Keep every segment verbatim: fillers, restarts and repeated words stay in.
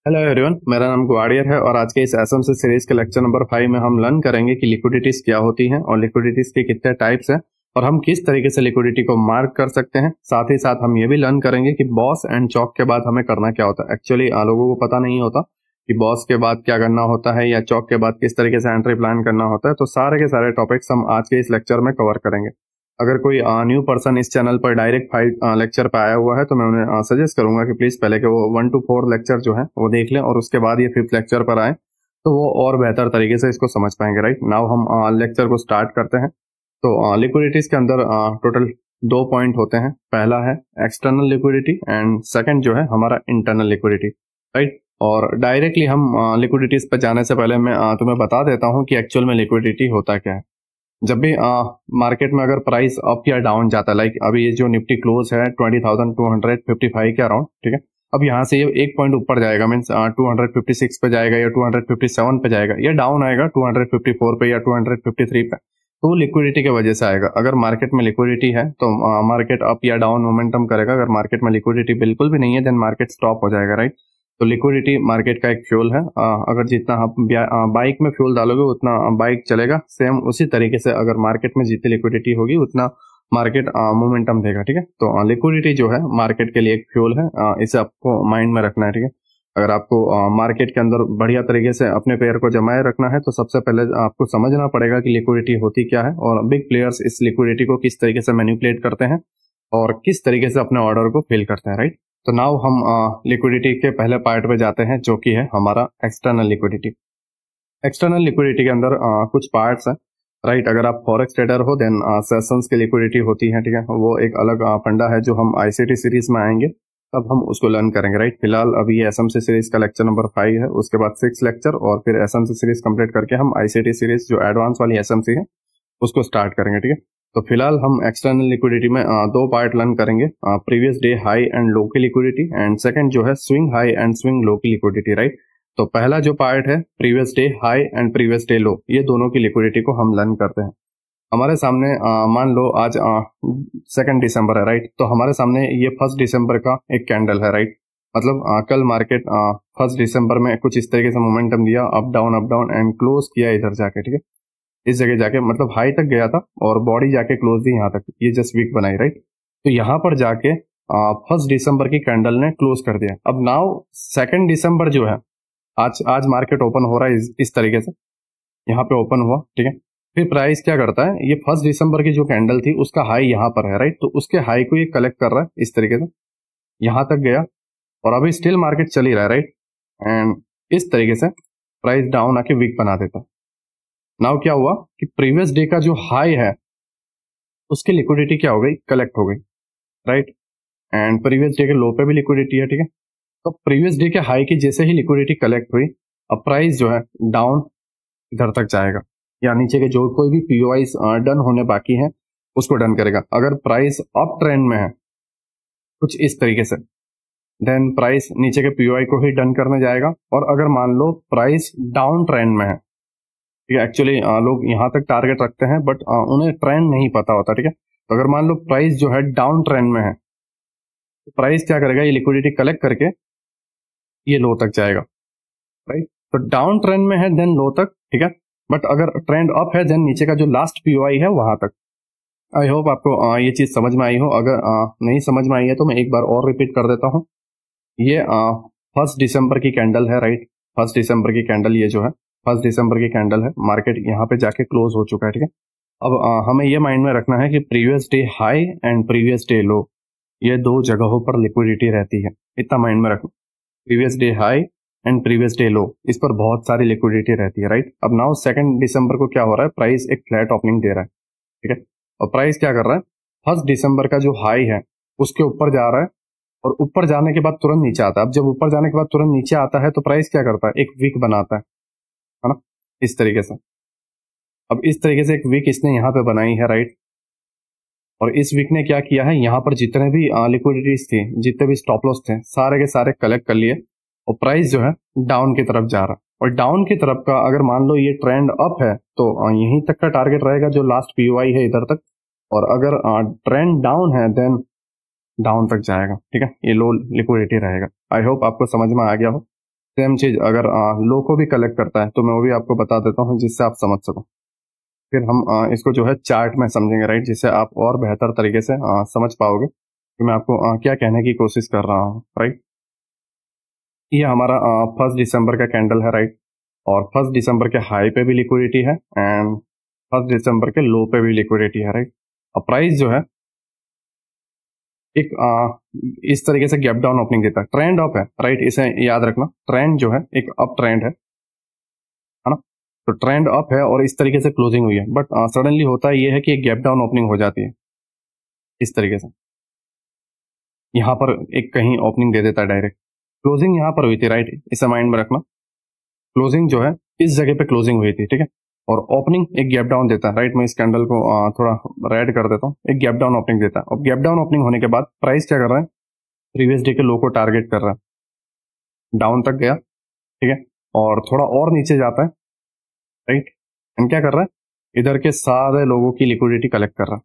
Hello everyone, मेरा नाम गुआडियर है और आज के इस एसएमसी सीरीज के लेक्चर नंबर फाइव में हम लर्न करेंगे कि लिक्विडिटीज क्या होती हैं और लिक्विडिटीज के कितने टाइप्स हैं और हम किस तरीके से लिक्विडिटी को मार्क कर सकते हैं। साथ ही साथ हम ये भी लर्न करेंगे कि बॉस एंड चौक के बाद हमें करना क्या होता है। एक्चुअली लोगों को पता नहीं होता कि बॉस के बाद क्या करना होता है या चौक के बाद किस तरीके से एंट्री प्लान करना होता है। तो सारे के सारे टॉपिक्स हम आज के इस लेक्चर में कवर करेंगे। अगर कोई न्यू पर्सन इस चैनल पर डायरेक्ट फाइव लेक्चर पे आया हुआ है तो मैं उन्हें सजेस्ट करूंगा कि प्लीज पहले के वो वन टू फोर लेक्चर जो है वो देख लें और उसके बाद ये फिफ्थ लेक्चर पर आए तो वो और बेहतर तरीके से इसको समझ पाएंगे। राइट नाउ हम लेक्चर को स्टार्ट करते हैं। तो लिक्विडिटीज के अंदर टोटल दो पॉइंट होते हैं। पहला है एक्सटर्नल लिक्विडिटी एंड सेकंड जो है हमारा इंटरनल लिक्विडिटी। राइट और डायरेक्टली हम लिक्विडिटीज पे जाने से पहले मैं आ, तुम्हें बता देता हूँ कि एक्चुअल में लिक्विडिटी होता क्या है। जब भी मार्केट में अगर प्राइस अप या डाउन जाता है, लाइक अभी ये जो निफ्टी क्लोज है twenty thousand two hundred fifty five के अराउंड, ठीक है। अब यहाँ से ये एक पॉइंट ऊपर जाएगा, means two hundred fifty six पे जाएगा या टू हंड्रेड फिफ्टी सेवन पे जाएगा या डाउन आएगा टू हंड्रेड फिफ्टी फोर पे या टू हंड्रेड फिफ्टी थ्री पे, तो लिक्विडिटी की वजह से आएगा। अगर मार्केट में लिक्विडिटी है तो मार्केट अप या डाउन मोमेंटम करेगा। अगर मार्केट में लिक्विडिटी बिल्कुल भी नहीं है देन मार्केट स्टॉप हो जाएगा। राइट तो लिक्विडिटी मार्केट का एक फ्यूल है। आ, अगर जितना आप बाइक में फ्यूल डालोगे उतना बाइक चलेगा। सेम उसी तरीके से अगर मार्केट में जितनी लिक्विडिटी होगी उतना मार्केट मोमेंटम देगा। ठीक है तो लिक्विडिटी जो है मार्केट के लिए एक फ्यूल है। आ, इसे आपको माइंड में रखना है। ठीक है अगर आपको मार्केट के अंदर बढ़िया तरीके से अपने पैर को जमाए रखना है तो सबसे पहले आपको समझना पड़ेगा कि लिक्विडिटी होती क्या है और बिग प्लेयर्स इस लिक्विडिटी को किस तरीके से मैनिपुलेट करते हैं और किस तरीके से अपने ऑर्डर को फिल करते हैं। राइट तो नाउ हम लिक्विडिटी के पहले पार्ट पे जाते हैं जो कि है हमारा एक्सटर्नल लिक्विडिटी। एक्सटर्नल लिक्विडिटी के अंदर आ, कुछ पार्ट्स हैं। राइट अगर आप फॉरेक्स ट्रेडर हो देन सेशंस की लिक्विडिटी होती है। ठीक है वो एक अलग आ, फंडा है जो हम आईसीटी सीरीज में आएंगे तब हम उसको लर्न करेंगे। राइट फिलहाल अभी ये एसएमसी सीरीज का लेक्चर नंबर फाइव है, उसके बाद सिक्स लेक्चर और फिर एसएमसी सीरीज कंप्लीट करके हम आईसीटी सीरीज जो एडवांस वाली एसएमसी है उसको स्टार्ट करेंगे। ठीक है तो फिलहाल हम एक्सटर्नल लिक्विडिटी में आ, दो पार्ट लर्न करेंगे, previous day high and low की लिक्विडिटी एंड सेकंड जो है swing high and swing low की लिक्विडिटी। राइट तो पहला जो पार्ट है previous day high and previous day low, ये दोनों की लिक्विडिटी को हम लर्न करते हैं। हमारे सामने आ, मान लो आज सेकंड दिसंबर है। राइट तो हमारे सामने ये फर्स्ट दिसंबर का एक कैंडल है। राइट मतलब आ, कल मार्केट फर्स्ट दिसंबर में कुछ इस तरीके से मोमेंटम दिया, up down up down and close किया इधर जाके। ठीक है इस जगह जाके मतलब हाई तक गया था और बॉडी जाके क्लोज थी यहाँ तक, ये जस्ट वीक बनाई। राइट तो यहाँ पर जाके फर्स्ट दिसंबर की कैंडल ने क्लोज कर दिया। अब नाउ सेकंड दिसंबर जो है आज आज मार्केट ओपन हो रहा है इस, इस तरीके से यहाँ पे ओपन हुआ। ठीक है फिर प्राइस क्या करता है, ये फर्स्ट दिसंबर की जो कैंडल थी उसका हाई यहाँ पर है। राइट तो उसके हाई को ये कलेक्ट कर रहा है इस तरीके से, यहाँ तक गया और अभी स्टिल मार्केट चल ही रहा है। राइट एंड इस तरीके से प्राइस डाउन आके वीक बना देता है। नाउ क्या हुआ कि प्रीवियस डे का जो हाई है उसकी लिक्विडिटी क्या हो गई, कलेक्ट हो गई। राइट एंड प्रीवियस डे के लो पे भी लिक्विडिटी है। ठीक है तो प्रीवियस डे के हाई की जैसे ही लिक्विडिटी कलेक्ट हुई अब प्राइस जो है डाउन इधर तक जाएगा या नीचे के जो कोई भी पीओआई डन होने बाकी है उसको डन करेगा। अगर प्राइस अप ट्रेंड में है कुछ इस तरीके से देन प्राइस नीचे के पीओआई को ही डन करने जाएगा। और अगर मान लो प्राइस डाउन ट्रेंड में है, ठीक है एक्चुअली लोग यहाँ तक टारगेट रखते हैं बट उन्हें ट्रेंड नहीं पता होता। ठीक है तो अगर मान लो प्राइस जो है डाउन ट्रेंड में है तो प्राइस क्या करेगा, ये लिक्विडिटी कलेक्ट करके ये लो तक जाएगा। राइट तो डाउन ट्रेंड में है देन लो तक, ठीक है बट अगर ट्रेंड अप है देन नीचे का जो लास्ट पीओआई है वहां तक। आई होप आपको आ, ये चीज समझ में आई हो। अगर आ, नहीं समझ में आई है तो मैं एक बार और रिपीट कर देता हूँ। ये फर्स्ट दिसंबर की कैंडल है। राइट फर्स्ट दिसंबर की कैंडल ये जो है फर्स्ट दिसंबर की कैंडल है, मार्केट यहाँ पे जाके क्लोज हो चुका है। ठीक है अब आ, हमें ये माइंड में रखना है कि previous day high and previous day low ये दो जगहों पर लिक्विडिटी रहती है, इतना माइंड में रखना। Previous day high and previous day low इस पर बहुत सारी लिक्विडिटी रहती है। राइट अब नाउ सेकंड दिसंबर को क्या हो रहा है, प्राइस एक फ्लैट ओपनिंग दे रहा है। ठीक है और प्राइस क्या कर रहा है, फर्स्ट दिसंबर का जो हाई है उसके ऊपर जा रहा है और ऊपर जाने के बाद तुरंत नीचे आता है। अब जब ऊपर जाने के बाद तुरंत नीचे आता है तो प्राइस क्या करता है, एक वीक बनाता है है ना इस तरीके से। अब इस तरीके से एक वीक इसने यहाँ पे बनाई है। राइट और इस वीक ने क्या किया है, यहाँ पर जितने भी लिक्विडिटीज थी, जितने भी स्टॉप लॉस थे, सारे के सारे कलेक्ट कर लिए और प्राइस जो है डाउन की तरफ जा रहा है। और डाउन की तरफ का अगर मान लो ये ट्रेंड अप है तो यहीं तक का टारगेट रहेगा जो लास्ट पीओआई है इधर तक, और अगर ट्रेंड डाउन है देन डाउन तक जाएगा। ठीक है ये लो लिक्विडिटी रहेगा। आई होप आपको समझ में आ गया हो। सेम चीज अगर लो को भी कलेक्ट करता है तो मैं वो भी आपको बता देता हूँ जिससे आप समझ सको। फिर हम आ, इसको जो है चार्ट में समझेंगे, राइट, जिससे आप और बेहतर तरीके से आ, समझ पाओगे कि मैं आपको आ, क्या कहने की कोशिश कर रहा हूँ, राइट। ये हमारा फर्स्ट दिसंबर का कैंडल है, राइट, और फर्स्ट दिसंबर के हाई पे भी लिक्विडिटी है एंड फर्स्ट दिसंबर के लो पे भी लिक्विडिटी है, राइट। और प्राइस जो है एक आ, इस तरीके से गैप डाउन ओपनिंग देता है, ट्रेंड अप है, राइट, इसे याद रखना। ट्रेंड जो है एक अप ट्रेंड है है ना। तो ट्रेंड अप है और इस तरीके से क्लोजिंग हुई है, बट सडनली होता है ये है कि एक गैप डाउन ओपनिंग हो जाती है इस तरीके से। यहाँ पर एक कहीं ओपनिंग दे देता है डायरेक्ट, क्लोजिंग यहाँ पर हुई थी, राइट, इसे माइंड में रखना। क्लोजिंग जो है इस जगह पे क्लोजिंग हुई थी, ठीक है, और ओपनिंग एक गैप डाउन देता है, राइट। मैं इस कैंडल को आ, थोड़ा रेड कर देता हूँ, एक गैप डाउन ओपनिंग देता है। और गैप डाउन ओपनिंग होने के बाद प्राइस क्या कर रहा है, प्रीवियस डे के लो को टारगेट कर रहा है, डाउन तक गया, ठीक है, और थोड़ा और नीचे जाता है, राइट, एंड क्या कर रहा है, इधर के सारे लोगों की लिक्विडिटी कलेक्ट कर रहा है,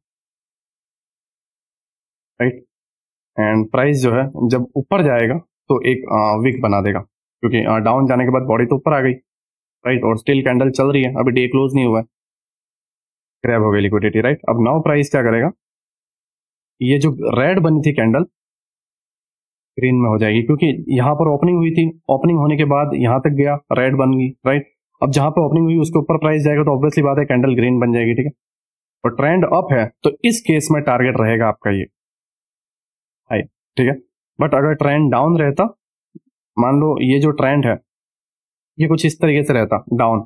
राइट। एंड प्राइस जो है जब ऊपर जाएगा तो एक विक बना देगा, क्योंकि डाउन जाने के बाद बॉडी तो ऊपर आ गई, राइट, और स्टिल कैंडल चल रही है, अभी डे क्लोज नहीं हुआ है, ग्रैब हो गई लिक्विडिटी, राइट। अब नाउ प्राइस क्या करेगा, ये जो रेड बनी थी कैंडल ग्रीन में हो जाएगी, क्योंकि यहाँ पर ओपनिंग हुई थी, ओपनिंग होने के बाद यहाँ तक गया, रेड बन गई, राइट। अब जहां पर ओपनिंग हुई उसके ऊपर प्राइस जाएगा तो ऑब्वियसली बात है कैंडल ग्रीन बन जाएगी, ठीक है। और ट्रेंड अप है तो इस केस में टारगेट रहेगा आपका ये हाई, ठीक है। बट अगर ट्रेंड डाउन रहता, मान लो ये जो ट्रेंड है ये कुछ इस तरीके से रहता, डाउन,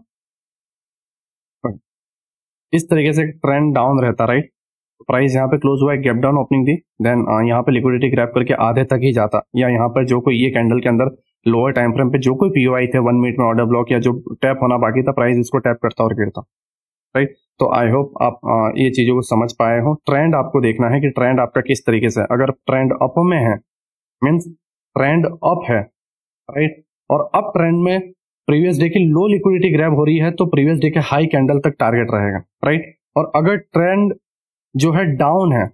इस तरीके से ट्रेंड डाउन रहता, राइट, प्राइस यहाँ पे क्लोज हुआ है, गैप डाउन ओपनिंग दी, देन यहाँ पे लिक्विडिटी ग्रैब करके आधे तक ही जाता, या यहाँ पर जो कोई ये कैंडल के अंदर लोअर टाइम फ्रेम पे जो कोई पीओआई थे वन मिनट में ऑर्डर ब्लॉक या जो टैप होना बाकी था, प्राइस इसको टैप करता और गिरता, राइट। तो आई होप आप आ, ये चीजों को समझ पाए हो। ट्रेंड आपको देखना है कि ट्रेंड आपका किस तरीके से, अगर ट्रेंड अप में है मीन्स ट्रेंड अप है, राइट, और अप ट्रेंड में प्रीवियस डे की लो लिक्विडिटी ग्रैब हो रही है तो प्रीवियस डे के हाई कैंडल तक टारगेट रहेगा, राइट। और अगर ट्रेंड जो है डाउन है,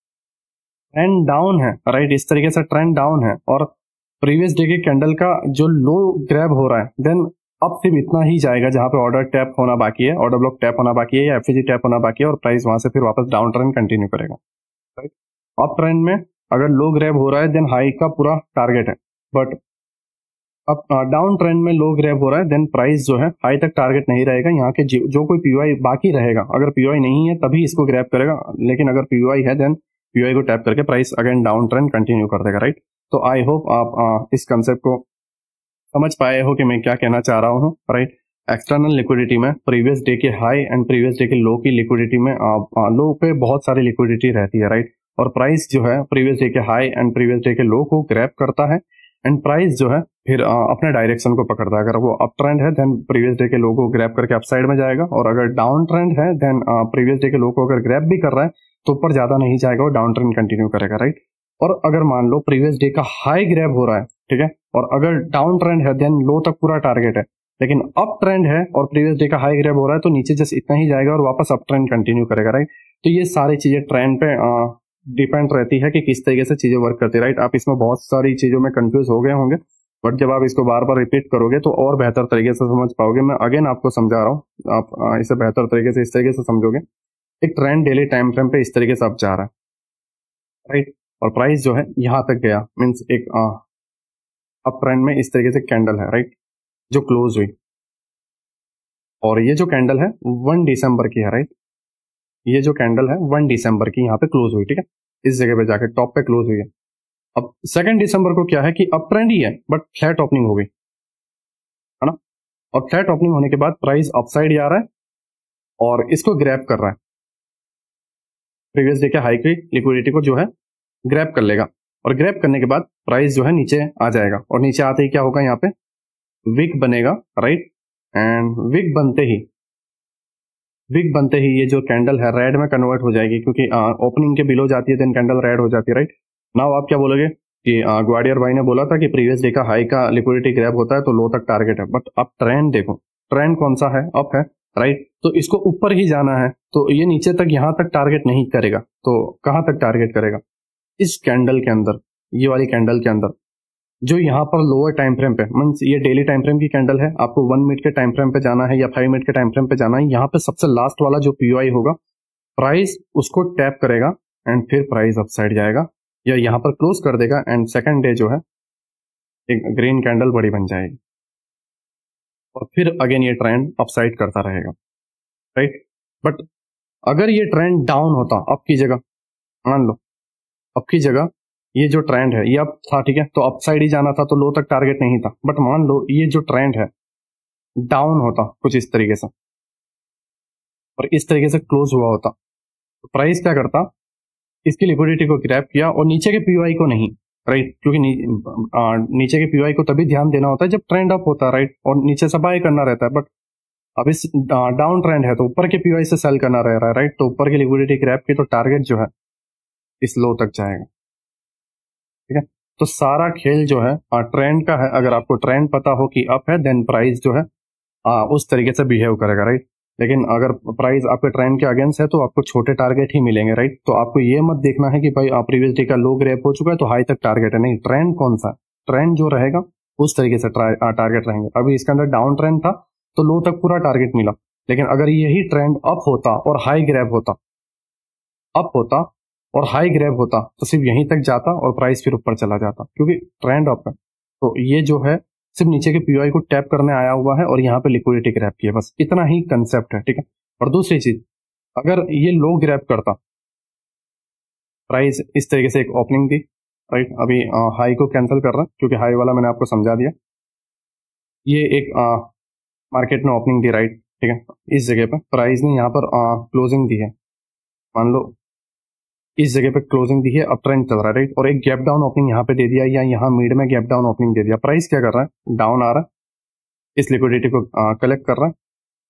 ट्रेंड डाउन है, राइट, इस तरीके से ट्रेंड डाउन है और प्रीवियस डे के कैंडल का जो लो ग्रैब हो रहा है, देन अब सिर्फ इतना ही जाएगा जहां पे ऑर्डर टैप होना बाकी है, ऑर्डर ब्लॉक टैप होना बाकी है या एफसीजी टैप होना बाकी है, और प्राइस वहां से फिर वापस डाउन ट्रेंड कंटिन्यू करेगा, राइट। अप ट्रेंड में अगर लो ग्रैब हो रहा है देन हाई का पूरा टारगेट है, बट अब डाउन ट्रेंड में लो ग्रैब हो रहा है देन प्राइस जो है हाई तक टारगेट नहीं रहेगा। यहाँ के जो कोई पीओआई बाकी रहेगा, अगर पीओआई नहीं है तभी इसको ग्रैब करेगा, लेकिन अगर पीओआई है देन पीओआई को टैप करके price again down trend continue कर देगा, राइट। तो आई होप आप आ, इस कंसेप्ट को समझ पाए हो कि मैं क्या कहना चाह रहा हूँ, राइट। एक्सटर्नल लिक्विडिटी में प्रीवियस डे के हाई एंड प्रीवियस डे के लो की लिक्विडिटी में लो पे बहुत सारी लिक्विडिटी रहती है, राइट, और प्राइस जो है प्रीवियस डे के हाई एंड प्रीवियस डे के लो को ग्रैब करता है एंड प्राइस जो है फिर आ, अपने डायरेक्शन को पकड़ता है। अगर वो अप ट्रेंड है देन प्रीवियस डे के लो को ग्रैब करके अप साइड में जाएगा, और अगर डाउन ट्रेंड है देन प्रीवियस डे के लो को अगर ग्रैब भी कर रहा है तो ऊपर ज्यादा नहीं जाएगा और डाउन ट्रेंड कंटिन्यू करेगा, राइट। और अगर मान लो प्रीवियस डे का हाई ग्रैब हो रहा है, ठीक है, और अगर डाउन ट्रेंड है देन लो तक पूरा टारगेट है, लेकिन अप ट्रेंड है और प्रीवियस डे का हाई ग्रैब हो रहा है तो नीचे जस्ट इतना ही जाएगा और वापस अप ट्रेंड कंटिन्यू करेगा, राइट। तो ये सारी चीजें ट्रेंड पे डिपेंड रहती है कि किस तरीके से चीजें वर्क करती है, राइट। आप इसमें बहुत सारी चीजों में कंफ्यूज हो गए होंगे, बट जब आप इसको बार बार रिपीट करोगे तो और बेहतर तरीके से समझ पाओगे। मैं अगेन आपको समझा रहा हूँ, आप आ, इसे बेहतर तरीके से इस तरीके से समझोगे। एक ट्रेंड डेली टाइम फ्रेम पे इस तरीके से अब जा रहा है, राइट, और प्राइस जो है यहाँ तक गया, मीन्स एक अप ट्रेंड में इस तरीके से कैंडल है, राइट, जो क्लोज हुई, और ये जो कैंडल है वन दिसंबर की है, राइट, ये जो कैंडल है वन दिसंबर की यहाँ पे क्लोज हुई, ठीक है, इस जगह पे जाके टॉप पे क्लोज हुई है। अब सेकंड दिसंबर को क्या है कि अप ट्रेंड ही है बट फ्लैट ओपनिंग हो गई, है ना, और फ्लैट ओपनिंग होने के बाद प्राइस अपसाइड जा रहा है और इसको ग्रैब कर रहा है, प्रीवियस डे के हाई की लिक्विडिटी को जो है ग्रैब कर लेगा, और ग्रैब करने के बाद प्राइस जो है नीचे आ जाएगा, और नीचे आते ही क्या होगा, यहाँ पे विक बनेगा, राइट, एंड विक बनते ही विक बनते ही ये जो कैंडल है रेड में कन्वर्ट हो जाएगी, क्योंकि ओपनिंग के बिलो जाती है देन कैंडल रेड हो जाती है, राइट। नाउ आप क्या बोलोगे कि ग्वाडियर भाई ने बोला था कि प्रीवियस डे का हाई का लिक्विडिटी ग्रैब होता है तो लो तक टारगेट है, बट अब ट्रेंड देखो, ट्रेंड कौन सा है, अप है, राइट, तो इसको ऊपर ही जाना है, तो ये नीचे तक यहाँ तक टारगेट नहीं करेगा, तो कहाँ तक टारगेट करेगा, इस कैंडल के अंदर, ये वाली कैंडल के अंदर, जो यहाँ पर लोअर टाइम फ्रेम पे, मींस ये डेली टाइम फ्रेम की कैंडल है, आपको वन मिनट के टाइम फ्रेम पे जाना है या फाइव मिनट के टाइम फ्रेम पे जाना है, यहाँ पे सबसे लास्ट वाला जो पीओआई होगा, प्राइस उसको टैप करेगा एंड फिर प्राइस अपसाइड जाएगा या यहाँ पर क्लोज कर देगा एंड सेकंड डे जो है एक ग्रीन कैंडल बड़ी बन जाएगी और फिर अगेन ये ट्रेंड अपसाइड करता रहेगा, राइट। बट अगर ये ट्रेंड डाउन होता अप की जगह, मान लो अप की जगह ये जो ट्रेंड है ये अप था, ठीक है, तो अपसाइड ही जाना था, तो लो तक टारगेट नहीं था। बट मान लो ये जो ट्रेंड है डाउन होता कुछ इस तरीके से और इस तरीके से क्लोज हुआ होता, तो प्राइस क्या करता, इसकी लिक्विडिटी को ग्रैब किया और नीचे के पीओआई को नहीं, राइट, क्योंकि नी, आ, नीचे के पीओआई को तभी ध्यान देना होता है जब ट्रेंड अप होता है, राइट, और नीचे से बाय करना रहता है। बट अब इस डाउन ट्रेंड है तो ऊपर के पीओआई से सेल करना रह रहा है, राइट, तो ऊपर की लिक्विडिटी ग्रैब की तो टारगेट जो है इस लो तक जाएगा, ठीक है। तो सारा खेल जो है ट्रेंड का है। अगर आपको ट्रेंड पता हो कि अप है देन प्राइस जो है आ, उस तरीके से बिहेव करेगा, राइट। लेकिन अगर प्राइस आपके ट्रेंड के अगेंस्ट है तो आपको छोटे टारगेट ही मिलेंगे, राइट। तो आपको ये मत देखना है कि भाई प्रीवियस डे का लो ग्रैब हो चुका है तो हाई तक टारगेट है, नहीं, ट्रेंड कौन सा, ट्रेंड जो रहेगा उस तरीके से टारगेट रहेंगे। अभी इसके अंदर डाउन ट्रेंड था तो लो तक पूरा टारगेट मिला, लेकिन अगर यही ट्रेंड अप होता और हाई ग्रैब होता, अप होता और हाई ग्रैब होता तो सिर्फ यहीं तक जाता और प्राइस फिर ऊपर चला जाता, क्योंकि ट्रेंड अप है। तो ये जो है सिर्फ नीचे के पीओआई को टैप करने आया हुआ है और यहाँ पे लिक्विडिटी ग्रैब की है, बस इतना ही कंसेप्ट है, ठीक है। और दूसरी चीज, अगर ये लो ग्रैब करता, प्राइस इस तरीके से एक ओपनिंग दी, राइट, अभी हाई को कैंसिल कर रहा है क्योंकि हाई वाला मैंने आपको समझा दिया, ये एक मार्केट में ओपनिंग दी, राइट, ठीक है, इस जगह पर प्राइस ने यहाँ पर क्लोजिंग दी है, मान लो इस जगह पे क्लोजिंग दी है, अप ट्रेंड चल रहा है, राइट, और एक गैप डाउन ओपनिंग यहाँ पे दे दिया या यहाँ मिड में गैप डाउन ओपनिंग दे दिया। प्राइस क्या कर रहा है, डाउन आ रहा है, इस लिक्विडिटी को कलेक्ट कर रहा है,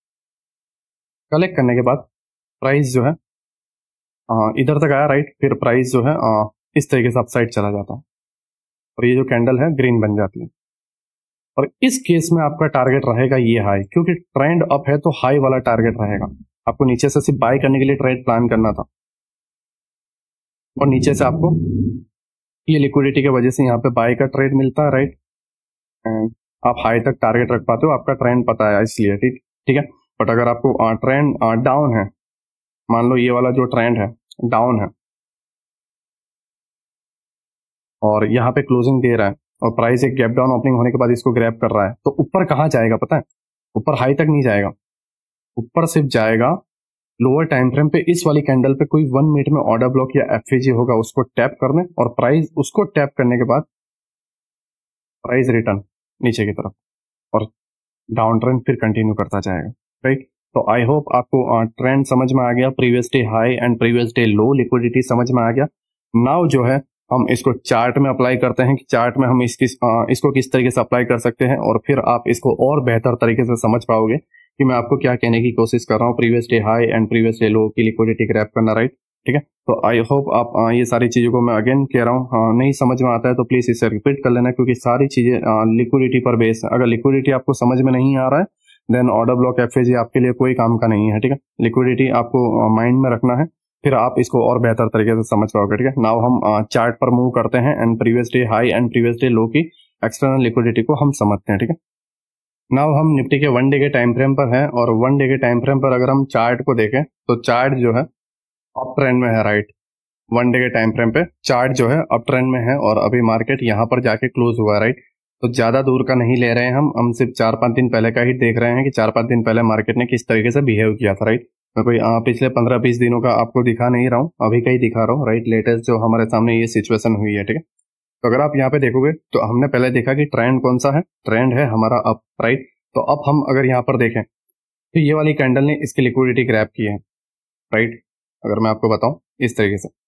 कलेक्ट करने के बाद प्राइस जो है आ, इधर तक आया, राइट, फिर प्राइस जो है आ, इस तरीके से अपसाइड चला जाता है और ये जो कैंडल है ग्रीन बन जाती है। और इस केस में आपका टारगेट रहेगा ये हाई, क्योंकि ट्रेंड अप है तो हाई वाला टारगेट रहेगा। आपको नीचे से सिर्फ बाय करने के लिए ट्रेड प्लान करना था और नीचे से आपको ये लिक्विडिटी की वजह से यहाँ पे बाय का ट्रेड मिलता है, राइट, एंड आप हाई तक टारगेट रख पाते हो, आपका ट्रेंड पता है इसलिए, ठीक ठीक है। बट अगर आपको ट्रेंड डाउन है, मान लो ये वाला जो ट्रेंड है डाउन है और यहाँ पे क्लोजिंग दे रहा है और प्राइस एक गैप डाउन ओपनिंग होने के बाद इसको ग्रैब कर रहा है, तो ऊपर कहाँ जाएगा पता है, ऊपर हाई तक नहीं जाएगा, ऊपर सिर्फ जाएगा लोअर टाइम फ्रेम पे इस वाली कैंडल पे कोई वन मिनट में ऑर्डर ब्लॉक या एफएजी होगा उसको टैप करने, और प्राइस उसको टैप करने के बाद प्राइस रिटर्न नीचे की तरफ और डाउन ट्रेंड फिर कंटिन्यू करता जाएगा, राइट। तो आई होप आपको ट्रेंड समझ में आ गया, previous day high and previous day low, liquidity समझ में आ गया। नाउ जो है हम इसको चार्ट में अप्लाई करते हैं कि चार्ट में हम इसकी इसको किस तरीके से अप्लाई कर सकते हैं और फिर आप इसको और बेहतर तरीके से समझ पाओगे कि मैं आपको क्या कहने की कोशिश कर रहा हूँ। Previous day high and previous day low की लिक्विडिटी ग्रैब करना, राइट, ठीक है। तो आई होप आप आ, ये सारी चीजों को मैं अगेन कह रहा हूँ, नहीं समझ में आता है तो प्लीज इसे रिपीट कर लेना, क्योंकि सारी चीजें लिक्विडिटी पर बेस है। अगर लिक्विडिटी आपको समझ में नहीं आ रहा है देन ऑर्डर ब्लॉक एफएजी आपके लिए कोई काम का नहीं है, ठीक है। लिक्विडिटी आपको माइंड में रखना है, फिर आप इसको और बेहतर तरीके से समझ पाओगे, ठीक है। नाउ हम चार्ट पर मूव करते हैं and previous day high and previous day low की एक्सटर्नल लिक्विडिटी को हम समझते हैं, ठीक है। नाउ हम निफ्टी के वन डे के टाइम फ्रेम पर हैं और वन डे के टाइम फ्रेम पर अगर हम चार्ट को देखें तो चार्ट जो है अप ट्रेंड में है, राइट। वन डे के टाइम फ्रेम पे चार्ट जो है अप ट्रेंड में है और अभी मार्केट यहाँ पर जाके क्लोज हुआ है, राइट। तो ज्यादा दूर का नहीं ले रहे हैं हम हम सिर्फ चार पांच दिन पहले का ही देख रहे हैं कि चार पांच दिन पहले मार्केट ने किस तरीके से बिहेव किया था, राइट। मैं कोई आ, पिछले पंद्रह बीस दिनों का आपको दिखा नहीं रहा हूँ, अभी का ही दिखा रहा हूँ, राइट। लेटेस्ट जो हमारे सामने ये सिचुएशन हुई है, ठीक है। तो अगर आप यहाँ पे देखोगे तो हमने पहले देखा कि ट्रेंड कौन सा है, ट्रेंड है हमारा अप, राइट। तो अब हम अगर यहाँ पर देखें तो ये वाली कैंडल ने इसकी लिक्विडिटी ग्रैब की है, राइट। अगर मैं आपको बताऊं इस तरीके से,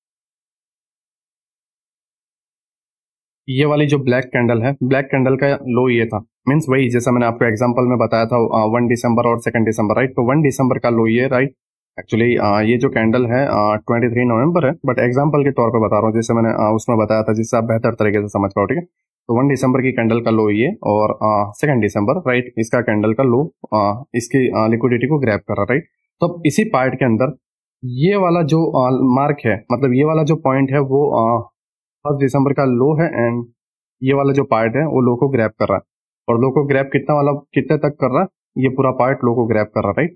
ये वाली जो ब्लैक कैंडल है, ब्लैक कैंडल का लो ये था, मींस वही जैसा मैंने आपको एग्जांपल में बताया था वन दिसंबर और सेकंड दिसंबर, राइट। तो वन दिसंबर का लो ये, राइट। एक्चुअली ये जो कैंडल है ट्वेंटी थ्री नवंबर है, बट एग्जांपल के तौर पे बता रहा हूँ, जैसे मैंने आ, उसमें बताया था, जिससे आप बेहतर तरीके से समझ पाओ, ठीक है। तो वन दिसंबर की कैंडल का लो ये और सेकंड दिसंबर, राइट, इसका कैंडल का लो आ, इसकी लिक्विडिटी को ग्रैब कर रहा, राइट। तो इसी पार्ट के अंदर ये वाला जो मार्क है, मतलब ये वाला जो पॉइंट है वो फर्स्ट दिसंबर का लो है एंड ये वाला जो पार्ट है वो लो को ग्रैब कर रहा है, और लो को ग्रैब कितना वाला कितने तक कर रहा है, ये पूरा पार्ट लो को ग्रैब कर रहा है, राइट,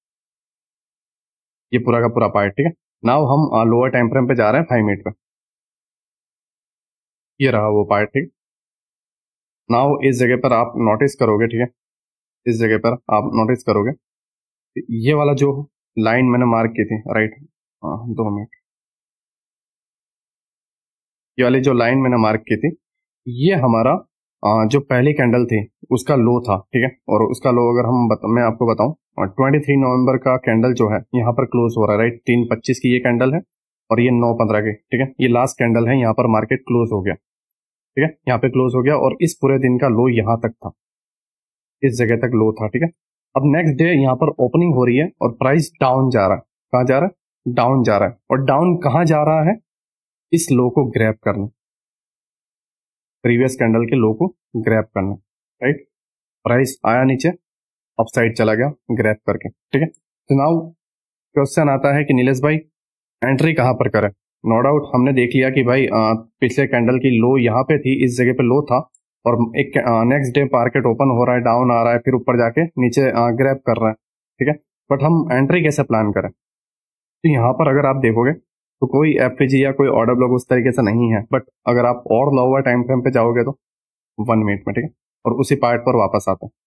ये पूरा का पूरा पार्ट, ठीक है। नाउ हम लोअर टाइम फ्रेम पे जा रहे हैं फाइव मिनट पे, ये रहा वो पार्ट, ठीक। नाउ इस जगह पर आप नोटिस करोगे, ठीक है, इस जगह पर आप नोटिस करोगे ये वाला जो लाइन मैंने मार्क की थी, राइट, दो मिनट, ये वाली जो लाइन मैंने मार्क की थी, ये हमारा आ, जो पहली कैंडल थी उसका लो था, ठीक है। और उसका लो अगर हम बता, मैं आपको बताऊं, ट्वेंटी थ्री नवंबर का कैंडल जो है यहाँ पर क्लोज हो रहा है, राइट, तीन पच्चीस की ये कैंडल है और ये नौ पंद्रह की, ठीक है, ये लास्ट कैंडल है, यहाँ पर मार्केट क्लोज हो गया, ठीक है, यहाँ पे क्लोज हो गया और इस पूरे दिन का लो यहाँ तक था, इस जगह तक लो था, ठीक है। अब नेक्स्ट डे यहाँ पर ओपनिंग हो रही है और प्राइस डाउन जा रहा है, कहाँ जा रहा है, डाउन जा रहा है, और डाउन कहाँ जा रहा है, इस लो को ग्रैब करना, प्रीवियस कैंडल के लो को ग्रैब करना, राइट। प्राइस आया नीचे, अपसाइड चला गया ग्रैब करके, ठीक है। तो नाउ क्वेश्चन आता है कि नीलेश भाई एंट्री कहाँ पर करें। नो डाउट हमने देख लिया कि भाई आ, पिछले कैंडल की लो यहाँ पे थी, इस जगह पे लो था, और एक नेक्स्ट डे मार्केट ओपन हो रहा है, डाउन आ रहा है, फिर ऊपर जाके नीचे ग्रैब कर रहा है, ठीक है। बट हम एंट्री कैसे प्लान करें, तो यहाँ पर अगर आप देखोगे तो कोई एफपीजी या कोई ऑर्डर ब्लॉक उस तरीके से नहीं है, बट अगर आप और लोअर टाइम फ्रेम पे जाओगे तो वन मिनट में, ठीक है, और उसी पार्ट पर वापस आते हैं।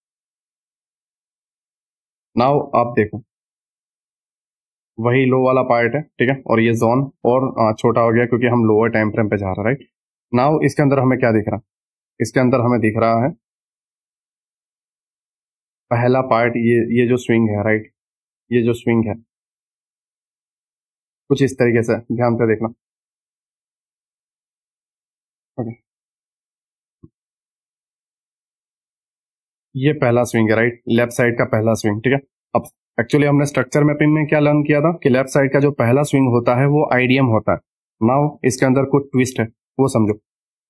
नाउ आप देखो वही लो वाला पार्ट है, ठीक है, और ये जोन और आ, छोटा हो गया क्योंकि हम लोअर टाइम फ्रेम पे जा रहे हैं, राइट। नाउ इसके अंदर हमें क्या दिख रहा है, इसके अंदर हमें दिख रहा है पहला पार्ट, ये ये जो स्विंग है, राइट, ये जो स्विंग है कुछ इस तरीके से, ध्यान से देखना, ओके, ये पहला स्विंग है, राइट, लेफ्ट साइड का पहला स्विंग, ठीक है। अब एक्चुअली हमने स्ट्रक्चर मैपिंग में क्या लर्न किया था कि लेफ्ट साइड का जो पहला स्विंग होता है वो आईडीएम होता है। नाउ इसके अंदर कुछ ट्विस्ट है, वो समझो।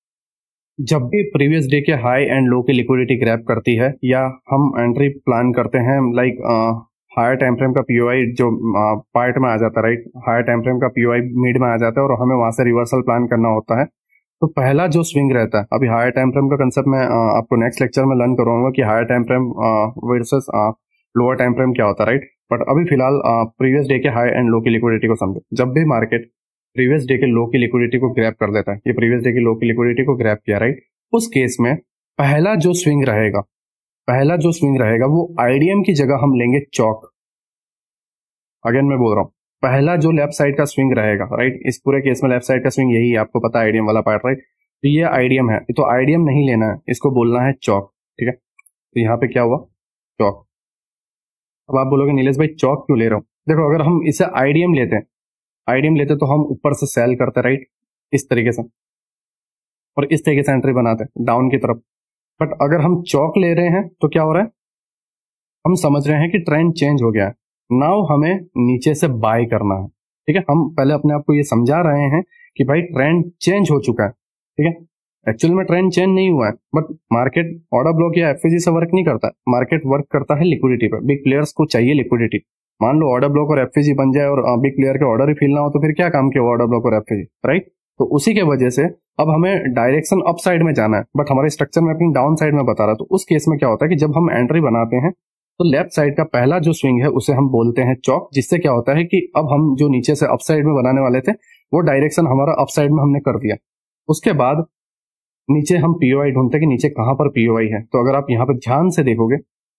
जब भी प्रीवियस डे के हाई एंड लो की लिक्विडिटी ग्रैब करती है या हम एंट्री प्लान करते हैं, लाइक हायर टाइम फ्रेम का पीओआई जो पार्ट में आ जाता है, राइट, हायर टाइम फ्रेम का पीओआई मिड में आ जाता है और हमें वहां से रिवर्सल प्लान करना होता है, तो पहला जो स्विंग रहता है, अभी हायर टाइम फ्रेम का कंसेप्ट मैं आपको नेक्स्ट लेक्चर में लर्न करूंगा कि higher time frame versus lower time frame क्या होता है, राइट। बट अभी फिलहाल प्रीवियस डे के हाई एंड लो की लिक्विडिटी को समझो। जब भी मार्केट प्रीवियस डे के लो की लिक्विडिटी को ग्रैब कर लेता है, ये प्रीवियस डे की लो की लिक्विडिटी को ग्रैब किया, राइट, उस केस में पहला जो स्विंग रहेगा, पहला जो स्विंग रहेगा वो आईडीएम की जगह हम लेंगे चौक। अगेन मैं बोल रहा हूं, पहला जो लेफ्ट साइड का स्विंग रहेगा, राइट, इस पूरे केस में लेफ्ट साइड का स्विंग यही है, आपको पता है आईडीएम वाला पार्ट, राइट, तो ये आईडीएम है, तो आईडीएम नहीं लेना है, इसको बोलना है चौक, ठीक है। तो यहाँ पे क्या हुआ, चौक। अब आप बोलोगे नीलेश भाई चौक क्यों ले रहा हूं, देखो अगर हम इसे आईडीएम लेते हैं, आईडीएम लेते तो हम ऊपर से सेल करते, राइट, इस तरीके से, और इस तरीके से एंट्री बनाते डाउन की तरफ। बट अगर हम चौक ले रहे हैं तो क्या हो रहा है, हम समझ रहे हैं कि ट्रेंड चेंज हो गया है, नाउ हमें नीचे से बाय करना है, ठीक है। हम पहले अपने आप को ये समझा रहे हैं कि भाई ट्रेंड चेंज हो चुका है, ठीक है। एक्चुअल में ट्रेंड चेंज नहीं हुआ है, बट मार्केट ऑर्डर ब्लॉक या एफएजी से वर्क नहीं करता, मार्केट वर्क करता है लिक्विडिटी पर। बिग प्लेयर्स को चाहिए लिक्विडिटी। मान लो ऑर्डर ब्लॉक और एफएजी बन जाए और बिग प्लेयर के ऑर्डर ही फिल ना हो तो फिर क्या काम किया ऑर्डर ब्लॉक और एफएजी, राइट। तो उसी के वजह से अब हमें डायरेक्शन अप साइड में जाना है, बट हमारे स्ट्रक्चर मैपिंग डाउन साइड में बता रहा है। तो उस केस में क्या होता है कि जब हम एंट्री बनाते हैं तो लेफ्ट साइड का पहला जो स्विंग है उसे हम बोलते हैं चौक, जिससे क्या होता है कि अब हम जो नीचे से अप साइड में बनाने वाले थे वो डायरेक्शन हमारा अप साइड में हमने कर दिया। उसके बाद नीचे हम पीओआई ढूंढते हैं कि नीचे कहां पर पीओआई है। तो अगर आप यहां पर ध्यान से देखोगे,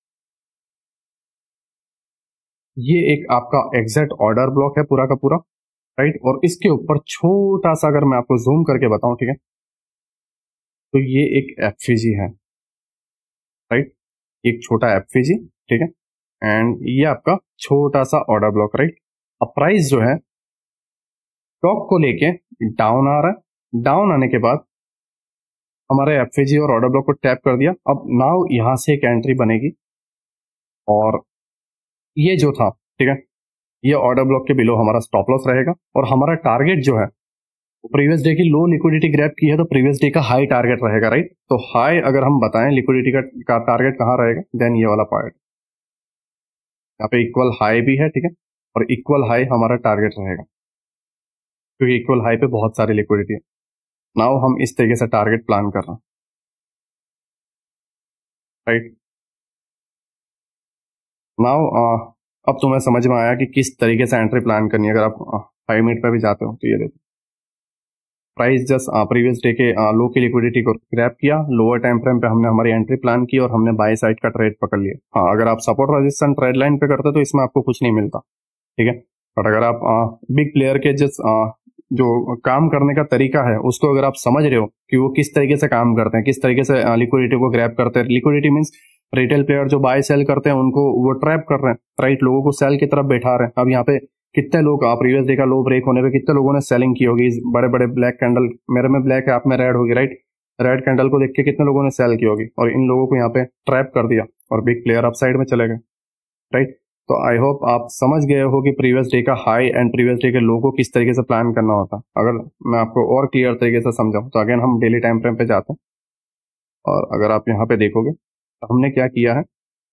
ये एक आपका एग्जैक्ट ऑर्डर ब्लॉक है पूरा का पूरा, राइट, और इसके ऊपर छोटा सा अगर मैं आपको जूम करके बताऊं, ठीक है, तो ये एक एफवीजी है, राइट, एक छोटा एफवीजी, ठीक है, एंड ये आपका छोटा सा ऑर्डर ब्लॉक, राइट। अब प्राइस जो है टॉप को लेके डाउन आ रहा है, डाउन आने के बाद हमारे एफवीजी और ऑर्डर ब्लॉक को टैप कर दिया। अब नाउ यहां से एक एंट्री बनेगी और ये जो था, ठीक है, ये ऑर्डर ब्लॉक के बिलो हमारा स्टॉप लॉस रहेगा और हमारा टारगेट जो है प्रीवियस डे की लो लिक्विडिटी ग्रैब की है तो प्रीवियस डे का हाई टारगेट रहेगा, राइट। तो हाई अगर हम बताएं लिक्विडिटी का, का टारगेट कहां रहेगा, देन ये वाला पार्ट यहाँ पे इक्वल हाई भी है, ठीक है, और इक्वल हाई हमारा टारगेट रहेगा क्योंकि इक्वल हाई पे बहुत सारी लिक्विडिटी है। नाउ हम इस तरीके से टारगेट प्लान कर रहे हैं, राइट। नाउ अब तुम्हें समझ में आया कि किस तरीके से एंट्री प्लान करनी है। अगर आप फाइव मिनट पे भी जाते हो तो ये देखो, प्राइस जस्ट प्रीवियस डे के लो की लिक्विडिटी को ग्रैब किया, लोअर टाइम फ्रेम पे हमने हमारी एंट्री प्लान की और हमने बाय साइड का ट्रेड पकड़ लिया। हाँ, अगर आप सपोर्ट रेजिस्टेंस ट्रेड लाइन पे करते तो इसमें आपको कुछ नहीं मिलता, ठीक है। बट अगर आप बिग प्लेयर के जिस आ, जो काम करने का तरीका है उसको अगर आप समझ रहे हो कि वो किस तरीके से काम करते हैं, किस तरीके से लिक्विडिटी को ग्रैब करते हैं। लिक्विडिटी मींस रिटेल प्लेयर जो बाय सेल करते हैं उनको वो ट्रैप कर रहे हैं, राइट, लोगों को सेल की तरफ बैठा रहे हैं। अब यहाँ पे कितने लोग प्रीवियस डे का लो ब्रेक होने पे कितने लोगों ने सेलिंग की होगी, बड़े बड़े ब्लैक कैंडल, मेरे में ब्लैक है, आप में रेड होगी, राइट। रेड कैंडल को देख के कितने लोगों ने सेल की होगी और इन लोगों को यहाँ पे ट्रैप कर दिया और बिग प्लेयर अपसाइड में चले गए, राइट। तो आई होप आप समझ गए हो कि प्रीवियस डे का हाई एंड प्रीवियस डे के लो को किस तरीके से प्लान करना होता है। अगर मैं आपको और क्लियर तरीके से समझाऊं तो अगेन हम डेली टाइम फ्रेम पे जाते हैं और अगर आप यहाँ पे देखोगे तो हमने क्या किया है,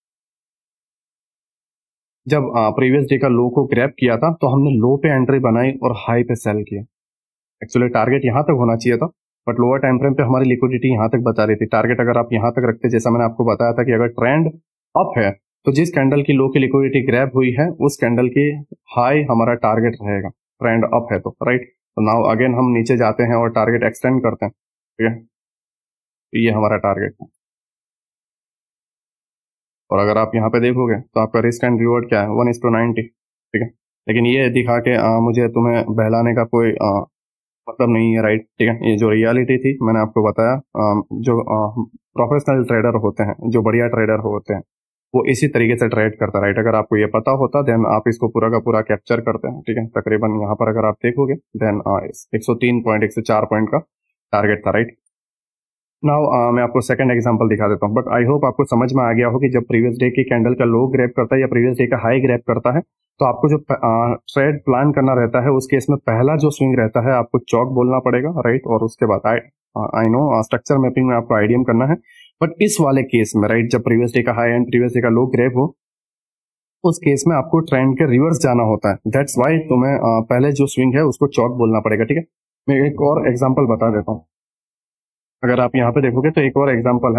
जब प्रीवियस डे का लो को ग्रैब किया था तो हमने लो पे एंट्री बनाई और हाई पे सेल किया। एक्चुअली टारगेट यहाँ तक होना चाहिए था बट लोअर टाइम फ्रेम पे हमारी लिक्विडिटी यहाँ तक बता रही थी। टारगेट अगर आप यहाँ तक रखते, जैसा मैंने आपको बताया था कि अगर ट्रेंड अप है तो जिस कैंडल की लो की लिक्विडिटी ग्रैब हुई है उस कैंडल की हाई हमारा टारगेट रहेगा, ट्रेंड अप है तो, राइट। तो नाउ अगेन हम नीचे जाते हैं और टारगेट एक्सटेंड करते हैं, ठीक है। ये हमारा टारगेट है और अगर आप यहाँ पे देखोगे तो आपका रिस्क एंड रिवॉर्ड क्या है, वन इज टू नाइनटी, ठीक है। लेकिन ये दिखा के आ, मुझे तुम्हें बहलाने का कोई आ, मतलब नहीं है, राइट, ठीक है। ये जो रियलिटी थी मैंने आपको बताया, आ, जो प्रोफेशनल ट्रेडर होते हैं, जो बढ़िया ट्रेडर होते हैं, वो इसी तरीके से ट्रेड करता है, राइट। अगर आपको ये पता होता देन आप इसको पूरा का पूरा कैप्चर करते हैं, ठीक है। तकरीबन यहाँ पर अगर आप देखोगे देन एक सौ तीन पॉइंट एक सौ चार पॉइंट का टारगेट था, राइट। नाउ मैं आपको सेकंड एग्जांपल दिखा देता हूँ बट आई होप आपको समझ में आ गया हो कि जब प्रीवियस डे की कैंडल का लो ग्रैब करता है या प्रीवियस डे का हाई ग्रैब करता है तो आपको जो ट्रेड प्लान करना रहता है उस केस में पहला जो स्विंग रहता है आपको चौक बोलना पड़ेगा, राइट। और उसके बाद I I know structure mapping में आपको आइडियम करना है बट इस वाले केस में, राइट, जब प्रीवियस डे का हाई एंड प्रीवियस डे का लो ग्रैब हो उस केस में आपको ट्रेंड के रिवर्स जाना होता है। दैट्स वाई तुम्हें uh, पहले जो स्विंग है उसको चौक बोलना पड़ेगा, ठीक है। मैं एक और एग्जाम्पल बता देता हूँ। अगर आप यहाँ पे देखोगे तो एक और एग्जाम्पल है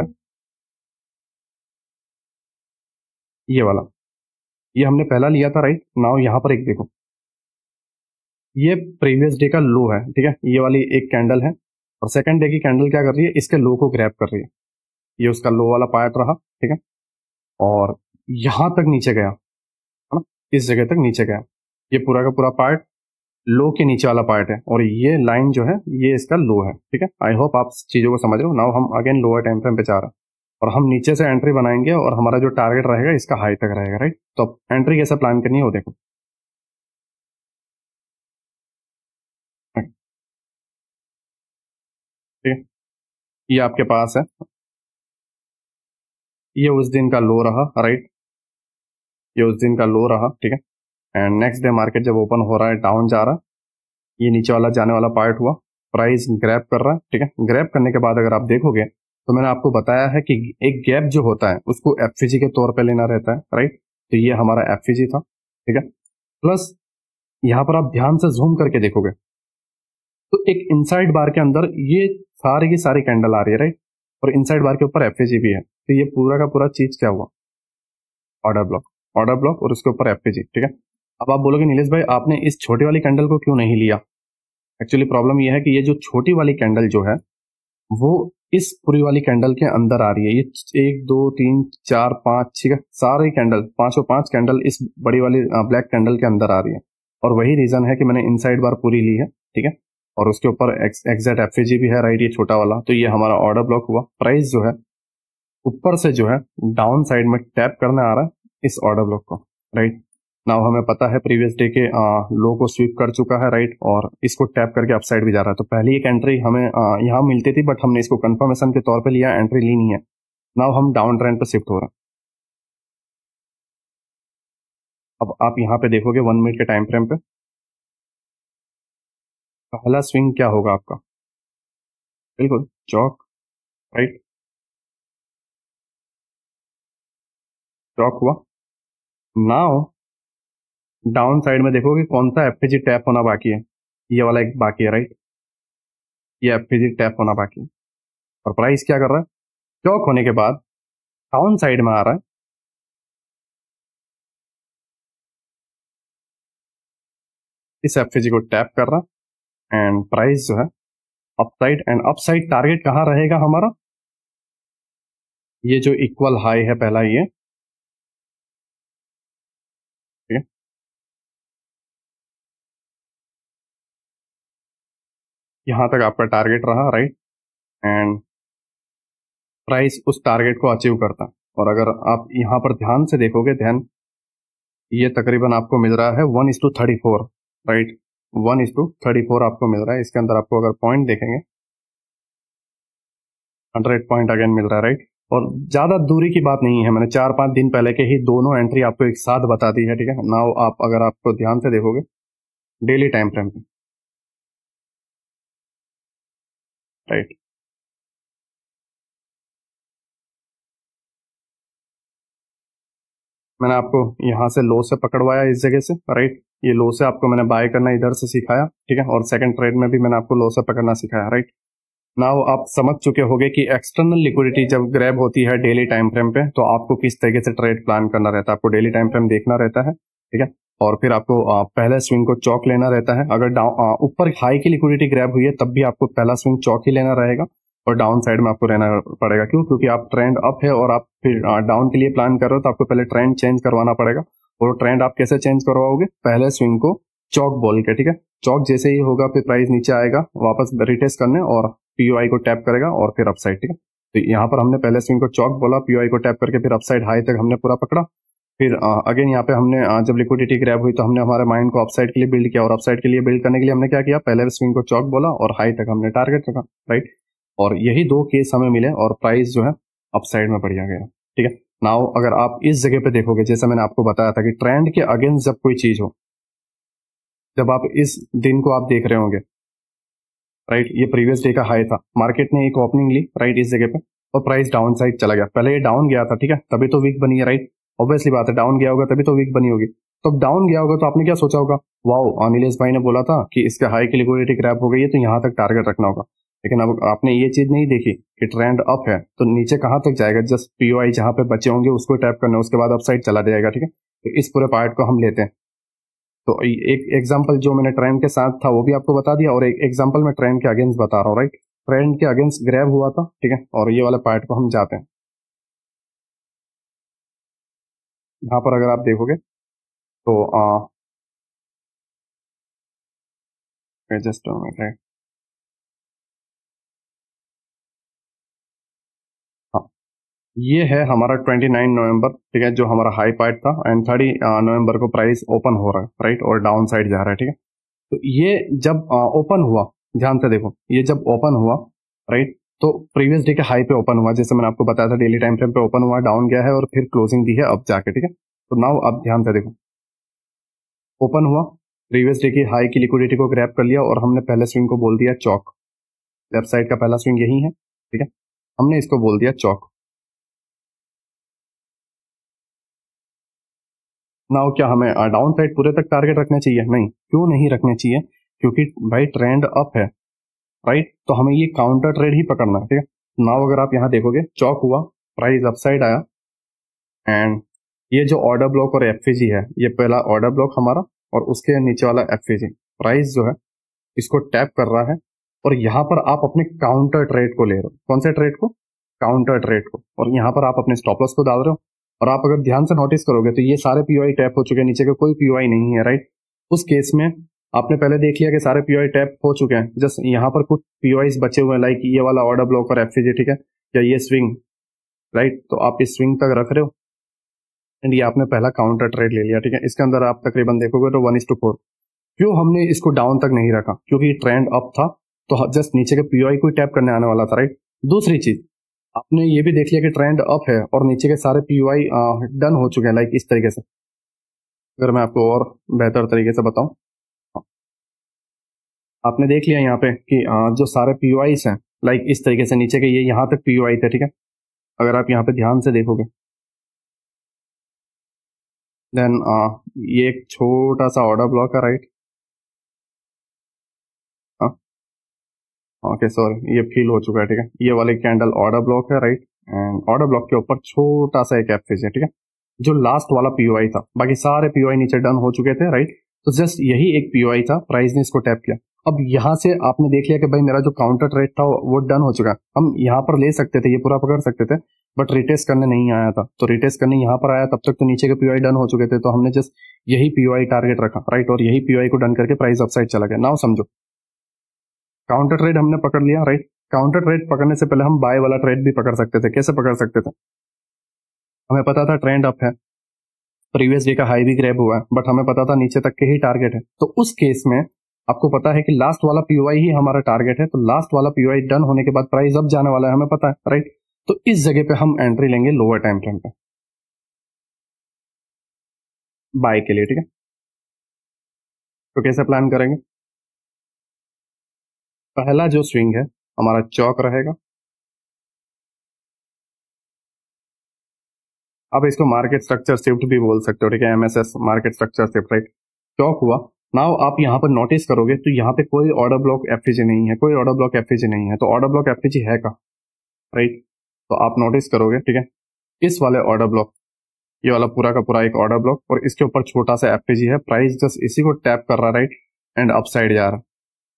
ये वाला, ये हमने पहला लिया था, राइट। नाउ यहाँ पर एक देखो, ये प्रीवियस डे का लो है, ठीक है। ये वाली एक कैंडल है और सेकंड डे की कैंडल क्या कर रही है, इसके लो को ग्रैब कर रही है। ये उसका लो वाला पार्ट रहा, ठीक है, और यहां तक नीचे गया, है ना, इस जगह तक नीचे गया। ये पूरा का पूरा पार्ट लो के नीचे वाला पार्ट है और ये लाइन जो है ये इसका लो है, ठीक है। आई होप आप चीजों को समझ रहे हो। नाउ हम अगेन लोअर टाइम फ्रेम पे जा रहे हैं और हम नीचे से एंट्री बनाएंगे और हमारा जो टारगेट रहेगा इसका हाई तक रहेगा, राइट। तो एंट्री कैसे प्लान करनी है वो देखो, ठीक है। ये आपके पास है, ये उस दिन का लो रहा, राइट, ये उस दिन का लो रहा, ठीक है। एंड नेक्स्ट डे मार्केट जब ओपन हो रहा है डाउन जा रहा है, ये नीचे वाला जाने वाला पार्ट हुआ, प्राइस ग्रैब कर रहा है, ठीक है। ग्रैब करने के बाद अगर आप देखोगे तो मैंने आपको बताया है कि एक गैप जो होता है उसको एफईजी के तौर पे लेना रहता है, राइट। तो ये हमारा एफईजी था, ठीक है। प्लस यहाँ पर आप ध्यान से जूम करके देखोगे तो एक इनसाइड बार के अंदर ये सारी की सारी कैंडल आ रही है, राइट, और इनसाइड बार के ऊपर एफईजी भी है। तो ये पूरा का पूरा चीज क्या हुआ, ऑर्डर ब्लॉक, ऑर्डर ब्लॉक और उसके ऊपर एफईजी, ठीक है। अब आप बोलोगे नीलेश भाई आपने इस छोटी वाली कैंडल को क्यों नहीं लिया। एक्चुअली प्रॉब्लम यह है कि ये जो छोटी वाली कैंडल जो है वो इस पूरी वाली कैंडल के अंदर आ रही है। ये एक दो तीन चार पांच, ठीक है, सारी कैंडल पांचों पांच कैंडल इस बड़ी वाली ब्लैक कैंडल के अंदर आ रही है और वही रीजन है कि मैंने इनसाइड बार पूरी ली है, ठीक है। और उसके ऊपर एग्जैक्ट एफईजी भी है, राइट, ये छोटा वाला। तो ये हमारा ऑर्डर ब्लॉक हुआ। प्राइस जो है ऊपर से जो है डाउन साइड में टैप करने आ रहा है इस ऑर्डर ब्लॉक को, राइट। नाउ हमें पता है प्रीवियस डे के लो को स्वीप कर चुका है, राइट, और इसको टैप करके अपसाइड भी जा रहा है। तो पहली एक एंट्री हमें यहाँ मिलती थी बट हमने इसको कंफर्मेशन के तौर पे लिया, एंट्री ली नहीं है। नाउ हम डाउन ट्रेंड पे शिफ्ट हो रहे हैं। अब आप यहाँ पे देखोगे वन मिनट के टाइम फ्रेम पे पहला स्विंग क्या होगा आपका, बिल्कुल चौक, राइट, चौक हुआ। नाउ डाउन साइड में देखोगे कौन सा एफईजी टैप होना बाकी है, ये वाला एक बाकी है, राइट। ये एफपीजी टैप होना बाकी है। और प्राइस क्या कर रहा है, चौक होने के बाद डाउन साइड में आ रहा है, इस एफपीजी को टैप कर रहा है एंड प्राइस जो है अपसाइड, एंड अपसाइड टारगेट कहाँ रहेगा हमारा, ये जो इक्वल हाई है पहला ये, ठीक है, यहां तक आपका टारगेट रहा, राइट, एंड प्राइस उस टारगेट को अचीव करता है। और अगर आप यहां पर ध्यान से देखोगे, ध्यान, ये तकरीबन आपको मिल रहा है one is two thirty four, right, one is two thirty four आपको मिल रहा है। इसके अंदर आपको अगर पॉइंट देखेंगे, हंड्रेड पॉइंट अगेन मिल रहा है, राइट। और ज्यादा दूरी की बात नहीं है, मैंने चार पांच दिन पहले के ही दोनों एंट्री आपको एक साथ बता दी है, ठीक है। नाउ आप अगर आपको ध्यान से देखोगे डेली टाइम फ्रेम पे, राइट, मैंने आपको यहाँ से लो से पकड़वाया इस जगह से, राइट, ये लो से आपको मैंने बाय करना इधर से सिखाया, ठीक है, और सेकंड ट्रेड में भी मैंने आपको लो से पकड़ना सिखाया, राइट। नाउ आप समझ चुके होंगे कि एक्सटर्नल लिक्विडिटी जब ग्रैब होती है डेली टाइम फ्रेम पे, तो आपको किस तरीके से ट्रेड प्लान करना रहता है। आपको डेली टाइम फ्रेम देखना रहता है, ठीक है, और फिर आपको आ, पहले स्विंग को चौक लेना रहता है। अगर डाउन ऊपर हाई की लिक्विडिटी ग्रैब हुई है तब भी आपको पहला स्विंग चौक ही लेना रहेगा, और डाउन साइड में आपको रहना पड़ेगा। क्यों? क्योंकि आप ट्रेंड अप है और आप फिर डाउन के लिए प्लान कर रहे हो, तो आपको पहले ट्रेंड चेंज करवाना पड़ेगा। और ट्रेंड आप कैसे चेंज करवाओगे, पहले स्विंग को चौक बोल के, ठीक है, चौक जैसे ही होगा फिर प्राइस नीचे आएगा वापस रिटेस्ट करने और पीओआई को टैप करेगा और फिर अपसाइड, ठीक है। तो यहाँ पर हमने पहले स्विंग को चौक बोला, पीओआई को टैप करके फिर अपसाइड हाई तक हमने पूरा पकड़ा। फिर अगेन यहाँ पे हमने uh, जब लिक्विडिटी ग्रैब हुई तो हमने हमारे माइंड को अपसाइड के लिए बिल्ड किया, और अपसाइड के लिए बिल्ड करने के लिए हमने क्या किया, पहले स्विंग को चौक बोला और हाई तक हमने टारगेट रखा, राइट। और यही दो केस हमें मिले और प्राइस जो है अपसाइड में बढ़िया गया, ठीक है। नाउ अगर आप इस जगह पे देखोगे, जैसे मैंने आपको बताया था कि ट्रेंड के अगेंस्ट जब कोई चीज हो, जब आप इस दिन को आप देख रहे होंगे, राइट, ये प्रीवियस डे का हाई था, मार्केट ने एक ओपनिंग ली, राइट, इस जगह पे, और प्राइस डाउन साइड चला गया। पहले ये डाउन गया था, ठीक है, तभी तो वीक बनी है, राइट, ऑब्वियसली बात है, डाउन गया होगा तभी तो वीक बनी होगी। तो डाउन गया होगा तो आपने क्या सोचा होगा, वाओ नीलेश भाई ने बोला था कि इसका हाई की लिक्विडिटी क्रैप हो गई है तो यहाँ तक टारगेट रखना होगा। लेकिन अब आपने ये चीज नहीं देखी कि ट्रेंड अप है तो नीचे कहाँ तक जाएगा, जस्ट पीओआई जहां पे बचे होंगे उसको टैप करना, उसके बाद अपसाइड चला जाएगा, ठीक है। तो इस पूरे पार्ट को हम लेते हैं। तो एक एग्जांपल जो मैंने ट्रेंड के साथ था वो भी आपको बता दिया, और एक एग्जांपल मैं ट्रेंड के अगेंस्ट बता रहा हूँ, राइट, ट्रेंड के अगेंस्ट ग्रैब हुआ था, ठीक है, और ये वाले पार्ट को हम जाते हैं। यहाँ पर अगर आप देखोगे तो जस्ट राइट, हाँ, ये है हमारा ट्वेंटी नाइन नवंबर, ठीक है, जो हमारा हाई पार्ट था, एंड थर्टी नवंबर को प्राइस ओपन हो रहा है, राइट, और डाउन साइड जा रहा है, ठीक है। तो ये जब ओपन हुआ, ध्यान से देखो, ये जब ओपन हुआ, राइट, तो प्रीवियस डे के हाई पे ओपन हुआ, जैसे मैंने आपको बताया था डेली टाइम फ्रेम पे ओपन हुआ, डाउन गया है और फिर क्लोजिंग दी है अब जाके, ठीक है। तो नाउ आप ध्यान से देखो, ओपन हुआ, प्रीवियस डे की हाई की लिक्विडिटी को ग्रैब कर लिया और हमने पहले स्विंग को बोल दिया चौक, लेफ्ट साइड का पहला स्विंग यही है, ठीक है, हमने इसको बोल दिया चौक। नाउ क्या हमें डाउन साइड पूरे तक टारगेट रखने चाहिए? नहीं, क्यों नहीं रखने चाहिए? क्योंकि भाई ट्रेंड अप है, राइट, तो हमें ये काउंटर ट्रेड ही पकड़ना है, ठीक है। नाउ अगर आप यहाँ देखोगे, चौक हुआ, प्राइस अपसाइड आया, एंड ये जो ऑर्डर ब्लॉक और एफईजी है, ये पहला ऑर्डर ब्लॉक हमारा और उसके नीचे वाला एफईजी, प्राइस जो है इसको टैप कर रहा है, और यहाँ पर आप अपने काउंटर ट्रेड को ले रहे हो। कौन से ट्रेड को? काउंटर ट्रेड को। और यहाँ पर आप अपने स्टॉप लॉस को डाल रहे हो, और आप अगर ध्यान से नोटिस करोगे तो ये सारे पीओआई टैप हो चुके हैं, नीचे का कोई पीओआई नहीं है, राइट। उस केस में आपने पहले देख लिया कि सारे पीओआई टैप हो चुके हैं, जस्ट यहाँ पर कुछ पीओआई बचे हुए हैं, लाइक ये वाला ऑर्डर ब्लॉक और एफसीजी, ठीक है, या ये स्विंग, राइट। तो आप इस स्विंग तक रख रहे हो, एंड ये आपने पहला काउंटर ट्रेड ले लिया, ठीक है। इसके अंदर आप तकरीबन देखोगे तो वन इज टू फोर। क्यों हमने इसको डाउन तक नहीं रखा? क्योंकि ट्रेंड अप था, तो जस्ट नीचे के पीओआई को टैप करने आने वाला था, राइट। दूसरी चीज, आपने ये भी देख लिया कि ट्रेंड अप है और नीचे के सारे पीओआई डन हो चुके हैं, लाइक इस तरीके से। अगर मैं आपको और बेहतर तरीके से बताऊं, आपने देख लिया यहाँ पे कि आ, जो सारे पीओआईस हैं, लाइक इस तरीके से नीचे के ये यहाँ तक पीओआई थे, ठीक है। अगर आप यहाँ पे ध्यान से देखोगे, देन ये एक छोटा सा ऑर्डर ब्लॉक है, राइट, ओके सॉरी ये फील हो चुका है, ठीक है। ये वाले कैंडल ऑर्डर ब्लॉक है, राइट, एंड ऑर्डर ब्लॉक के ऊपर छोटा सा एक एफ है, ठीक है, जो लास्ट वाला पीओआई था। बाकी सारे पीओआई नीचे डन हो चुके थे, राइट। तो जस्ट यही एक पीओआई था, प्राइस ने इसको टैप किया। अब यहाँ से आपने देख लिया कि भाई मेरा जो काउंटर ट्रेड था वो डन हो चुका है। हम यहाँ पर ले सकते थे, ये पूरा पकड़ सकते थे, बट रिटेस्ट करने नहीं आया था। तो रिटेस्ट करने यहाँ पर आया, तब तक तो नीचे के पीओआई डन हो चुके थे, तो हमने जस्ट यही पीओआई टारगेट रखा, राइट, और यही पीओआई को डन करके प्राइस अपसाइड चला गया। नाउ समझो, काउंटर ट्रेड हमने पकड़ लिया, राइट। काउंटर ट्रेड पकड़ने से पहले हम बाय वाला ट्रेड भी पकड़ सकते थे। कैसे पकड़ सकते थे? हमें पता था ट्रेंड अप है, प्रीवियस डे का हाई भी ग्रैब हुआ है, बट हमें पता था नीचे तक के ही टारगेट है। तो उस केस में आपको पता है कि लास्ट वाला पीओआई ही हमारा टारगेट है, तो लास्ट वाला पीओआई डन होने के बाद प्राइस अब जाने वाला है, हमें पता है, राइट। तो इस जगह पे हम एंट्री लेंगे लोअर टाइम फ्रेम पे बाय के लिए, ठीक है। तो कैसे प्लान करेंगे? पहला जो स्विंग है हमारा चौक रहेगा। अब इसको मार्केट स्ट्रक्चर शिफ्ट भी बोल सकते हो, ठीक है, MSS market structure shift, right. चौक हुआ। नाउ आप यहाँ पर नोटिस करोगे तो यहाँ पे कोई ऑर्डर ब्लॉक एफईजी नहीं है, कोई ऑर्डर ब्लॉक एफईजी नहीं है। तो ऑर्डर ब्लॉक एफईजी है का, राइट। तो आप नोटिस करोगे, ठीक है, इस वाले ऑर्डर ब्लॉक, ये वाला पूरा का पूरा एक ऑर्डर ब्लॉक, और इसके ऊपर छोटा सा एफईजी है। प्राइस जस्ट इसी को टैप कर रहा है, राइट, एंड अपसाइड जा रहा,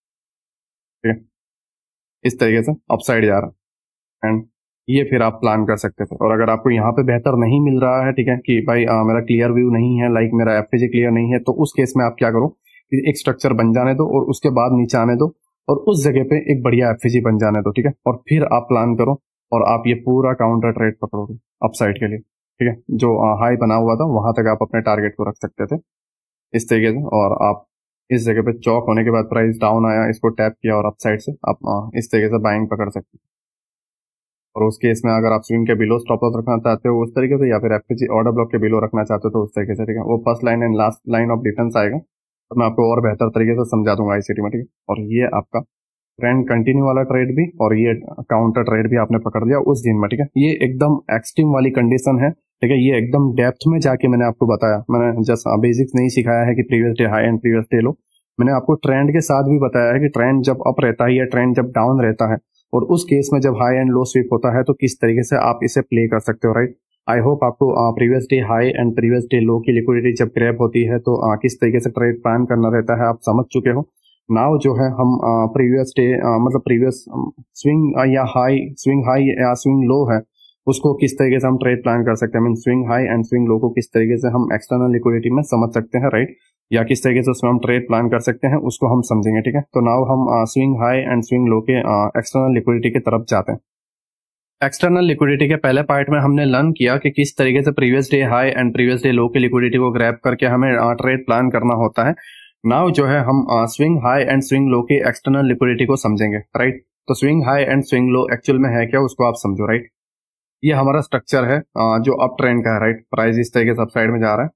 ठीक है, इस तरीके से अपसाइड जा रहा। एंड ये फिर आप प्लान कर सकते थे। और अगर आपको यहाँ पे बेहतर नहीं मिल रहा है, ठीक है, कि भाई आ, मेरा क्लियर व्यू नहीं है, लाइक मेरा एफईजी क्लियर नहीं है, तो उस केस में आप क्या करो कि एक स्ट्रक्चर बन जाने दो और उसके बाद नीचे आने दो और उस जगह पे एक बढ़िया एफईजी बन जाने दो, ठीक है, और फिर आप प्लान करो और आप ये पूरा काउंटर ट्रेड पकड़ोगे अपसाइड के लिए, ठीक है। जो हाई बना हुआ था वहां तक आप अपने टारगेट को रख सकते थे इस तरीके से, और आप इस जगह पे चौक होने के बाद प्राइस डाउन आया, इसको टैप किया और अपसाइड से आप आ, इस तरीके से बाइंग पकड़ सकते हैं। और उस केस में अगर आप स्विंग के बिलो स्टॉप लॉस रखना चाहते हो उस तरीके से, या फिर एफईजी ऑर्डर ब्लॉक के बिलो रखना चाहते हो तो उस तरीके से, ठीक है। वो first line and last line of defence आएगा, तो मैं आपको और बेहतर तरीके से समझा दूंगा आईसीटी में, ठीक है। और ये आपका ट्रेंड कंटिन्यू वाला ट्रेड भी और ये काउंटर ट्रेड भी आपने पकड़ लिया उस दिन में, ठीक है। ये एकदम एक्सट्रीम वाली कंडीशन है, ठीक है। ये एकदम डेप्थ में जाके मैंने आपको बताया, मैंने जस्ट बेसिक्स नहीं सिखाया है कि previous day high and previous day low. मैंने आपको ट्रेंड के साथ भी बताया है कि ट्रेंड जब अप रहता है या ट्रेंड जब डाउन रहता है, और उस केस में जब हाई एंड लो स्वीप होता है तो किस तरीके से आप इसे प्ले कर सकते हो, राइट। आई होप आपको previous day high and previous day low की लिक्विडिटी जब ग्रैब होती है तो आ, किस तरीके से ट्रेड प्लान करना रहता है आप समझ चुके हो। नाउ जो है हम प्रीवियस डे मतलब प्रीवियस स्विंग या हाई स्विंग हाई या स्विंग लो है उसको किस तरीके से हम ट्रेड प्लान कर सकते हैं। Mean swing high and swing low को किस तरीके से हम एक्सटर्नल लिक्विडिटी में समझ सकते हैं, राइट, या किस तरीके से उसमें हम ट्रेड प्लान कर सकते हैं उसको हम समझेंगे, ठीक है। तो नाउ हम swing high and swing low के एक्सटर्नल लिक्विडिटी की तरफ जाते हैं। एक्सटर्नल लिक्विडिटी के पहले पार्ट में हमने लर्न किया कि किस तरीके से previous day high and previous day low की लिक्विडिटी को ग्रैब करके हमें ट्रेड प्लान करना होता है। नाउ जो है हम swing high and swing low की एक्सटर्नल लिक्विडिटी को समझेंगे, राइट। तो swing high and swing low actual में है क्या उसको आप समझो, राइट। ये हमारा स्ट्रक्चर है जो अप ट्रेंड का है, राइट। प्राइस इस तरीके से अप साइड में जा रहा है,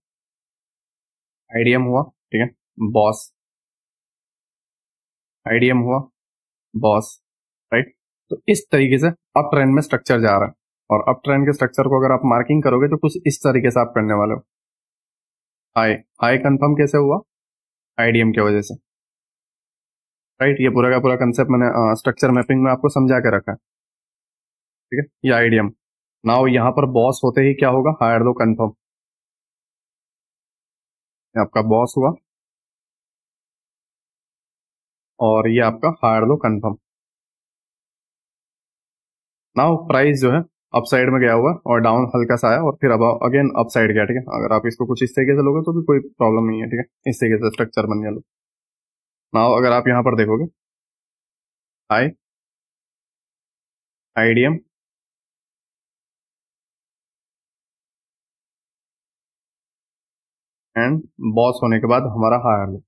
आईडीएम हुआ, ठीक है, बॉस, आईडीएम हुआ, बॉस, राइट। तो इस तरीके से अप ट्रेंड में स्ट्रक्चर जा रहा है, और अप ट्रेंड के स्ट्रक्चर को अगर आप मार्किंग करोगे तो कुछ इस तरीके से आप करने वाले हो। हाई हाई कंफर्म कैसे हुआ? आईडीएम की वजह से, राइट। ये पूरा का पूरा कंसेप्ट मैंने स्ट्रक्चर मैपिंग में आपको समझा के रखा है, ठीक है। ये आईडीएम। नाउ यहाँ पर बॉस होते ही क्या होगा? हायर लो कंफर्म, आपका बॉस हुआ और ये आपका higher low confirm. Now price जो है अप साइड में गया हुआ और डाउन हल्का सा आया और फिर अब अगेन अप साइड गया, ठीक है। अगर आप इसको कुछ इस तरीके से लोगे तो भी कोई प्रॉब्लम नहीं है, ठीक है। इस तरीके से स्ट्रक्चर बन गया लो। नाउ अगर आप यहां पर देखोगे हाई आईडीएम एंड बॉस होने के बाद हमारा हायर लो,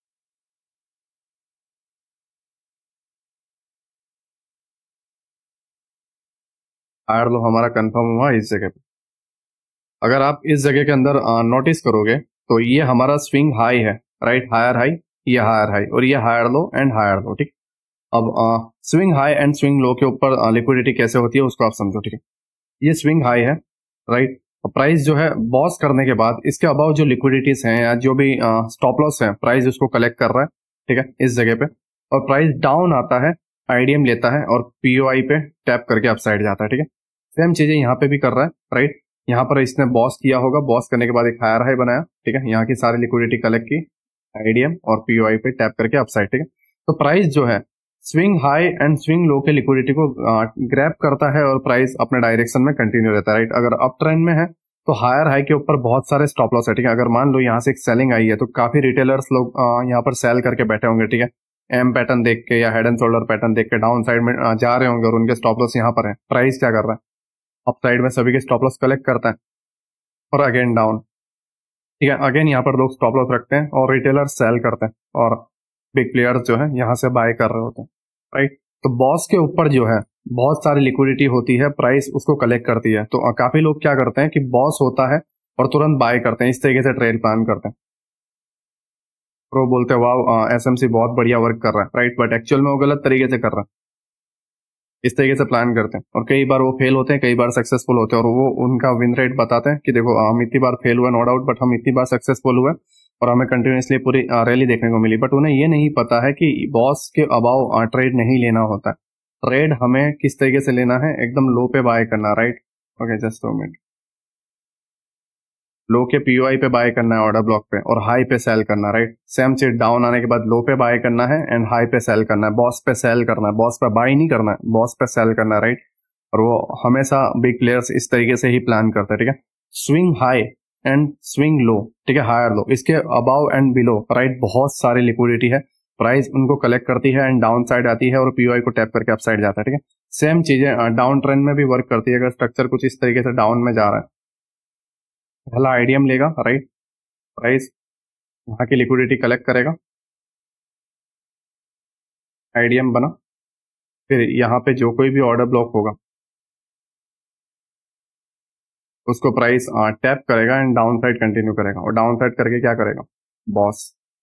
हायर लो हमारा कंफर्म हुआ इस जगह पे। अगर आप इस जगह के अंदर नोटिस करोगे तो ये हमारा स्विंग हाई है, राइट, हायर हाई, ये हायर हाई और ये higher low and higher low, ठीक। अब swing high and swing low के ऊपर लिक्विडिटी कैसे होती है उसको आप समझो, ठीक है। ये स्विंग हाई है, राइट। प्राइस जो है बॉस करने के बाद इसके अबाउ जो लिक्विडिटीज हैं या जो भी स्टॉप लॉस है प्राइस उसको कलेक्ट कर रहा है, ठीक है, इस जगह पे। और प्राइस डाउन आता है आईडीएम लेता है और पीओआई पे टैप करके अपसाइड जाता है, ठीक है। सेम चीजें यहाँ पे भी कर रहा है, राइट। यहाँ पर इसने बॉस किया होगा, बॉस करने के बाद एक हायर हाई बनाया, ठीक है। यहाँ की सारी लिक्विडिटी कलेक्ट की, आईडीएम और पीओआई पे टैप करके अपसाइड, ठीक है। तो प्राइस जो है swing high and swing low के लिक्विडिटी को ग्रैब करता है और प्राइस अपने डायरेक्शन में कंटिन्यू रहता है, राइट। अगर अप ट्रेंड में है तो हायर हाई के ऊपर बहुत सारे स्टॉप लॉस है, ठीक है। अगर मान लो यहाँ से एक सेलिंग आई है तो काफी रिटेलर्स लोग यहाँ पर सेल करके बैठे होंगे, ठीक है। एम पैटर्न देख के या हेड एंड शोल्डर पैटर्न देख के डाउन साइड में जा रहे होंगे और उनके स्टॉप लॉस यहाँ पर है। प्राइस क्या कर रहा है, अप साइड में सभी के स्टॉप लॉस कलेक्ट करता है और अगेन डाउन, ठीक है। अगेन यहाँ पर लोग स्टॉप लॉस रखते हैं और रिटेलर सेल करते हैं और बिग प्लेयर्स जो है यहाँ से बाय कर रहे होते हैं, राइट। तो बॉस के ऊपर जो है बहुत सारी लिक्विडिटी होती है, प्राइस उसको कलेक्ट करती है। तो काफी लोग क्या करते हैं कि बॉस होता है और तुरंत बाय करते हैं, इस तरीके से ट्रेड प्लान करते हैं। प्रो बोलते हैं वाओ एसएमसी बहुत बढ़िया वर्क कर रहा है, राइट। बट एक्चुअल में वो गलत तरीके से कर रहा है, इस तरीके से प्लान करते हैं और कई बार वो फेल होते हैं, कई बार सक्सेसफुल होते हैं और वो उनका विन रेट बताते हैं कि देखो हम इतनी बार फेल हुए नो डाउट, बट हम इतनी बार सक्सेसफुल हुए और हमें कंटिन्यूसली पूरी रैली देखने को मिली। बट उन्हें ये नहीं पता है कि बॉस के अबाव ट्रेड नहीं लेना होता है। ट्रेड हमें किस तरीके से लेना है, एकदम लो पे बाय करना, राइट। ओके जस्ट दो मिनट। लो के पीओआई पे बाय करना है ऑर्डर ब्लॉक पे और हाई पे सेल करना, राइट। सेम चीज डाउन आने के बाद लो पे बाय करना है एंड हाई पे सेल करना है, बॉस पे सेल करना है, बॉस पे बाय नहीं करना है, बॉस पे सेल करना है, राइट। और वो हमेशा बिग प्लेयर्स इस तरीके से ही प्लान करते हैं, ठीक है। Swing high and swing low, ठीक है, हायर लो, इसके अबाव एंड बिलो, राइट, बहुत सारी लिक्विडिटी है, प्राइस उनको कलेक्ट करती है एंड डाउन साइड आती है और पीओआई को टैप करके अप साइड जाता है, ठीक है। सेम चीजें डाउन ट्रेंड में भी वर्क करती है। अगर स्ट्रक्चर कुछ इस तरीके से डाउन में जा रहा है, पहला आईडीएम लेगा, राइट, प्राइस वहां की लिक्विडिटी कलेक्ट करेगा, आईडीएम बना, फिर यहाँ पे जो कोई भी ऑर्डर ब्लॉक होगा उसको प्राइस टैप करेगा एंड डाउन साइड कंटिन्यू करेगा और डाउन साइड करके क्या करेगा, बॉस,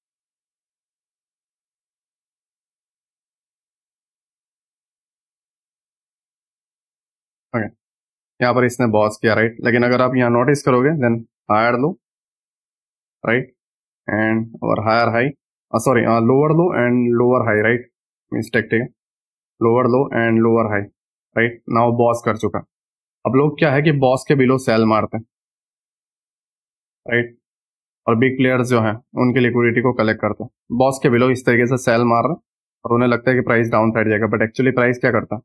ओके। यहाँ पर इसने बॉस किया, राइट। लेकिन अगर आप यहाँ नोटिस करोगे then higher low, right, and और higher high, sorry lower low and lower high, right, mistake, ठीक है, lower low and lower high, right. Now BOS कर चुका। अब लोग क्या है कि बॉस के बिलो सेल मारते हैं, राइट, और बिग प्लेयर्स जो हैं उनकी लिक्विडिटी को कलेक्ट करते हैं। बॉस के बिलो इस तरीके से सेल मार रहे हैं और उन्हें लगता है कि प्राइस डाउन साइड जाएगा, बट एक्चुअली प्राइस क्या करता है,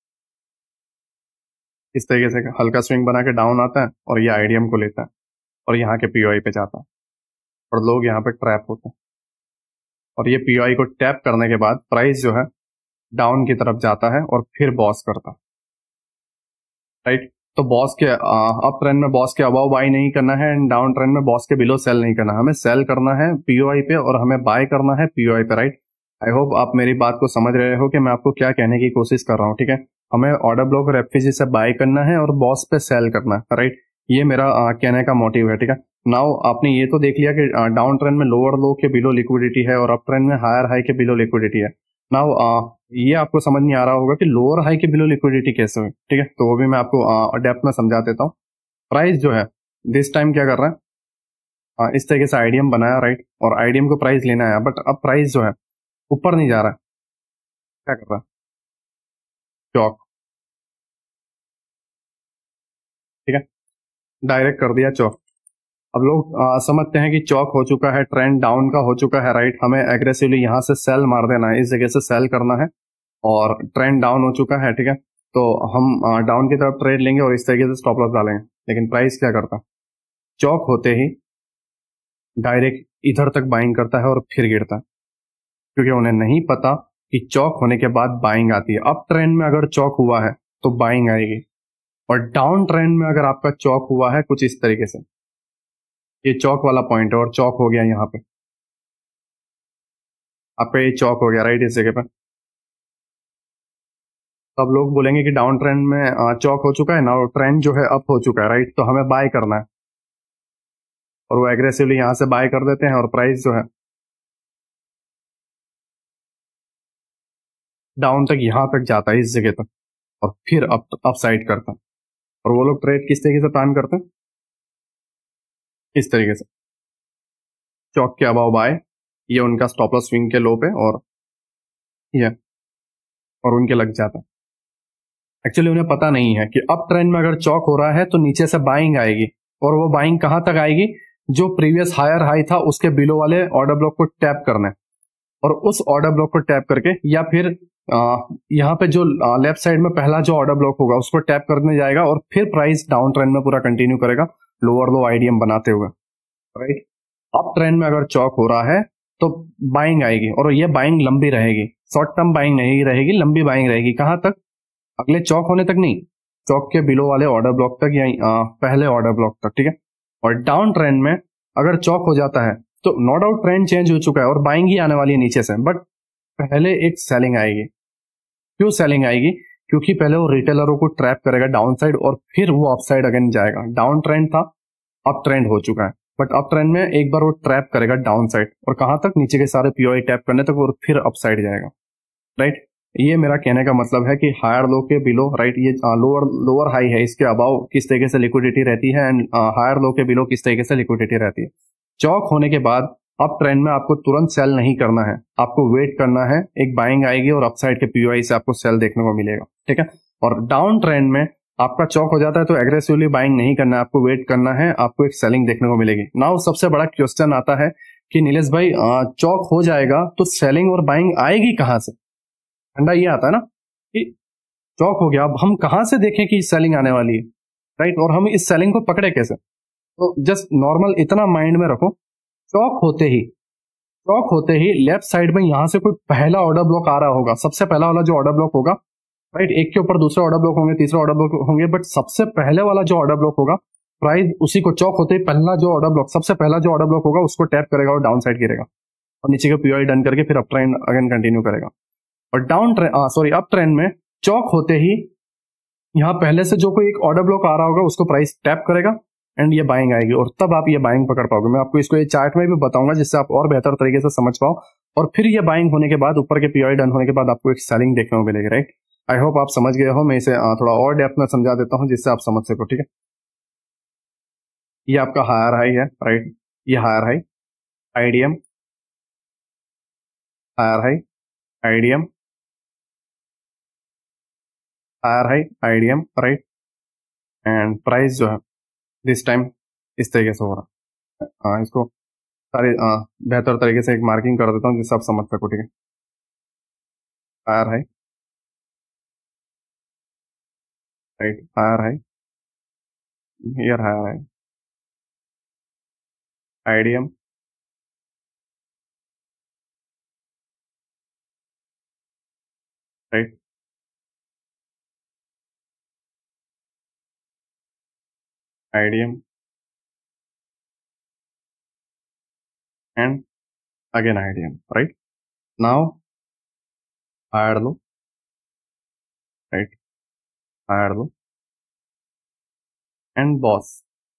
इस तरीके से हल्का स्विंग बना के डाउन आता है और ये आईडीएम को लेता है और यहाँ के पीओआई पे जाता है और लोग यहाँ पे ट्रैप होते हैं और ये पीओआई को टैप करने के बाद प्राइस जो है डाउन की तरफ जाता है और फिर बॉस करता है, राइट। तो बॉस के अप ट्रेंड में बॉस के अबाव बाई नहीं करना है एंड डाउन ट्रेंड में बॉस के बिलो सेल नहीं करना, हमें सेल करना है पीओआई पे और हमें बाय करना है पीओआई पे, राइट। आई होप आप मेरी बात को समझ रहे हो कि मैं आपको क्या कहने की कोशिश कर रहा हूँ, ठीक है। हमें ऑर्डर ब्लॉक और एफपीजी से बाय करना है और बॉस पे सेल करना है, राइट। ये मेरा आ, कहने का मोटिव है, ठीक है। नाउ आपने ये तो देख लिया कि डाउन ट्रेंड में लोअर लो के बिलो लिक्विडिटी है और अप ट्रेंड में हायर हाई के बिलो लिक्विडिटी है। नाउ ये आपको समझ नहीं आ रहा होगा कि लोअर हाई के बिलो लिक्विडिटी कैसे हुई, ठीक है। तो वो भी मैं आपको डेप्थ में समझा देता हूँ। प्राइस जो है दिस टाइम क्या कर रहा है, आ, इस तरीके से आईडीएम बनाया, राइट, और आईडीएम को प्राइस लेना है, बट अब प्राइस जो है ऊपर नहीं जा रहा है, क्या कर रहा है, चौक, ठीक है, डायरेक्ट कर दिया चौक। अब लोग आ, समझते हैं कि चौक हो चुका है, ट्रेंड डाउन का हो चुका है, राइट, हमें एग्रेसिवली यहाँ से सेल मार देना है, इस जगह से सेल करना है और ट्रेंड डाउन हो चुका है, ठीक है। तो हम डाउन की तरफ ट्रेड लेंगे और इस तरीके से स्टॉप लॉस डालेंगे। लेकिन प्राइस क्या करता है, चौक होते ही डायरेक्ट इधर तक बाइंग करता है और फिर गिरता है, क्योंकि उन्हें नहीं पता कि चौक होने के बाद बाइंग आती है। अप ट्रेंड में अगर चौक हुआ है तो बाइंग आएगी और डाउन ट्रेंड में अगर आपका चौक हुआ है कुछ इस तरीके से, ये चौक वाला पॉइंट है और चौक हो गया यहाँ पे, आपका ये चौक हो गया, राइट, इस जगह पे, तो अब लोग बोलेंगे कि डाउन ट्रेंड में चौक हो चुका है ना और ट्रेंड जो है अप हो चुका है, राइट, तो हमें बाय करना है और वो एग्रेसिवली यहां से बाय कर देते हैं और प्राइस जो है डाउन तक यहां तक जाता है, इस जगह तक, और फिर अप अप साइड करता है। और वो लोग ट्रेड किस तरीके से प्लान करते हैं, इस तरीके से चौक के अबाव बाय, ये उनका स्टॉप लॉस स्विंग के लो पे और ये और उनके लग जाता है। एक्चुअली उन्हें पता नहीं है कि अप ट्रेंड में अगर चौक हो रहा है तो नीचे से बाइंग आएगी, और वो बाइंग कहां तक आएगी, जो प्रीवियस हायर हाई था उसके बिलो वाले ऑर्डर ब्लॉक को टैप करना है, और उस ऑर्डर ब्लॉक को टैप करके या फिर यहाँ पे जो लेफ्ट साइड में पहला जो ऑर्डर ब्लॉक होगा उसको टैप करने जाएगा, और फिर प्राइस डाउन ट्रेंड में पूरा कंटिन्यू करेगा लोअर लो आईडीएम बनाते हुए, राइट। अप ट्रेंड में अगर चौक हो रहा है तो बाइंग आएगी, और ये बाइंग लंबी रहेगी, शॉर्ट टर्म बाइंग नहीं रहेगी, लंबी बाइंग रहेगी। कहां तक, अगले चौक होने तक नहीं, चौक के बिलो वाले ऑर्डर ब्लॉक तक या आ, पहले ऑर्डर ब्लॉक तक, ठीक है। और डाउन ट्रेंड में अगर चौक हो जाता है तो नो डाउट ट्रेंड चेंज हो चुका है और बाइंग ही आने वाली है नीचे से, बट पहले एक सेलिंग आएगी। क्यों सेलिंग आएगी, क्योंकि पहले वो रिटेलरों को ट्रैप करेगा डाउन साइड और फिर वो अप साइड अगेन जाएगा। डाउन ट्रेंड था, अप ट्रेंड हो चुका है, बट अप ट्रेंड में एक बार वो ट्रैप करेगा डाउन साइड, और कहां तक, नीचे के सारे पीओआई टैप करने तक, और फिर अप साइड जाएगा, राइट। ये मेरा कहने का मतलब है कि हायर लो के बिलो, राइट, ये लोअर लोअर हाई है, इसके अबाव किस तरीके से लिक्विडिटी रहती है, एंड हायर लो के बिलो किस तरीके से लिक्विडिटी रहती है। चौक होने के बाद अप ट्रेंड में आपको तुरंत सेल नहीं करना है, आपको वेट करना है, एक बाइंग आएगी और अपसाइड के पीओआई से आपको सेल देखने को मिलेगा, ठीक है। और डाउन ट्रेंड में आपका चौक हो जाता है तो एग्रेसिवली बाइंग नहीं करना है, आपको वेट करना है, आपको एक सेलिंग देखने को मिलेगी। नाउ सबसे बड़ा क्वेश्चन आता है कि नीलेश भाई चौक हो जाएगा तो सेलिंग और बाइंग आएगी कहां से, फंडा ये आता है ना कि चौक हो गया, अब हम कहां से देखें कि सेलिंग आने वाली है, राइट, और हम इस सेलिंग को पकड़े कैसे। तो जस्ट नॉर्मल इतना माइंड में रखो, चौक होते ही चौक होते ही लेफ्ट साइड में यहां से कोई पहला ऑर्डर ब्लॉक आ रहा होगा, सबसे पहला वाला जो ऑर्डर ब्लॉक होगा, राइट, एक के ऊपर दूसरे ऑर्डर ब्लॉक होंगे, तीसरे ऑर्डर ब्लॉक होंगे, बट सबसे पहले वाला जो ऑर्डर ब्लॉक होगा, प्राइस उसी को चौक होते ही पहला जो ऑर्डर ब्लॉक, सबसे पहला जो ऑर्डर ब्लॉक होगा उसको टैप करेगा और डाउन साइड गिरेगा, और नीचे के पीओआई डन करके फिर अप ट्रेंड अगेन कंटिन्यू करेगा। और down trend sorry up trend में चौक होते ही यहां पहले से जो कोई एक ऑर्डर ब्लॉक आ रहा होगा उसको प्राइस टैप करेगा एंड ये बाइंग आएगी, और तब आप ये बाइंग पकड़ पाओगे। मैं आपको इसको ये चार्ट में भी बताऊंगा जिससे आप और बेहतर तरीके से समझ पाओ, और फिर ये बाइंग होने के बाद ऊपर के पीओआई डन होने के बाद आपको एक सेलिंग देखने को मिलेगी, राइट। आई होप आप समझ गए हो, मैं इसे थोड़ा और डेप्थ में समझा देता हूं जिससे आप समझ सको, ठीक है। ये आपका हायर हाई है, राइट, ये higher high IDM, higher high IDM, higher high IDM, right, and price जो है दिस टाइम इस तरीके से हो रहा है। हाँ, इसको सारे बेहतर तरीके से एक मार्किंग कर देता हूँ जिससे आप समझ सको, ठीक है। Higher high, right, higher high, here higher high, IDM, right, IDM and again IDM, right. Now higher low, right, higher low and BOS,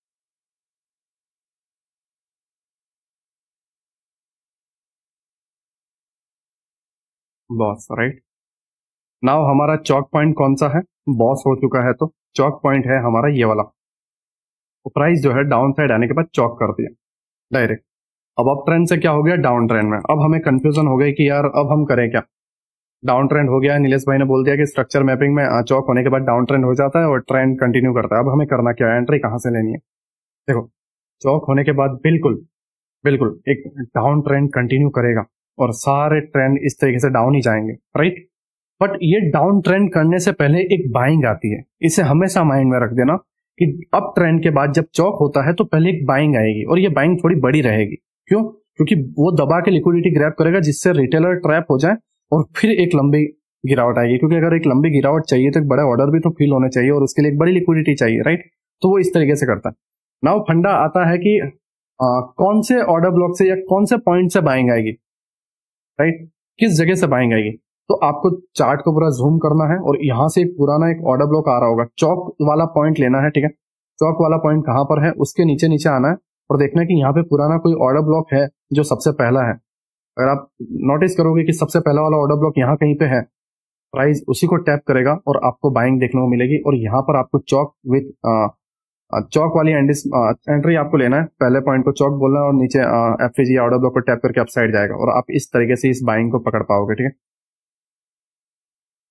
BOS, right. Now हमारा चौक पॉइंट कौन सा है, बॉस हो चुका है तो चौक पॉइंट है हमारा ये वाला। तो प्राइस जो है डाउन साइड आने के बाद चौक कर दिया डायरेक्ट। अब अप ट्रेंड से क्या हो गया, डाउन ट्रेंड में। अब हमें कंफ्यूजन हो गई कि यार अब हम करें क्या। डाउन ट्रेंड हो गया, नीलेश भाई ने बोल दिया कि स्ट्रक्चर मैपिंग में चौक होने के बाद डाउन ट्रेंड हो जाता है और ट्रेंड कंटिन्यू करता है। अब हमें करना क्या है, एंट्री कहां से लेनी है। देखो, चौक होने के बाद बिल्कुल बिल्कुल एक डाउन ट्रेंड कंटिन्यू करेगा और सारे ट्रेंड इस तरीके से डाउन ही जाएंगे, राइट। बट ये डाउन ट्रेंड करने से पहले एक बाइंग आती है, इसे हमेशा माइंड में रख देना कि अप ट्रेंड के बाद जब चौक होता है तो पहले एक बाइंग आएगी, और ये बाइंग थोड़ी बड़ी रहेगी। क्यों? क्योंकि वो दबा के लिक्विडिटी ग्रैब करेगा जिससे रिटेलर ट्रैप हो जाए और फिर एक लंबी गिरावट आएगी। क्योंकि अगर एक लंबी गिरावट चाहिए तो एक बड़े ऑर्डर भी तो फिल होने चाहिए और उसके लिए एक बड़ी लिक्विडिटी चाहिए, राइट। तो वो इस तरीके से करता है। नाउ फंडा आता है कि आ, कौन से ऑर्डर ब्लॉक से या कौन से पॉइंट से बाइंग आएगी, राइट, किस जगह से बाइंग आएगी। तो आपको चार्ट को पूरा जूम करना है और यहां से एक पुराना एक ऑर्डर ब्लॉक आ रहा होगा, चौक वाला पॉइंट लेना है, ठीक है। चौक वाला पॉइंट कहां पर है, उसके नीचे नीचे आना है और देखना है कि यहाँ पे पुराना कोई ऑर्डर ब्लॉक है जो सबसे पहला है। अगर आप नोटिस करोगे कि सबसे पहला वाला ऑर्डर ब्लॉक यहाँ कहीं पे है, प्राइस उसी को टैप करेगा और आपको बाइंग देखने को मिलेगी। और यहाँ पर आपको चौक विथ चौक वाली एंट्री आपको लेना है, पहले पॉइंट को चौक बोलना है और नीचे एफजी ऑर्डर ब्लॉक को टैप करके अप साइड जाएगा और आप इस तरीके से इस बाइंग को पकड़ पाओगे, ठीक है।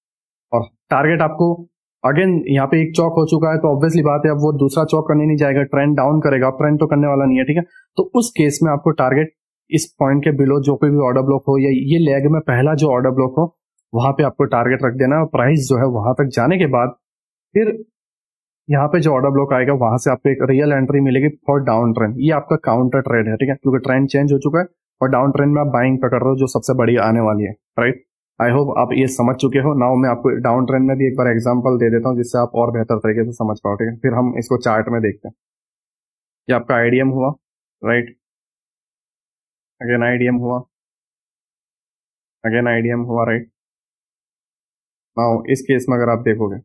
और टारगेट आपको अगेन यहाँ पे एक चौक हो चुका है, तो ऑब्वियसली बात है अब वो दूसरा चौक करने नहीं जाएगा, ट्रेंड डाउन करेगा, ट्रेंड तो करने वाला नहीं है, ठीक है। तो उस केस में आपको टारगेट इस पॉइंट के बिलो जो कोई भी ऑर्डर ब्लॉक हो या ये लेग में पहला जो ऑर्डर ब्लॉक हो वहां पे आपको टारगेट रख देना, और प्राइस जो है वहां तक जाने के बाद फिर यहाँ पे जो ऑर्डर ब्लॉक आएगा वहां से आपको एक रियल एंट्री मिलेगी फॉर डाउन ट्रेंड। ये आपका काउंटर ट्रेड है, ठीक है, क्योंकि ट्रेंड चेंज हो चुका है और डाउन ट्रेंड में आप बाइंग पकड़ रहे हो जो सबसे बड़ी आने वाली है, राइट। आई होप आप ये समझ चुके हो। नाउ मैं आपको डाउन ट्रेंड में भी एक बार एग्जांपल दे देता हूँ जिससे आप और बेहतर तरीके से समझ पाओ, ठीक है। फिर हम इसको चार्ट में देखते हैं। ये आपका आईडीएम हुआ, राइट, अगेन आईडीएम हुआ, अगेन आईडीएम हुआ, राइट। नाउ इस केस में अगर आप देखोगे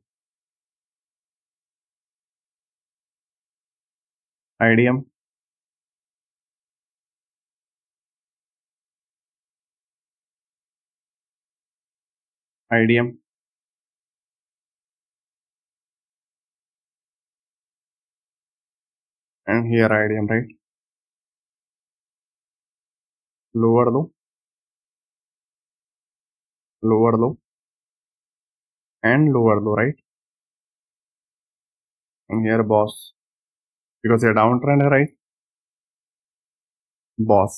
IDM, IDM, and here IDM, right, lower low, lower low and lower low, right, and here BOS, because ये डाउन ट्रेंड है, right, BOS,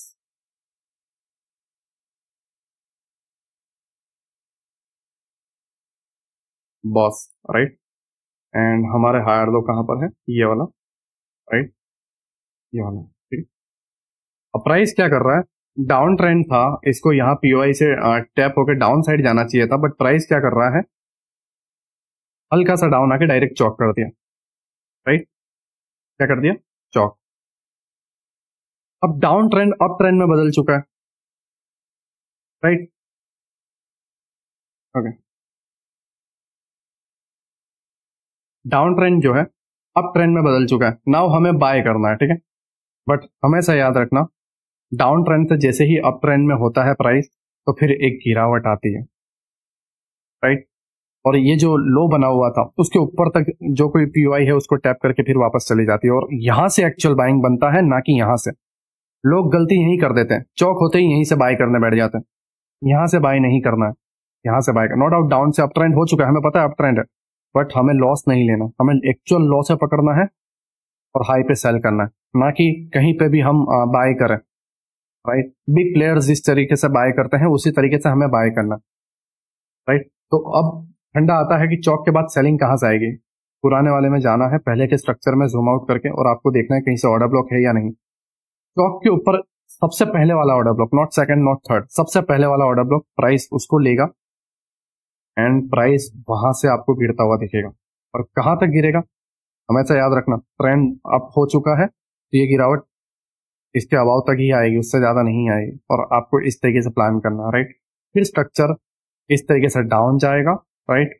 BOS, right. And हमारे हायर लो कहां पर है, ये वाला, राइट, ये वाला, ठीक है। अब प्राइस क्या कर रहा है, डाउन ट्रेंड था, इसको यहाँ पीओआई से टैप होकर डाउन साइड जाना चाहिए था, बट प्राइस क्या कर रहा है, हल्का सा डाउन आके डायरेक्ट चौक कर दिया, राइट, क्या कर दिया, चौक। अब डाउन ट्रेंड अप ट्रेंड में बदल चुका है, राइट, ओके। डाउन ट्रेंड जो है अप ट्रेंड में बदल चुका है, नाउ हमें बाय करना है, ठीक है। बट हमेशा याद रखना डाउन ट्रेंड से जैसे ही अप ट्रेंड में होता है प्राइस तो फिर एक गिरावट आती है, राइट। और ये जो लो बना हुआ था उसके ऊपर तक जो कोई पीओआई है उसको टैप करके फिर वापस चली जाती है, और यहां से एक्चुअल बाइंग बनता है, ना कि यहां से। लोग गलती यही कर देते हैं, चौक होते ही यहीं से बाय करने बैठ जाते हैं। यहां से बाय नहीं करना है, यहां से बाय करना। नो डाउट डाउन से अप ट्रेंड हो चुका है, हमें पता है अप ट्रेंड है, बट हमें लॉस नहीं लेना, हमें एक्चुअल लॉस से पकड़ना है और हाई पे सेल करना है, ना कि कहीं पे भी हम बाय करें, राइट। बिग प्लेयर्स जिस तरीके से बाय करते हैं उसी तरीके से हमें बाय करना, राइट। तो अब ठंडा आता है कि चौक के बाद सेलिंग कहां से आएगी। पुराने वाले में जाना है, पहले के स्ट्रक्चर में जूम आउट करके, और आपको देखना है कहीं से ऑर्डर ब्लॉक है या नहीं। चौक के ऊपर सबसे पहले वाला order block, not second not third, सबसे पहले वाला ऑर्डर ब्लॉक, प्राइस उसको लेगा एंड प्राइस वहां से आपको गिरता हुआ दिखेगा। और कहां तक गिरेगा हमेशा याद रखना, ट्रेंड अप हो चुका है तो ये गिरावट इसके अभाव तक ही आएगी, उससे ज्यादा नहीं आएगी, और आपको इस तरीके से प्लान करना है, राइट। फिर स्ट्रक्चर इस तरीके से डाउन जाएगा, राइट।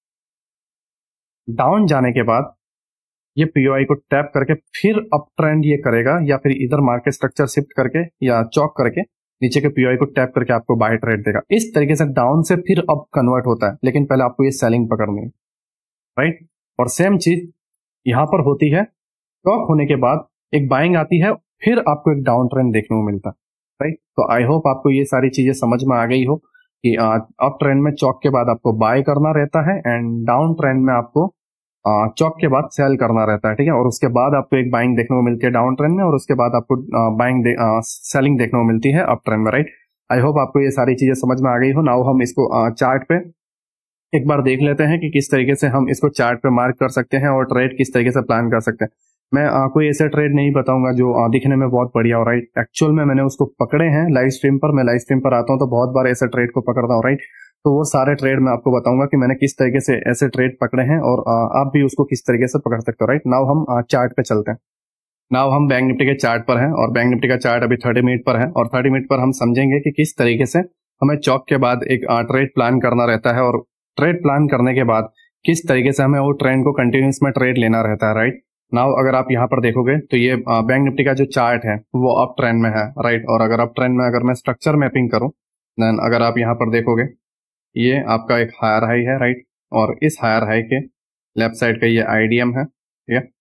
डाउन जाने के बाद ये पीओआई को टैप करके फिर अप ट्रेंड ये करेगा, या फिर इधर मार्केट स्ट्रक्चर शिफ्ट करके या चौक करके नीचे के पीओआई को टैप करके आपको बाय ट्रेड देगा। इस तरीके से डाउन से फिर अप कन्वर्ट होता है, लेकिन पहले आपको ये सेलिंग पकड़नी है, राइट। और सेम चीज यहां पर होती है, चौक होने के बाद एक बाइंग आती है, फिर आपको एक डाउन ट्रेंड देखने को मिलता है, राइट। तो आई होप आपको ये सारी चीजें समझ में आ गई हो कि अप ट्रेंड में चौक के बाद आपको बाय करना रहता है एंड डाउन ट्रेंड में आपको चौक के बाद सेल करना रहता है, ठीक है। और उसके बाद आपको एक बाइंग देखने को मिलती है डाउन ट्रेंड में, और उसके बाद आपको बाइंग दे, सेलिंग देखने को मिलती है अप ट्रेंड में, राइट। आई होप आपको ये सारी चीजें समझ में आ गई हो। नाउ हम इसको चार्ट पे एक बार देख लेते हैं कि किस तरीके से हम इसको चार्ट पे मार्क कर सकते हैं और ट्रेड किस तरीके से प्लान कर सकते हैं। मैं आ, कोई ऐसा ट्रेड नहीं बताऊंगा जो आ, दिखने में बहुत बढ़िया हो, राइट। एक्चुअल में मैंने उसको पकड़े हैं लाइव स्ट्रीम पर, मैं लाइव स्ट्रीम पर आता हूं तो बहुत बार ऐसे ट्रेड को पकड़ता हूं, राइट। तो वो सारे ट्रेड मैं आपको बताऊंगा कि मैंने किस तरीके से ऐसे ट्रेड पकड़े हैं, और आ, आप भी उसको किस तरीके से पकड़ सकते हो, राइट। नाउ हम चार्ट पे चलते हैं। नाउ हम बैंक निफ्टी के चार्ट पर हैं, और बैंक निफ्टी का चार्ट अभी थर्टी मिनट पर है, और थर्टी मिनट पर हम समझेंगे कि किस तरीके से हमें चौक के बाद एक ट्रेड प्लान करना रहता है, और ट्रेड प्लान करने के बाद किस तरीके से हमें वो ट्रेंड को कंटिन्यूस में ट्रेड लेना रहता है, राइट। नाउ अगर आप यहाँ पर देखोगे तो ये बैंक निफ्टी का जो चार्ट है वो अप ट्रेंड में है, राइट। और अगर अप ट्रेंड में अगर मैं स्ट्रक्चर मैपिंग करूं, देन अगर आप यहाँ पर देखोगे ये आपका एक हायर हाई है, राइट। और इस हायर हाई के लेफ्ट साइड का ये आईडीएम है, ठीक है,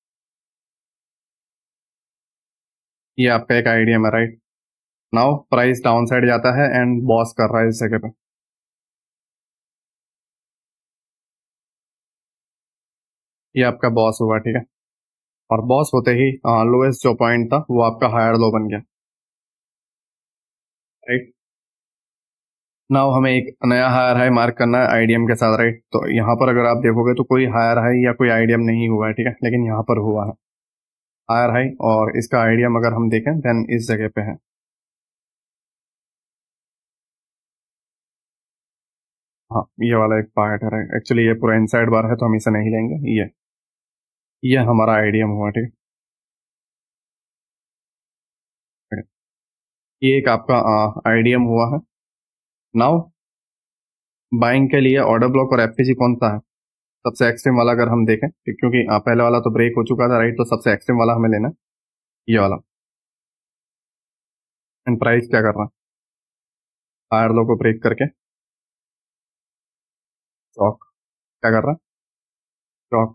ये आपका एक आईडीएम है, right. Now price down side जाता है एंड बॉस कर रहा है इस जगह पे, ये आपका बॉस हुआ, ठीक है। और बॉस होते ही लोएस्ट जो पॉइंट था वो आपका हायर लो बन गया, राइट। नाउ हमें एक नया हायर हाई मार्क करना है आईडीएम के साथ, राइट। तो यहाँ पर अगर आप देखोगे तो कोई हायर हाई या कोई आईडीएम नहीं हुआ है, ठीक है, लेकिन यहाँ पर हुआ है हायर हाई, और इसका आईडीएम अगर हम देखें देन इस जगह पे है। हाँ, ये वाला एक पार्ट है, राइट। एक्चुअली ये पूरा इनसाइड बार है तो हम इसे नहीं लेंगे। ये ये हमारा आईडीएम हुआ, ठीक है। ये एक आपका आईडीएम हुआ है। नाउ बाइंग के लिए ऑर्डर ब्लॉक और एफपीजी कौन सा है सबसे एक्सट्रीम वाला अगर हम देखें, क्योंकि आ, पहले वाला तो ब्रेक हो चुका था, राइट। तो सबसे एक्सट्रीम वाला हमें लेना है, ये वाला। एंड प्राइस क्या कर रहा है, हायर लो को ब्रेक करके चौक क्या कर रहा है, चौक।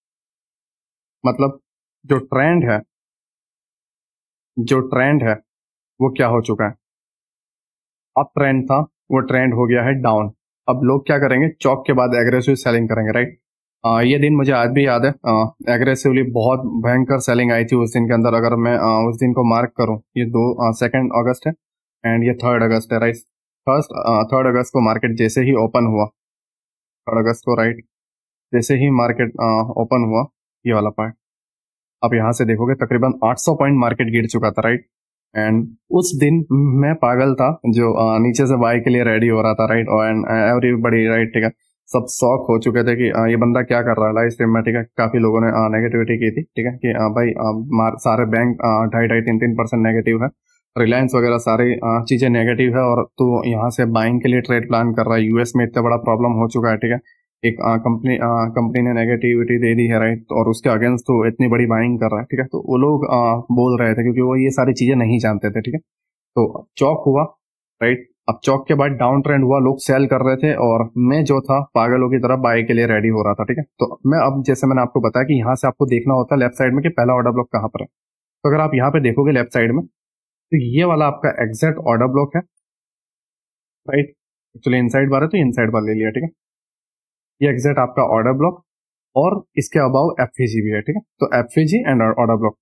मतलब जो ट्रेंड है, जो ट्रेंड है वो क्या हो चुका है, अप ट्रेंड था, वो ट्रेंड हो गया है डाउन। अब लोग क्या करेंगे, चौक के बाद एग्रेसिव सेलिंग करेंगे, राइट। आ, ये दिन मुझे आज भी याद है, एग्रेसिवली बहुत भयंकर सेलिंग आई थी उस दिन के अंदर। अगर मैं आ, उस दिन को मार्क करूं, ये दो सेकेंड अगस्त है एंड ये थर्ड अगस्त है, राइट। फर्स्ट थर्ड अगस्त को मार्केट जैसे ही ओपन हुआ, थर्ड अगस्त को, राइट, जैसे ही मार्केट ओपन हुआ, ये वाला पार्ट आप यहाँ से देखोगे तकरीबन आठ सौ पॉइंट मार्केट गिर चुका था, राइट। एंड उस दिन मैं पागल था जो आ, नीचे से बाय के लिए रेडी हो रहा था, राइट। एंड एवरीबॉडी, राइट, ठीक है, सब शॉक हो चुके थे कि आ, ये बंदा क्या कर रहा है लाइव स्ट्रीम में, ठीक है। काफी लोगों ने नेगेटिविटी की थी, ठीक है, कि आ, भाई आ, मार, सारे बैंक ढाई ढाई तीन तीन परसेंट नेगेटिव है, रिलायंस वगैरह सारी आ, चीजें नेगेटिव है, और तू यहाँ से बाइंग के लिए ट्रेड प्लान कर रहा है। यूएस में इतना बड़ा प्रॉब्लम हो चुका है, ठीक है। एक कंपनी कंपनी ने नेगेटिविटी दे दी है, राइट, और उसके अगेंस्ट तो इतनी बड़ी बाइंग कर रहा है, ठीक है। तो वो लोग आ, बोल रहे थे क्योंकि वो ये सारी चीजें नहीं जानते थे, ठीक है। तो चौक हुआ, राइट। अब चौक के बाद डाउन ट्रेंड हुआ, लोग सेल कर रहे थे और मैं जो था पागलों की तरह बाय के लिए रेडी हो रहा था, ठीक है। तो मैं अब जैसे मैंने आपको बताया कि यहाँ से आपको देखना होता है लेफ्ट साइड में कि पहला ऑर्डर ब्लॉक कहाँ पर है। तो अगर आप यहाँ पे देखोगे लेफ्ट साइड में, तो ये वाला आपका एग्जैक्ट ऑर्डर ब्लॉक है, राइट। एक्चुअली इनसाइड बार है तो इनसाइड बार ले लिया, ठीक है। ये एग्जैक्ट आपका ऑर्डर ब्लॉक, और इसके अबाउ एफवीजी भी है, ठीक है। तो FVG and order block,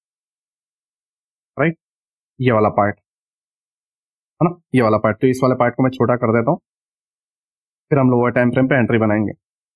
right, ये वाला पार्ट है ना, ये वाला पार्ट। तो इस वाले पार्ट को मैं छोटा कर देता हूँ, फिर हम लोअर टाइम फ्रेम पे एंट्री बनाएंगे।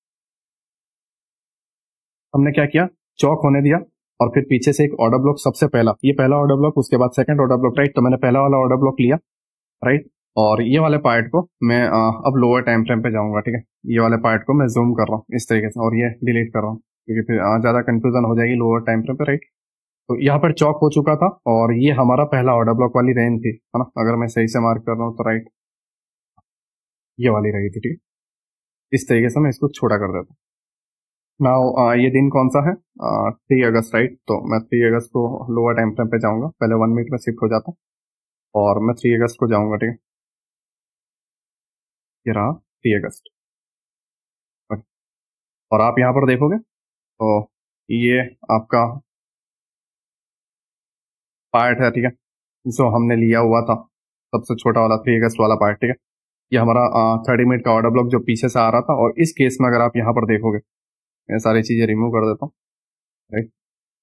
हमने क्या किया, चौक होने दिया, और फिर पीछे से एक ऑर्डर ब्लॉक, सबसे पहला ये पहला ऑर्डर ब्लॉक, उसके बाद सेकंड ऑर्डर ब्लॉक, राइट। तो मैंने पहला वाला ऑर्डर ब्लॉक लिया, राइट। और ये वाले पार्ट को मैं आ, अब लोअर टाइम फ्रेम पे जाऊंगा, ठीक है। ये वाले पार्ट को मैं जूम कर रहा हूँ इस तरीके से, और ये डिलीट कर रहा हूँ क्योंकि फिर आ, ज्यादा कंफ्यूजन हो जाएगी लोअर टाइम फ्रेम पे, राइट। तो यहाँ पर चौक हो चुका था, और ये हमारा पहला ऑर्डर ब्लॉक वाली रेंज थी, है ना। अगर मैं सही से मार्क कर रहा हूँ तो, राइट, ये वाली रही थी, ठीक है। इस तरीके से मैं इसको छोटा कर देता हूँ। नाउ ये दिन कौन सा है, थ्री अगस्त, राइट। तो मैं थ्री अगस्त को लोअर टाइम फ्रेम पे जाऊंगा, पहले वन मिनट में शिफ्ट हो जाता हूँ, और मैं थ्री अगस्त को जाऊंगा, ठीक है। ये रहा थ्री अगस्त, और आप यहाँ पर देखोगे तो ये आपका पार्ट है, ठीक है, जो हमने लिया हुआ था, सबसे छोटा वाला थ्री अगस्त वाला पार्ट, ठीक है। ये हमारा थर्टी मिनट का ऑर्डर ब्लॉक जो पीछे से आ रहा था। और इस केस में अगर आप यहाँ पर देखोगे, मैं सारी चीजें रिमूव कर देता हूँ, राइट।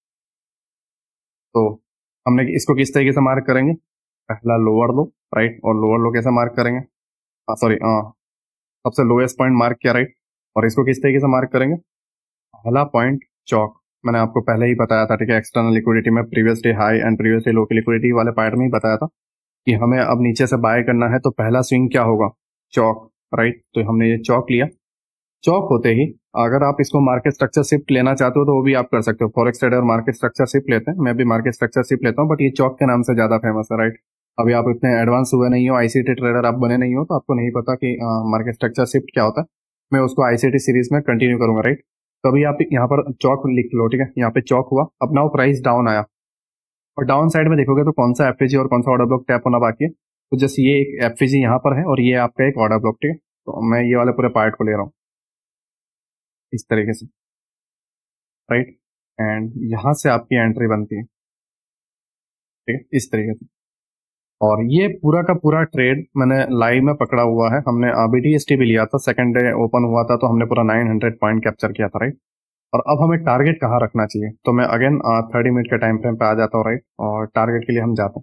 तो हमने इसको किस तरीके से मार्क करेंगे, पहला लोअर लो, राइट, और लोअर लो कैसे मार्क करेंगे, सॉरी, सबसे लोएस्ट पॉइंट मार्क किया, राइट। और इसको किस तरीके से मार्क करेंगे, पहला पॉइंट चौक, मैंने आपको पहले ही बताया था, ठीक है। एक्सटर्नल लिक्विडिटी में previous day high and previous day low की लिक्विडिटी वाले पार्ट में ही बताया था कि हमें अब नीचे से बाय करना है, तो पहला स्विंग क्या होगा, चौक, राइट। तो हमने ये चौक लिया। चौक होते ही अगर आप इसको मार्केट स्ट्रक्चर शिफ्ट लेना चाहते हो तो वो भी आप कर सकते हो। Forex trader market structure shift लेते हैं, मैं भी मार्केट स्ट्रक्चर शिफ्ट लेता हूँ, बट ये चौक के नाम से ज्यादा फेमस है, राइट। अभी आप इतने एडवांस हुए नहीं हो, आईसीटी ट्रेडर आप बने नहीं हो, तो आपको नहीं पता कि मार्केट स्ट्रक्चर शिफ्ट क्या होता है। मैं उसको आईसीटी सीरीज में कंटिन्यू करूंगा, राइट। तो अभी आप यहाँ पर चौक लिख लो, ठीक है। यहाँ पे चौक हुआ, अब नाउ प्राइस डाउन आया, और डाउन साइड में देखोगे तो कौन सा एफएजी और कौन सा ऑर्डर ब्लॉक टैप होना बाकी है। तो जस्ट ये एक एफएजी यहाँ पर है, और ये आपका एक ऑर्डर ब्लॉक, ठीक है। तो मैं ये वाले पूरे पार्ट को ले रहा हूँ इस तरीके से, राइट। एंड यहाँ से आपकी एंट्री बनती है, ठीक है, इस तरीके से। और ये पूरा का पूरा ट्रेड मैंने लाइव में पकड़ा हुआ है। हमने बीटीएसटी भी लिया था, सेकंड डे ओपन हुआ था, तो हमने पूरा नाइन हंड्रेड पॉइंट कैप्चर किया था, राइट। और अब हमें टारगेट कहाँ रखना चाहिए, तो मैं अगेन थर्टी मिनट के टाइम फ्रेम पे आ जाता हूँ, राइट। और टारगेट के लिए हम जाते हैं,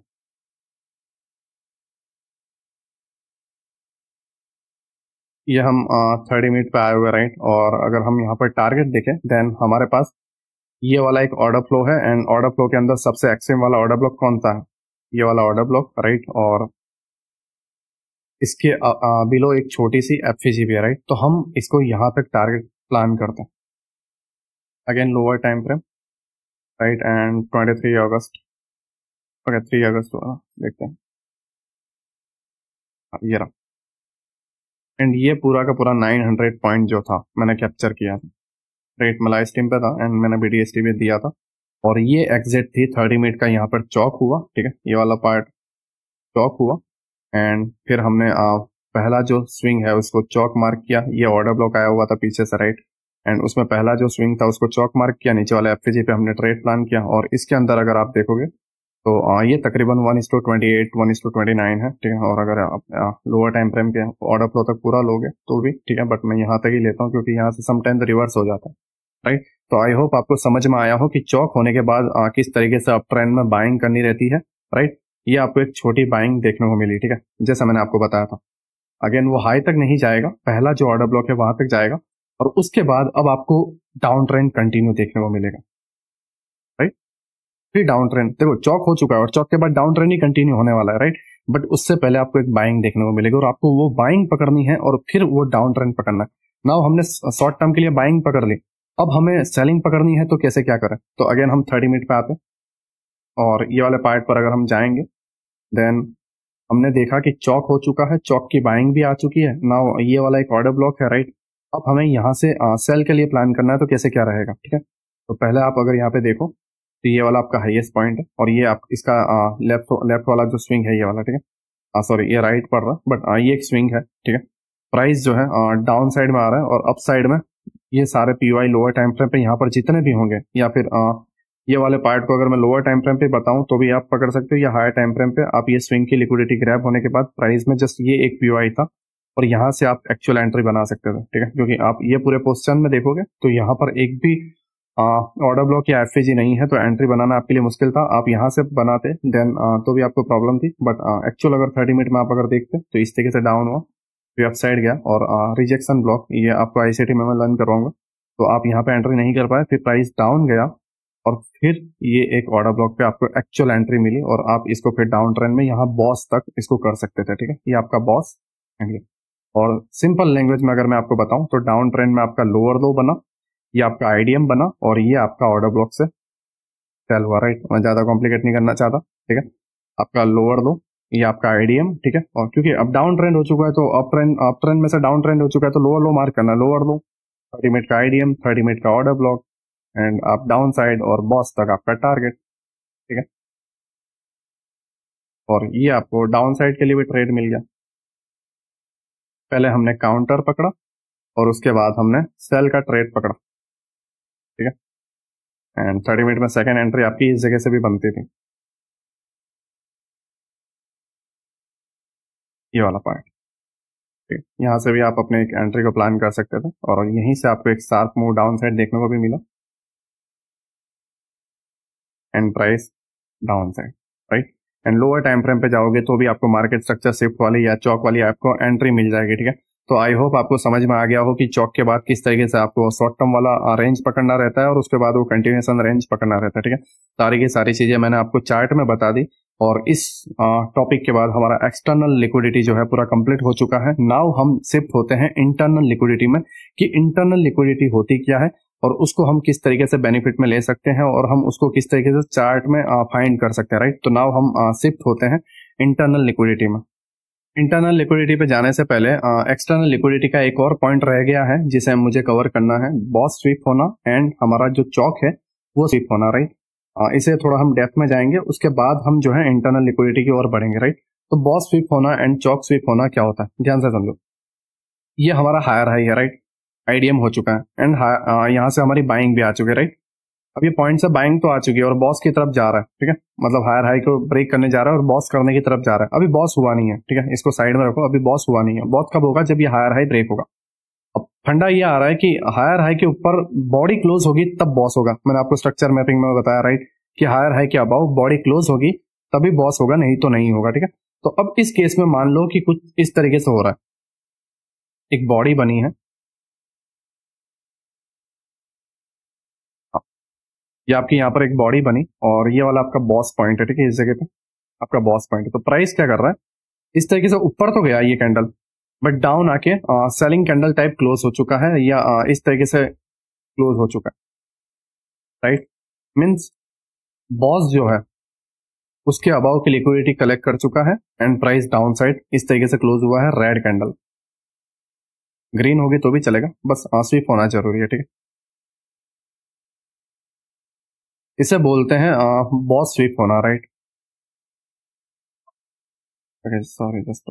ये हम थर्टी मिनट पे आए हुए, राइट। और अगर हम यहाँ पर टारगेट देखें, देन हमारे पास ये वाला एक ऑर्डर फ्लो है, एंड ऑर्डर फ्लो के अंदर सबसे एक्सट्रीम वाला ऑर्डर ब्लॉक कौन सा है, ये वाला ऑर्डर ब्लॉक, राइट। और इसके बिलो एक छोटी सी एफवीजी भी है, राइट। तो हम इसको यहाँ तक टारगेट प्लान करते हैं, again lower time frame, right. And twenty three August, okay three August वाला देखते हैं, हाँ, ये रहा। एंड ये पूरा का पूरा नाइन हंड्रेड पॉइंट जो था मैंने कैप्चर किया था, राइट। मलाई स्टीम पे था एंड मैंने बीडीएसटी भी दिया था। और ये एग्जिट थी थर्टी मिनट का, यहाँ पर चौक हुआ, ठीक है, ये वाला पार्ट चौक हुआ। एंड फिर हमने आ, पहला जो स्विंग है उसको चौक मार्क किया, ये ऑर्डर ब्लॉक आया हुआ था पीछे से, राइट। एंड उसमें पहला जो स्विंग था उसको चौक मार्क किया, नीचे वाले एफपीजी पे हमने ट्रेड प्लान किया। और इसके अंदर अगर आप देखोगे तो आ, ये तकरीबन one is two twenty eight one is two twenty nine है, ठीक है। और अगर आप लोअर टाइम फ्रेम के ऑर्डर फ्लो तक पूरा लोगे तो भी ठीक है, बट मैं यहाँ तक ही लेता हूँ क्योंकि यहाँ से समटाइम्स रिवर्स हो जाता है, राइट। तो आई होप आपको समझ में आया हो कि चौक होने के बाद आ, किस तरीके से अप ट्रेंड में बाइंग करनी रहती है, राइट। ये आपको एक छोटी बाइंग देखने को मिली, ठीक है, जैसा मैंने आपको बताया था। अगेन वो हाई तक नहीं जाएगा, पहला जो ऑर्डर ब्लॉक है वहां तक जाएगा, और उसके बाद अब आपको डाउन ट्रेंड कंटिन्यू देखने को मिलेगा, राइट। फिर डाउन ट्रेंड देखो, चौक हो चुका है और चौक के बाद डाउन ट्रेंड ही कंटिन्यू होने वाला है, राइट। बट उससे पहले आपको एक बाइंग देखने को मिलेगी और आपको वो बाइंग पकड़नी है और फिर वो डाउन ट्रेंड पकड़ना है। नाउ हमने शॉर्ट टर्म के लिए बाइंग पकड़ ली, अब हमें सेलिंग पकड़नी है, तो कैसे क्या करें। तो अगेन हम थर्टी मिनट पे आते हैं और ये वाले पार्ट पर अगर हम जाएंगे, देन हमने देखा कि चौक हो चुका है, चौक की बाइंग भी आ चुकी है। नाउ ये वाला एक ऑर्डर ब्लॉक है, राइट। अब हमें यहाँ से सेल के लिए प्लान करना है, तो कैसे क्या रहेगा, ठीक है। तो पहले आप अगर यहाँ पे देखो तो ये वाला आपका हाईएस्ट पॉइंट है और ये आप इसका लेफ्ट लेफ्ट वाला जो स्विंग है ये वाला, ठीक है, सॉरी ये राइट पड़ रहा, बट ये एक स्विंग है, ठीक है। प्राइस जो है डाउन साइड में आ रहा है और अप साइड में ये सारे पीवाई लोअर टाइम फ्रेम पे यहाँ पर जितने भी होंगे, या फिर आ, ये वाले पार्ट को अगर मैं लोअर टाइम फ्रेम पे बताऊं तो भी आप पकड़ सकते हो, या हायर टाइम फ्रेम पे आप ये स्विंग की लिक्विडिटी ग्रैब होने के बाद प्राइस में जस्ट ये एक पीवाई था और यहाँ से आप एक्चुअल एंट्री बना सकते थे, ठीक है। क्योंकि आप ये पूरे पोजीशन में देखोगे तो यहाँ पर एक भी ऑर्डर ब्लॉक या एफएजी नहीं है, तो एंट्री बनाना आपके लिए मुश्किल था। आप यहाँ से बनाते देन तो भी आपको प्रॉब्लम थी, बट एक्चुअल अगर थर्टी मिनट में आप अगर देखते तो इस तरीके से डाउन हुआ, फिर अपसाइड गया और रिजेक्शन ब्लॉक, ये आपको आईसीटी में मैं लर्न करवाऊंगा, तो आप यहाँ पे एंट्री नहीं कर पाए, फिर प्राइस डाउन गया और फिर ये एक ऑर्डर ब्लॉक पे आपको एक्चुअल एंट्री मिली और आप इसको फिर डाउन ट्रेंड में यहाँ बॉस तक इसको कर सकते थे, ठीक है। ये आपका बॉस है। और सिंपल लैंग्वेज में अगर मैं आपको बताऊं तो डाउन ट्रेंड में आपका लोअर लो बना, ये आपका आईडीएम बना और ये आपका ऑर्डर ब्लॉक से सेल हुआ, राइट। मैं ज्यादा कॉम्प्लिकेट नहीं करना चाहता, ठीक है। आपका लोअर लो, ये आपका आईडीएम, ठीक है। और क्योंकि अब डाउन ट्रेंड हो चुका है तो अप ट्रेंड अप ट्रेंड में से डाउन ट्रेंड हो चुका है तो लोअर लो मार्क करना, लोअर लो, थर्टी मिनट का आईडीएम, थर्टी मिनट का ऑर्डर ब्लॉक एंड आप डाउन साइड और बॉस तक आपका टारगेट, ठीक है। और ये आपको डाउन साइड के लिए भी ट्रेड मिल गया। पहले हमने काउंटर पकड़ा और उसके बाद हमने सेल का ट्रेड पकड़ा, ठीक है। एंड थर्टी मिनट में सेकेंड एंट्री आपकी इस जगह से भी बनती थी, ये वाला पॉइंट, ठीक। यहाँ से भी आप अपने एक एंट्री को प्लान कर सकते थे और यहीं से आपको एक शार्प मूव डाउन साइड देखने को भी मिला and price down side, right. And lower time frame पे जाओगे तो भी आपको मार्केट स्ट्रक्चर शिफ्ट वाली या चौक वाली आपको एंट्री मिल जाएगी, ठीक है। तो आई होप आपको समझ में आ गया हो कि चौक के बाद किस तरीके से आपको शॉर्ट टर्म वाला रेंज पकड़ना रहता है और उसके बाद वो कंटिन्यूएशन रेंज पकड़ना रहता है, ठीक है। सारी की सारी चीजें मैंने आपको चार्ट में बता दी और इस टॉपिक के बाद हमारा एक्सटर्नल लिक्विडिटी जो है पूरा कंप्लीट हो चुका है। नाउ हम शिफ्ट होते हैं इंटरनल लिक्विडिटी में कि इंटरनल लिक्विडिटी होती क्या है और उसको हम किस तरीके से बेनिफिट में ले सकते हैं और हम उसको किस तरीके से चार्ट में फाइंड कर सकते हैं, राइट। तो नाउ हम शिफ्ट होते हैं इंटरनल लिक्विडिटी में। इंटरनल लिक्विडिटी पे जाने से पहले एक्सटर्नल लिक्विडिटी का एक और पॉइंट रह गया है जिसे मुझे कवर करना है, बॉस स्वीप होना एंड हमारा जो चौक है वो स्वीप होना, राइट। इसे थोड़ा हम डेप्थ में जाएंगे, उसके बाद हम जो है इंटरनल लिक्विडिटी की ओर बढ़ेंगे, राइट। तो बॉस स्वीप होना एंड चौक स्वीप होना क्या होता है, ध्यान से समझो। ये हमारा हायर हाई है, राइट, आईडीएम हो चुका है एंड यहाँ से हमारी बाइंग भी आ चुकी है, राइट। अब ये पॉइंट से बाइंग तो आ चुकी है और बॉस की तरफ जा रहा है, ठीक है, मतलब हायर हाई को ब्रेक करने जा रहा है और बॉस करने की तरफ जा रहा है। अभी बॉस हुआ नहीं है, ठीक है, इसको साइड में रखो, अभी बॉस हुआ नहीं है। बॉस कब होगा, जब ये हायर हाई ब्रेक होगा। अब फंडा ये आ रहा है कि हायर हाई के ऊपर बॉडी क्लोज होगी तब बॉस होगा। मैंने आपको स्ट्रक्चर मैपिंग में बताया राइट कि हायर हाई के अबाउ बॉडी क्लोज होगी तभी बॉस होगा, नहीं तो नहीं होगा। ठीक है, तो अब इस केस में मान लो कि कुछ इस तरीके से हो रहा है, एक बॉडी बनी है, ये आपकी यहाँ पर एक बॉडी बनी और ये वाला आपका बॉस पॉइंट है। ठीक है, इस जगह पे आपका बॉस पॉइंट है। तो प्राइस क्या कर रहा है, इस तरीके से ऊपर तो गया ये कैंडल, बट डाउन आके सेलिंग कैंडल टाइप क्लोज हो चुका है, या आ, इस तरीके से क्लोज हो चुका है। राइट, मीन्स बॉस जो है उसके अबाव की लिक्विडिटी कलेक्ट कर चुका है एंड प्राइस डाउन साइड इस तरीके से क्लोज हुआ है। रेड कैंडल, ग्रीन होगी तो भी चलेगा, बस स्वीप होना जरूरी है। ठीक है, इसे बोलते हैं बॉस स्वीप होना। राइट, सॉरी जस्ट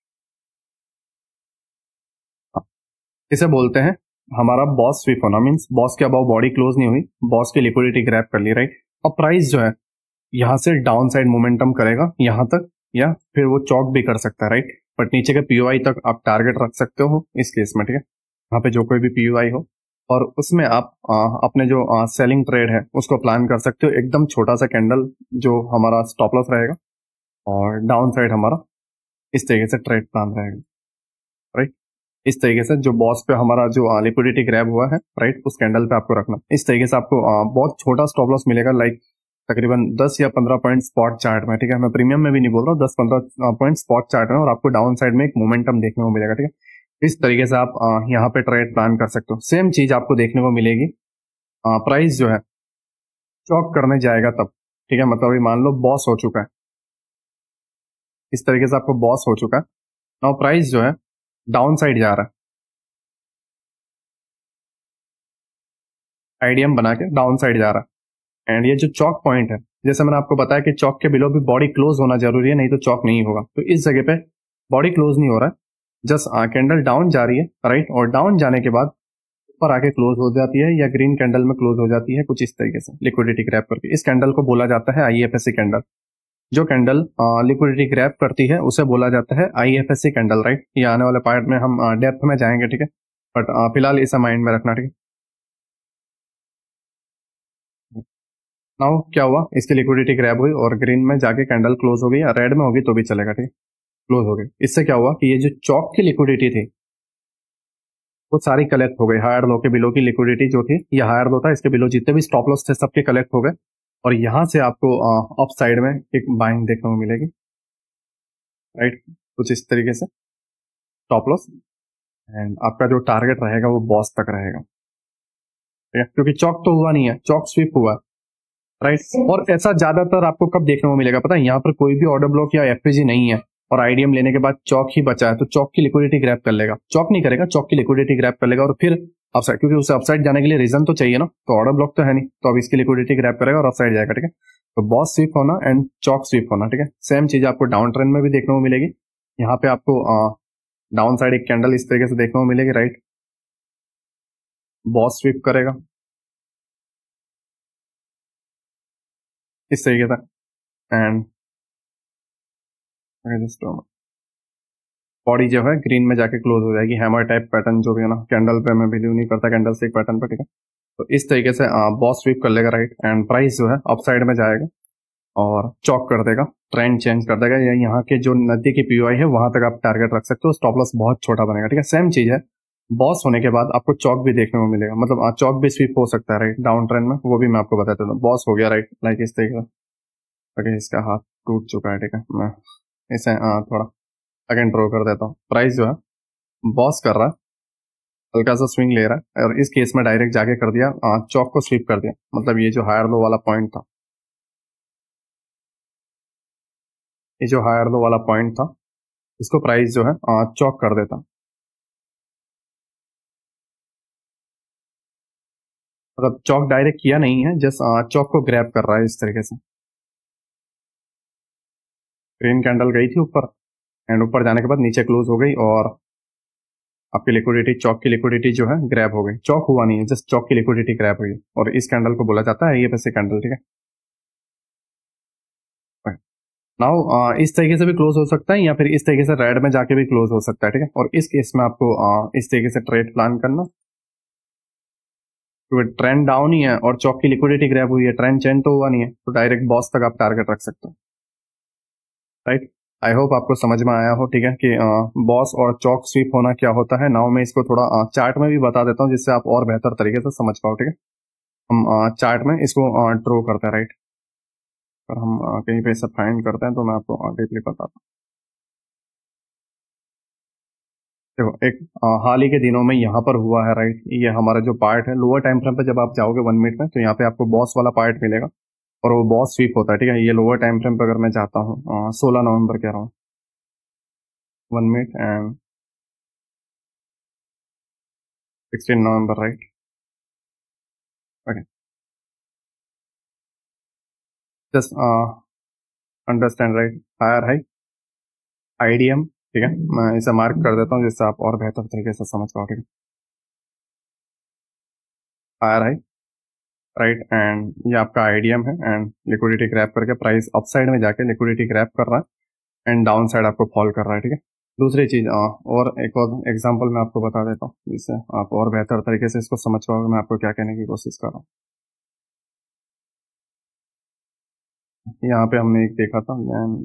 इसे बोलते हैं हमारा बॉस स्वीप होना, मींस बॉस के अबाव बॉडी क्लोज नहीं हुई, बॉस की लिक्विडिटी ग्रैब कर ली। राइट, अब प्राइस जो है यहां से डाउन साइड मोमेंटम करेगा यहां तक, या फिर वो चौक भी कर सकता है। राइट, बट नीचे के पीओआई तक आप टारगेट रख सकते हो इस केस में। ठीक है, यहाँ पे जो कोई भी पीओआई हो और उसमें आप आ, अपने जो सेलिंग ट्रेड है उसको प्लान कर सकते हो। एकदम छोटा सा कैंडल जो हमारा स्टॉप लॉस रहेगा और डाउन साइड हमारा इस तरीके से ट्रेड प्लान रहेगा। राइट, इस तरीके से जो बॉस पे हमारा जो लिक्विडिटी ग्रैब हुआ है, राइट, उस कैंडल पे आपको रखना। इस तरीके से आपको आ, बहुत छोटा स्टॉप लॉस मिलेगा, लाइक तकरीबन दस या पंद्रह पॉइंट स्पॉट चार्ट में। ठीक है, मैं प्रीमियम में भी नहीं बोल रहा हूँ, दस पंद्रह पॉइंट स्पॉट चार्ट में, और आपको डाउन साइड में एक मोमेंटम देखने को मिलेगा। ठीक है, इस तरीके से आप यहाँ पे ट्रेड प्लान कर सकते हो। सेम चीज आपको देखने को मिलेगी, प्राइस जो है चॉक करने जाएगा तब। ठीक है, मतलब मान लो बॉस हो चुका है, इस तरीके से आपको बॉस हो चुका है, नाउ प्राइस जो है डाउन साइड जा रहा है, आईडीएम बना के डाउन साइड जा रहा है। एंड ये जो चॉक पॉइंट है, जैसे मैंने आपको बताया कि चॉक के बिलो भी बॉडी क्लोज होना जरूरी है, नहीं तो चॉक नहीं होगा। तो इस जगह पे बॉडी क्लोज नहीं हो रहा है, जस्ट कैंडल डाउन जा रही है। राइट, और डाउन जाने के बाद ऊपर आके क्लोज हो जाती है या ग्रीन कैंडल में क्लोज हो जाती है, कुछ इस तरीके से लिक्विडिटी ग्रैब करके। इस कैंडल को बोला जाता है आईएफएससी कैंडल। जो कैंडल लिक्विडिटी ग्रैब करती है उसे बोला जाता है आईएफएससी कैंडल। राइट, ये आने वाले पार्ट में हम डेप्थ में जाएंगे। ठीक है, बट फिलहाल इसे माइंड में रखना। ठीक है, नाउ क्या हुआ, इसकी लिक्विडिटी ग्रैब हुई और ग्रीन में जाके कैंडल क्लोज हो गई, या रेड में होगी तो भी चलेगा। ठीक है, क्लोज हो गई। इससे क्या हुआ कि ये जो चॉक की लिक्विडिटी थी वो सारी कलेक्ट हो गई। हायर लो के बिलो की लिक्विडिटी जो थी, ये हायर लो था, इसके बिलो जितने भी स्टॉप लॉस थे सबके कलेक्ट हो गए, और यहां से आपको अप साइड में एक बाइंग देखने को मिलेगी। राइट, कुछ इस तरीके से स्टॉप लॉस, एंड आपका जो टारगेट रहेगा वो बॉस तक रहेगा। ठीक है, क्योंकि चॉक तो हुआ नहीं है, चॉक स्वीप हुआ है। राइट, और ऐसा ज्यादातर आपको कब देखने को मिलेगा पता है, यहाँ पर कोई भी ऑर्डर ब्लॉक या एफपीजी नहीं है और आईडीएम लेने के बाद चौक ही बचा है, तो चौक की लिक्विडिटी ग्रैब कर लेगा। चौक नहीं करेगा, चौक की लिक्विडिटी ग्रैब कर लेगा और फिर अपसाइड, क्योंकि उसे अपसाइड जाने के लिए रीजन तो चाहिए ना, तो ऑर्डर ब्लॉक तो है नहीं, तो अब इसकी लिक्विडिटी ग्रैब करेगा और अपसाइड जाएगा। ठीक है, तो बॉस स्वीप होना एंड चौक स्वीप होना। ठीक है, सेम चीज आपको डाउन ट्रेंड में भी देखने को मिलेगी। यहाँ पे आपको डाउन साइड एक कैंडल इस तरीके से देखने को मिलेगी। राइट, बॉस स्वीप करेगा इस तरीके से, एंड बॉडी जो है ग्रीन में जाके क्लोज हो जाएगी। हैमर टाइप पैटर्न जो भी है ना, कैंडल पे मैं बिलीव नहीं करता, कैंडल स्टिक पैटर्न पे। ठीक है, तो इस तरीके से बॉस स्वीप कर लेगा। राइट, एंड प्राइस जो है अप साइड में जाएगा और चॉक कर देगा, ट्रेंड चेंज कर देगा, या यहाँ के जो नदी की पीओआई है वहां तक आप टारगेट रख सकते हो। स्टॉप लॉस बहुत छोटा बनेगा। ठीक है, सेम चीज है, बॉस होने के बाद आपको चॉक भी देखने को मिलेगा, मतलब चॉक भी स्वीप हो सकता है। राइट, डाउन ट्रेंड में, वो भी मैं आपको बताता हूँ। बॉस हो गया, राइट, लाइक इस तरीके से। इसका हाथ टूट चुका है। ठीक है, मैं इसे आ, थोड़ा अगेन ड्रॉ कर देता हूँ। प्राइस जो है बॉस कर रहा है, हल्का सा स्विंग ले रहा है, और इस केस में डायरेक्ट जाके कर दिया, चौक को स्वीप कर दिया, मतलब ये जो हायर लो वाला पॉइंट था, ये जो हायर लो वाला पॉइंट था, इसको प्राइस जो है चौक कर देता, मतलब चौक डायरेक्ट किया नहीं है, जस्ट चौक को ग्रैब कर रहा है इस तरीके से। ग्रीन कैंडल गई थी ऊपर, एंड ऊपर जाने के बाद नीचे क्लोज हो गई, और आपकी लिक्विडिटी, चौक की लिक्विडिटी जो है ग्रैब हो गई। चौक हुआ नहीं है, जस्ट चौक की लिक्विडिटी ग्रैब हुई, और इस कैंडल को बोला जाता है ये पैसे कैंडल। ठीक है, नाउ इस तरीके से भी क्लोज हो सकता है या फिर इस तरीके से रेड में जाके भी क्लोज हो सकता है, ठीक है। और इस केस में आपको uh, इस तरीके से ट्रेड प्लान करना, क्योंकि ट्रेंड डाउन ही है और चौक की लिक्विडिटी ग्रैब हुई है, ट्रेंड चेंज तो हुआ नहीं है, तो डायरेक्ट बॉस तक आप टारगेट रख सकते हो, राइट। आई होप आपको समझ में आया हो, ठीक है, कि बॉस और चौक स्वीप होना क्या होता है। नाउ मैं इसको थोड़ा चार्ट में भी बता देता हूँ जिससे आप और बेहतर तरीके से समझ पाओ, ठीक है। हम चार्ट में इसको ड्रॉ करते हैं, राइट। अगर हम आ, कहीं पे इसे फाइंड करते हैं तो मैं आपको डीपली बताता हूँ। देखो, एक आ, हाल ही के दिनों में यहाँ पर हुआ है, राइट। ये हमारा जो पार्ट है लोअर टाइम फ्रेम पे, जब आप जाओगे वन मिनट में तो यहाँ पे आपको बॉस वाला पार्ट मिलेगा और वो बॉस स्वीप होता है, ठीक है। ये लोअर टाइम फ्रेम पे अगर मैं जाता हूँ, सोलह नवंबर कह रहा हूँ, one minute and sixteen November, right. Okay, just understand, right. Higher high IDM, ठीक है। मैं इसे मार्क कर देता हूँ जिससे आप और बेहतर तरीके से समझ पाओ, ठीक है। हायर हाई, राइट, एंड ये आपका आईडीएम है एंड लिक्विडिटी ग्रैब करके प्राइस अपसाइड में जाके लिक्विडिटी ग्रैब कर रहा है एंड डाउन साइड आपको फॉल कर रहा है, ठीक है। दूसरी चीज और एक और एग्जांपल मैं आपको बता देता हूँ जिससे आप और बेहतर तरीके से इसको समझ पाओगे मैं आपको क्या कहने की कोशिश कर रहा हूँ। यहाँ पे हमने एक देखा था, देन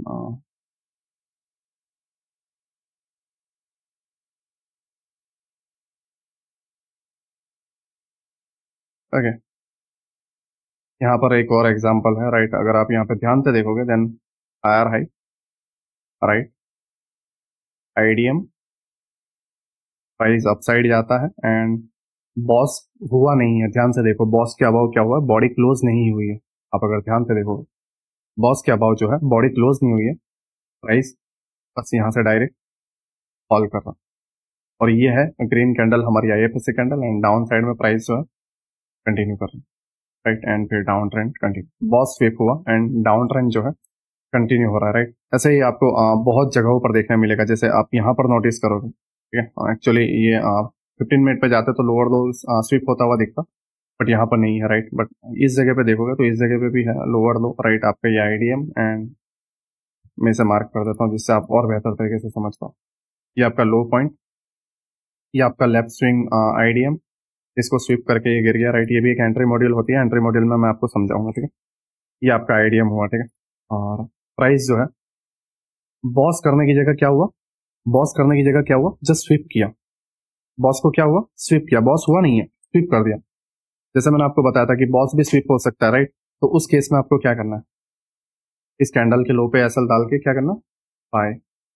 ओके, यहाँ पर एक और एग्जांपल है, राइट। अगर आप यहाँ पे ध्यान से देखोगे then higher high, right, IDM, price upside जाता है एंड बॉस हुआ नहीं है। ध्यान से देखो, बॉस के अबाव क्या हुआ है, बॉडी क्लोज नहीं हुई है। आप अगर ध्यान से देखोगे बॉस के अबाव जो है बॉडी क्लोज नहीं हुई है, प्राइस बस यहाँ से डायरेक्ट फॉल कर रहा है। और ये है ग्रीन कैंडल हमारी IFSC candle and down side में प्राइस जो है कंटिन्यू कर रहा है, राइट। एंड फिर down trend continue, BOS sweep हुआ एंड डाउन ट्रेंड जो है कंटिन्यू हो रहा है, राइट। ऐसे ही आपको आ, बहुत जगहों पर देखने मिलेगा, जैसे आप यहाँ पर नोटिस करोगे, ठीक है। एक्चुअली ये फिफ्टीन मिनट पे जाते तो लोअर लो स्वीप होता हुआ दिखता, बट यहाँ पर नहीं है, राइट। बट इस जगह पे देखोगे तो इस जगह पे भी है लोअर लो, राइट। आपका ये आईडीएम एंड मैं इसे मार्क कर देता हूँ जिससे आप और बेहतर तरीके से समझ पाओ। ये आपका लो पॉइंट, ये आपका लेफ्ट स्विंग आईडीएम, इसको स्वीप करके ये गिर गया, राइट। ये भी एक एंट्री मॉड्यूल होती है, एंट्री मॉड्यूल में मैं आपको समझाऊंगा, ठीक है। ये आपका आईडीएम हुआ, ठीक है। और प्राइस जो है बॉस करने की जगह क्या हुआ, बॉस करने की जगह क्या हुआ, जस्ट स्वीप किया। बॉस को क्या हुआ, स्वीप किया, बॉस हुआ नहीं है, स्वीप कर दिया। जैसे मैंने आपको बताया था कि बॉस भी स्वीप हो सकता है, राइट। तो उस केस में आपको क्या करना है, इस कैंडल के लो पे एसएल डाल के क्या करना, बाय।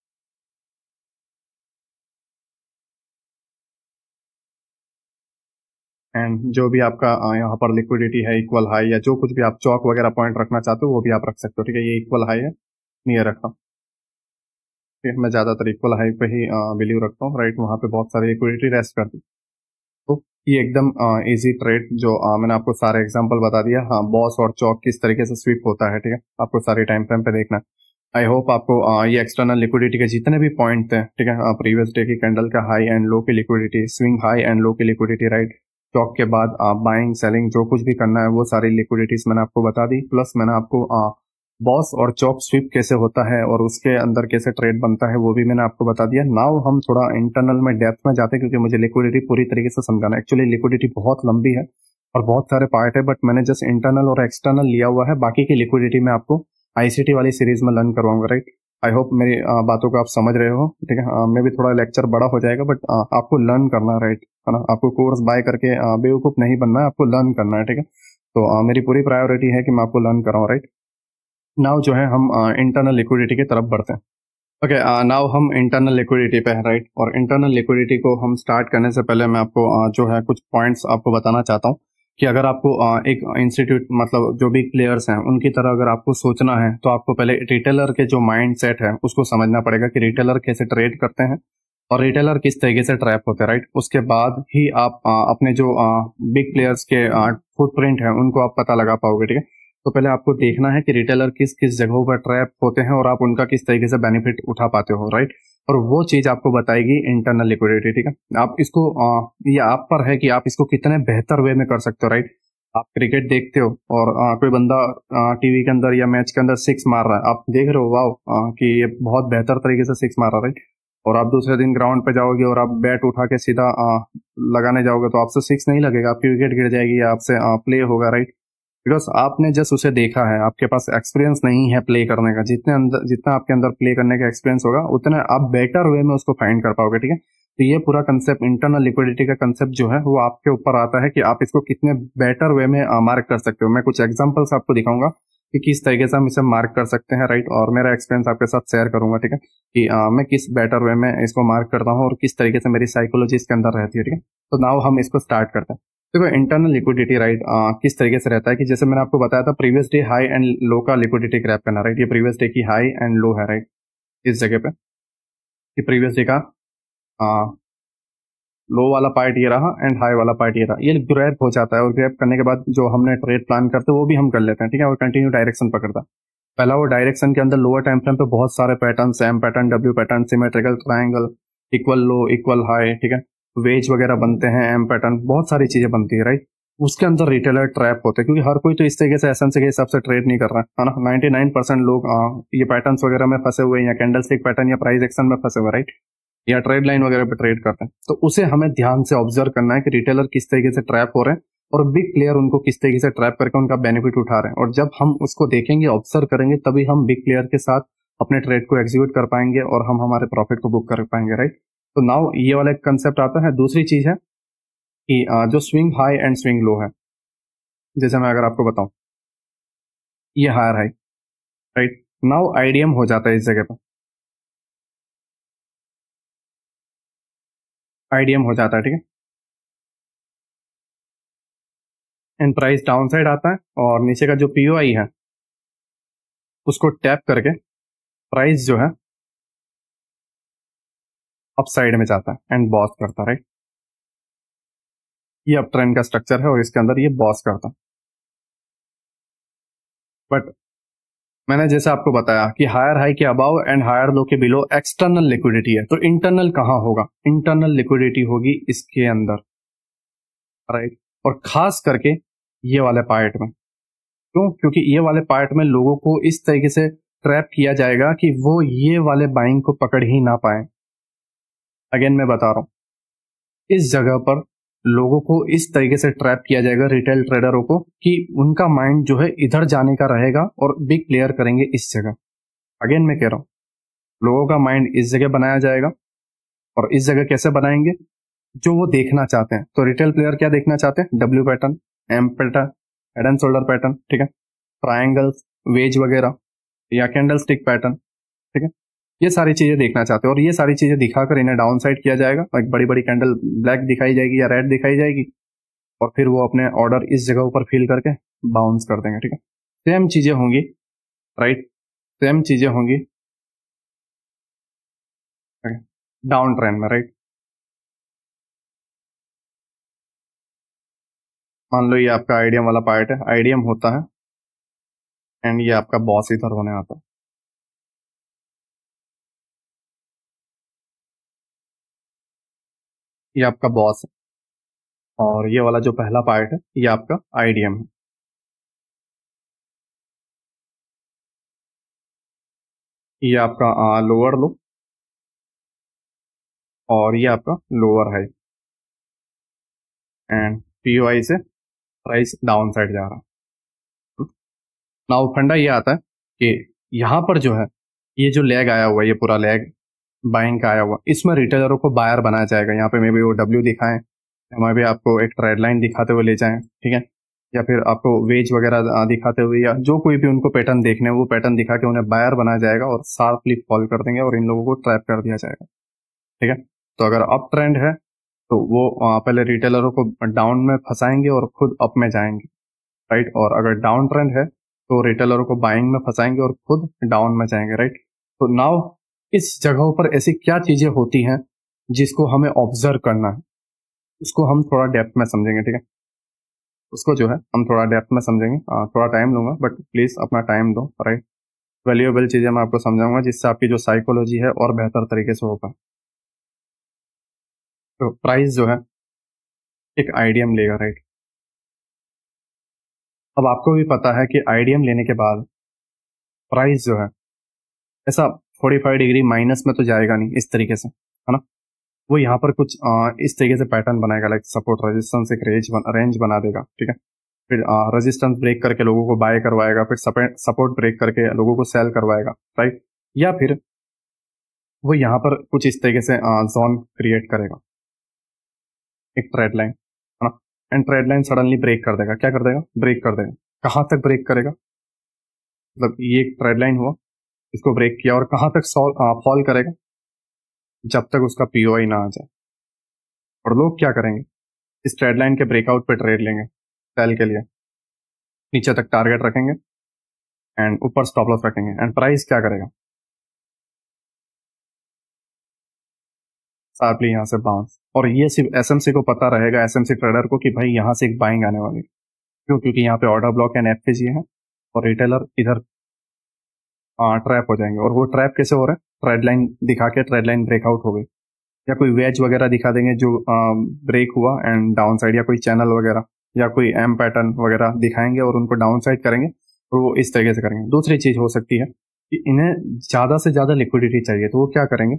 एंड जो भी आपका यहाँ पर लिक्विडिटी है, इक्वल हाई या जो कुछ भी आप चौक वगैरह पॉइंट रखना चाहते हो वो भी आप रख सकते हो, ठीक है। ये इक्वल हाई है, नहीं रखा, ठीक है। मैं ज्यादातर इक्वल हाई पे ही बिलीव रखता हूँ, राइट। वहां पे बहुत सारी लिक्विडिटी रेस्ट करती, तो ये एकदम इजी ट्रेड जो आ, मैंने आपको सारे एग्जांपल बता दिया। हाँ, बॉस और चौक किस तरीके से स्वीप होता है, ठीक है। आपको सारी टाइम फ्रेम पे देखना है। आई होप आपको आ, ये एक्सटर्नल लिक्विडिटी के जितने भी पॉइंट थे, ठीक है, प्रीवियस डे की कैंडल का हाई एंड लो की liquidity, swing high and low की लिक्विडिटी, राइट। चौक के बाद बाइंग सेलिंग जो कुछ भी करना है वो सारी लिक्विडिटीज मैंने आपको बता दी। प्लस मैंने आपको आ, बॉस और चौक स्वीप कैसे होता है और उसके अंदर कैसे ट्रेड बनता है वो भी मैंने आपको बता दिया। नाउ हम थोड़ा इंटरनल में डेप्थ में जाते हैं क्योंकि मुझे लिक्विडिटी पूरी तरीके से समझाना है। एक्चुअली लिक्विडिटी बहुत लंबी है और बहुत सारे पार्ट है, बट मैंने जस्ट इंटरनल और एक्सटर्नल लिया हुआ है। बाकी की लिक्विडिटी में आपको आईसीटी वाली सीरीज में लर्न करवाऊंगा, राइट। आई होप मेरी आ, बातों को आप समझ रहे हो, ठीक है। मैं भी थोड़ा लेक्चर बड़ा हो जाएगा, बट आ, आपको लर्न करना है, राइट, है ना। आपको कोर्स बाय करके बेवकूफ नहीं बनना है, आपको लर्न करना है, ठीक है। तो आ, मेरी पूरी प्रायोरिटी है कि मैं आपको लर्न कराऊं, राइट। नाउ जो है हम इंटरनल लिक्विडिटी की तरफ बढ़ते हैं। ओके, नाउ हम इंटरनल लिक्विडिटी पे हैं, राइट। और इंटरनल लिक्विडिटी को हम स्टार्ट करने से पहले मैं आपको uh, जो है कुछ पॉइंट्स आपको बताना चाहता हूँ कि अगर आपको uh, एक इंस्टीट्यूट मतलब जो बिग प्लेयर्स हैं उनकी तरह अगर आपको सोचना है तो आपको पहले रिटेलर के जो माइंड सेट है उसको समझना पड़ेगा कि रिटेलर कैसे ट्रेड करते हैं और रिटेलर किस तरीके से ट्रैप होते हैं, राइट। उसके बाद ही आप uh, अपने जो बिग प्लेयर्स के फुटप्रिंट है उनको आप पता लगा पाओगे, ठीक है। तो पहले आपको देखना है कि रिटेलर किस किस जगहों पर ट्रैप होते हैं और आप उनका किस तरीके से बेनिफिट उठा पाते हो, राइट। और वो चीज आपको बताएगी इंटरनल लिक्विडिटी, ठीक है। आप इसको आ, ये आप पर है कि आप इसको कितने बेहतर वे में कर सकते हो, राइट। आप क्रिकेट देखते हो और आ, कोई बंदा टीवी के अंदर या मैच के अंदर सिक्स मार रहा है, आप देख रहे हो वाह कि ये बहुत बेहतर तरीके से सिक्स मार रहा है, राइट। और आप दूसरे दिन ग्राउंड पे जाओगे और आप बैट उठा के सीधा आ, लगाने जाओगे तो आपसे सिक्स नहीं लगेगा, आपकी विकेट गिर जाएगी या आपसे प्ले होगा, राइट। बिकॉज आपने जस्ट उसे देखा है, आपके पास एक्सपीरियंस नहीं है प्ले करने का। जितने अंदर जितना आपके अंदर प्ले करने का एक्सपीरियंस होगा उतना आप बेटर वे में उसको फाइंड कर पाओगे, ठीक है। तो ये पूरा कंसेप्ट, इंटरनल लिक्विडिटी का कंसेप्ट जो है वो आपके ऊपर आता है कि आप इसको कितने बेटर वे में मार्क कर सकते हो। मैं कुछ एग्जांपल्स आपको दिखाऊंगा कि किस तरीके से हम इसे मार्क कर सकते हैं, राइट। और मेरा एक्सपीरियंस आपके साथ शेयर करूंगा, ठीक है, कि आ, मैं किस बेटर वे में इसको मार्क करता हूँ और किस तरीके से मेरी साइकोलॉजी इसके अंदर रहती है, ठीक है। तो नाउ हम इसको स्टार्ट करते हैं। देखो इंटरनल लिक्विडिटी, राइट, किस तरीके से रहता है कि जैसे मैंने आपको बताया था previous day high and low का लिक्विडिटी ग्रैप करना, राइट। ये प्रीवियस डे की हाई एंड लो है, राइट, इस जगह पे कि प्रीवियस डे का लो वाला पार्ट ये रहा एंड हाई वाला पार्ट ये रहा। ये ग्रैप हो जाता है और ग्रैप करने के बाद जो हमने ट्रेड प्लान करते हैं वो भी हम कर लेते हैं, ठीक है, और कंटिन्यू डायरेक्शन पकड़ता है। पहला वो डायरेक्शन के अंदर लोअर टाइम फ्रेम पे बहुत सारे pattern, M pattern, W pattern, symmetrical triangle, equal low, equal high, ठीक है, वेज वगैरह बनते हैं, एम पैटर्न, बहुत सारी चीजें बनती है, राइट। उसके अंदर रिटेलर ट्रैप होते हैं क्योंकि हर कोई तो इस तरीके से एसेंस के हिसाब से ट्रेड नहीं कर रहा है ना। नाइन्टी नाइन परसेंट लोग आ, ये पैटर्न्स वगैरह में फंसे हुए हैं या कैंडल स्टिक पैटर्न या प्राइस एक्शन में फंसे हुए, राइट, या ट्रेड लाइन वगैरह पे ट्रेड करते हैं। तो उसे हमें ध्यान से ऑब्जर्व करना है कि रिटेलर किस तरीके से ट्रैप हो रहे हैं और बिग प्लेयर उनको किस तरीके से ट्रैप करके उनका बेनिफिट उठा रहे हैं। और जब हम उसको देखेंगे, ऑब्जर्व करेंगे, तभी हम बिग प्लेयर के साथ अपने ट्रेड को एग्जीक्यूट कर पाएंगे और हम हमारे प्रॉफिट को बुक कर पाएंगे, राइट। तो नाउ ये वाला कंसेप्ट आता है। दूसरी चीज है कि जो swing high and swing low है, जैसे मैं अगर आपको बताऊं ये higher high, right, now IDM हो जाता है इस जगह पर, आईडीएम हो जाता है, ठीक है, एंड प्राइस डाउन साइड आता है और नीचे का जो पीओआई है उसको टैप करके प्राइस जो है अप साइड में जाता है एंड बॉस करता है, राइट। ये अप ट्रेंड का स्ट्रक्चर है और इसके अंदर ये बॉस करता है। बट मैंने जैसे आपको बताया कि हायर हाई के अबाव एंड हायर लो के बिलो एक्सटर्नल लिक्विडिटी है, तो इंटरनल कहां होगा? इंटरनल लिक्विडिटी होगी इसके अंदर, राइट। और खास करके ये वाले पार्ट में, क्यों? क्योंकि ये वाले पार्ट में लोगों को इस तरीके से ट्रैप किया जाएगा कि वो ये वाले बाइंग को पकड़ ही ना पाए। अगेन मैं बता रहा हूं, इस जगह पर लोगों को इस तरीके से ट्रैप किया जाएगा, रिटेल ट्रेडरों को, कि उनका माइंड जो है इधर जाने का रहेगा और बिग प्लेयर करेंगे इस जगह। अगेन मैं कह रहा हूं, लोगों का माइंड इस जगह बनाया जाएगा और इस जगह कैसे बनाएंगे? जो वो देखना चाहते हैं। तो रिटेल प्लेयर क्या देखना चाहते हैं? W pattern, M pattern, head and shoulder pattern, ठीक है, ट्रायंगल्स, वेज वगैरह या कैंडल स्टिक पैटर्न, ठीक है, ये सारी चीजें देखना चाहते हैं। और ये सारी चीजें दिखाकर इन्हें डाउन साइड किया जाएगा, एक बड़ी बड़ी कैंडल ब्लैक दिखाई जाएगी या रेड दिखाई जाएगी और फिर वो अपने ऑर्डर इस जगह ऊपर फिल करके बाउंस कर देंगे, ठीक है। सेम चीजें होंगी, राइट, सेम चीजें होंगी डाउन ट्रेंड में, राइट। मान लो ये आपका आईडीएम वाला पार्ट है, आईडीएम होता है एंड ये आपका बॉस इधर होने आता है, ये आपका बॉस है और ये वाला जो पहला पार्ट है ये आपका आईडीएम है। ये आपका लोअर लो और ये आपका लोअर हाई एंड पीओआई से प्राइस डाउन साइड जा रहा है। नाउ फंडा ये आता है कि यहां पर जो है ये जो लेग आया हुआ है, ये पूरा लेग बाइंग का आया हुआ, इसमें रिटेलरों को बायर बनाया जाएगा। यहाँ पे मे भी वो डब्ल्यू दिखाएं, हमें भी आपको एक ट्रेड लाइन दिखाते हुए ले जाएं, ठीक है, या फिर आपको वेज वगैरह दिखाते हुए या जो कोई भी उनको पैटर्न देखने वो पैटर्न दिखा के उन्हें बायर बनाया जाएगा और शार्पली फॉल कर देंगे और इन लोगों को ट्रैप कर दिया जाएगा, ठीक है। तो अगर अप ट्रेंड है तो वो आ, पहले रिटेलरों को डाउन में फंसाएंगे और खुद अप में जाएंगे, राइट। और अगर डाउन ट्रेंड है तो रिटेलरों को बाइंग में फंसाएंगे और खुद डाउन में जाएंगे, राइट। तो नाउ इस जगहों पर ऐसी क्या चीजें होती हैं जिसको हमें ऑब्जर्व करना है, उसको हम थोड़ा डेप्थ में समझेंगे, ठीक है। उसको जो है हम थोड़ा डेप्थ में समझेंगे, आ, थोड़ा टाइम लूंगा बट प्लीज अपना टाइम दो, राइट। वैल्यूएबल चीजें मैं आपको समझाऊंगा जिससे आपकी जो साइकोलॉजी है और बेहतर तरीके से होगा। तो प्राइस जो है एक आईडीएम लेगा, राइट। अब आपको भी पता है कि आईडीएम लेने के बाद प्राइस जो है ऐसा पैंतालीस डिग्री माइनस में तो जाएगा नहीं इस तरीके से, है ना। वो यहाँ पर कुछ आ, इस तरीके से पैटर्न बनाएगा, लाइक सपोर्ट रेजिस्टेंस एक रेंज बन, रेंज बना देगा, ठीक है। फिर रेजिस्टेंस ब्रेक करके लोगों को बाय करवाएगा, फिर सपोर्ट ब्रेक करके लोगों को सेल करवाएगा, राइट। या फिर वो यहाँ पर कुछ इस तरीके से जोन क्रिएट करेगा, एक ट्रेड लाइन, है ना। And trade line suddenly break कर देगा, क्या कर देगा, ब्रेक कर देगा। कहाँ तक ब्रेक करेगा, मतलब ये एक ट्रेड लाइन हुआ, इसको ब्रेक किया और कहाँ तक फॉल करेगा, जब तक उसका पीओआई ना आ जाए। और लोग क्या करेंगे, इस ट्रेड लाइन के ब्रेकआउट पे ट्रेड लेंगे सेल के लिए, नीचे तक टारगेट रखेंगे एंड ऊपर स्टॉप लॉस रखेंगे। एंड प्राइस क्या करेगा, शार्पली यहाँ से बाउंस। और ये सिर्फ एसएमसी को पता रहेगा, एसएमसी ट्रेडर को, कि भाई यहाँ से एक बाइंग आने वाली। क्यों, क्योंकि यहाँ पे ऑर्डर ब्लॉक एंड एफपीजी है और रिटेलर इधर ट्रैप हो जाएंगे। और वो ट्रैप कैसे हो रहा है, ट्रेड लाइन दिखा के ट्रेड लाइन ब्रेकआउट हो गई, या कोई वेज वगैरह दिखा देंगे जो ब्रेक हुआ एंड डाउन साइड, या कोई चैनल वगैरह या कोई एम पैटर्न वगैरह दिखाएंगे और उनको डाउन साइड करेंगे, और वो इस तरीके से करेंगे। दूसरी चीज हो सकती है कि इन्हें ज्यादा से ज्यादा लिक्विडिटी चाहिए, तो वो क्या करेंगे,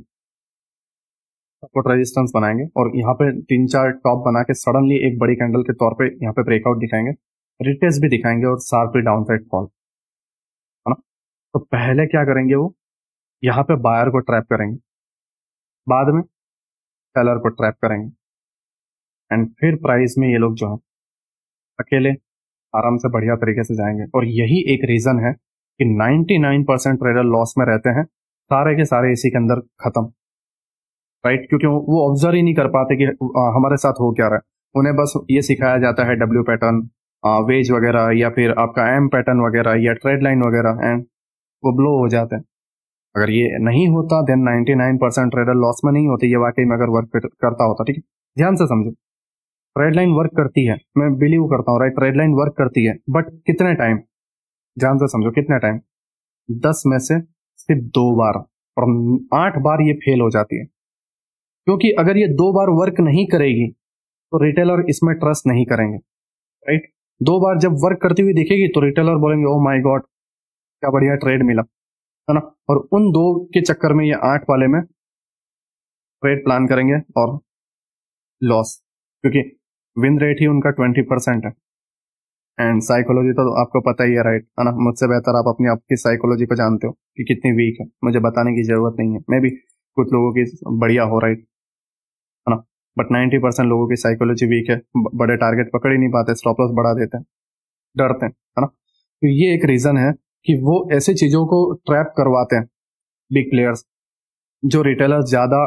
सपोर्ट रेजिस्टेंस बनाएंगे और यहाँ पे तीन चार टॉप बना के सडनली एक बड़ी कैंडल के तौर पे यहाँ पे ब्रेकआउट दिखाएंगे, रिटेस्ट भी दिखाएंगे और शार्पली डाउन साइड फॉल, है ना। तो पहले क्या करेंगे, वो यहाँ पे बायर को ट्रैप करेंगे, बाद में सेलर को ट्रैप करेंगे, एंड फिर प्राइस में ये लोग जो है अकेले आराम से बढ़िया तरीके से जाएंगे। और यही एक रीजन है कि निन्यानवे परसेंट ट्रेडर लॉस में रहते हैं, सारे के सारे इसी के अंदर खत्म, राइट। क्योंकि वो ऑब्जर्व ही नहीं कर पाते कि आ, हमारे साथ हो क्या रहा है। उन्हें बस ये सिखाया जाता है डब्ल्यू पैटर्न, वेज वगैरह, या फिर आपका एम पैटर्न वगैरह, या ट्रेड लाइन वगैरह, एंड वो ब्लो हो जाते हैं। अगर ये नहीं होता देन निन्यानवे परसेंट ट्रेडर लॉस में नहीं होते, ये वाकई में अगर वर्क करता होता, ठीक है। ध्यान से समझो, ट्रेड लाइन वर्क करती है, मैं बिलीव करता हूँ, राइट। ट्रेड लाइन वर्क करती है, बट कितने टाइम, ध्यान से समझो, कितने टाइम, दस में से सिर्फ दो बार, और आठ बार ये फेल हो जाती है। क्योंकि अगर ये दो बार वर्क नहीं करेगी तो रिटेलर इसमें ट्रस्ट नहीं करेंगे, राइट। दो बार जब वर्क करती हुई दिखेगी तो रिटेलर बोलेंगे ओह माय गॉड क्या बढ़िया ट्रेड मिला, है ना। और उन दो के चक्कर में ये आठ वाले में ट्रेड प्लान करेंगे और लॉस, क्योंकि विन रेट ही उनका ट्वेंटी परसेंट है। एंड साइकोलॉजी तो आपको पता ही है, राइट, है ना। मुझसे बेहतर आप अपनी आपकी साइकोलॉजी को जानते हो कि कितनी वीक है, मुझे बताने की जरूरत नहीं है। मे भी कुछ लोगों की बढ़िया हो, राइट, है ना, बट नाइन्टी परसेंट लोगों की साइकोलॉजी वीक है, बड़े टारगेट पकड़ ही नहीं पाते, स्टॉप लॉस बढ़ा देते हैं, डरते हैं, है ना। तो ये एक रीजन है कि वो ऐसी चीजों को ट्रैप करवाते हैं बिग प्लेयर्स, जो रिटेलर्स ज्यादा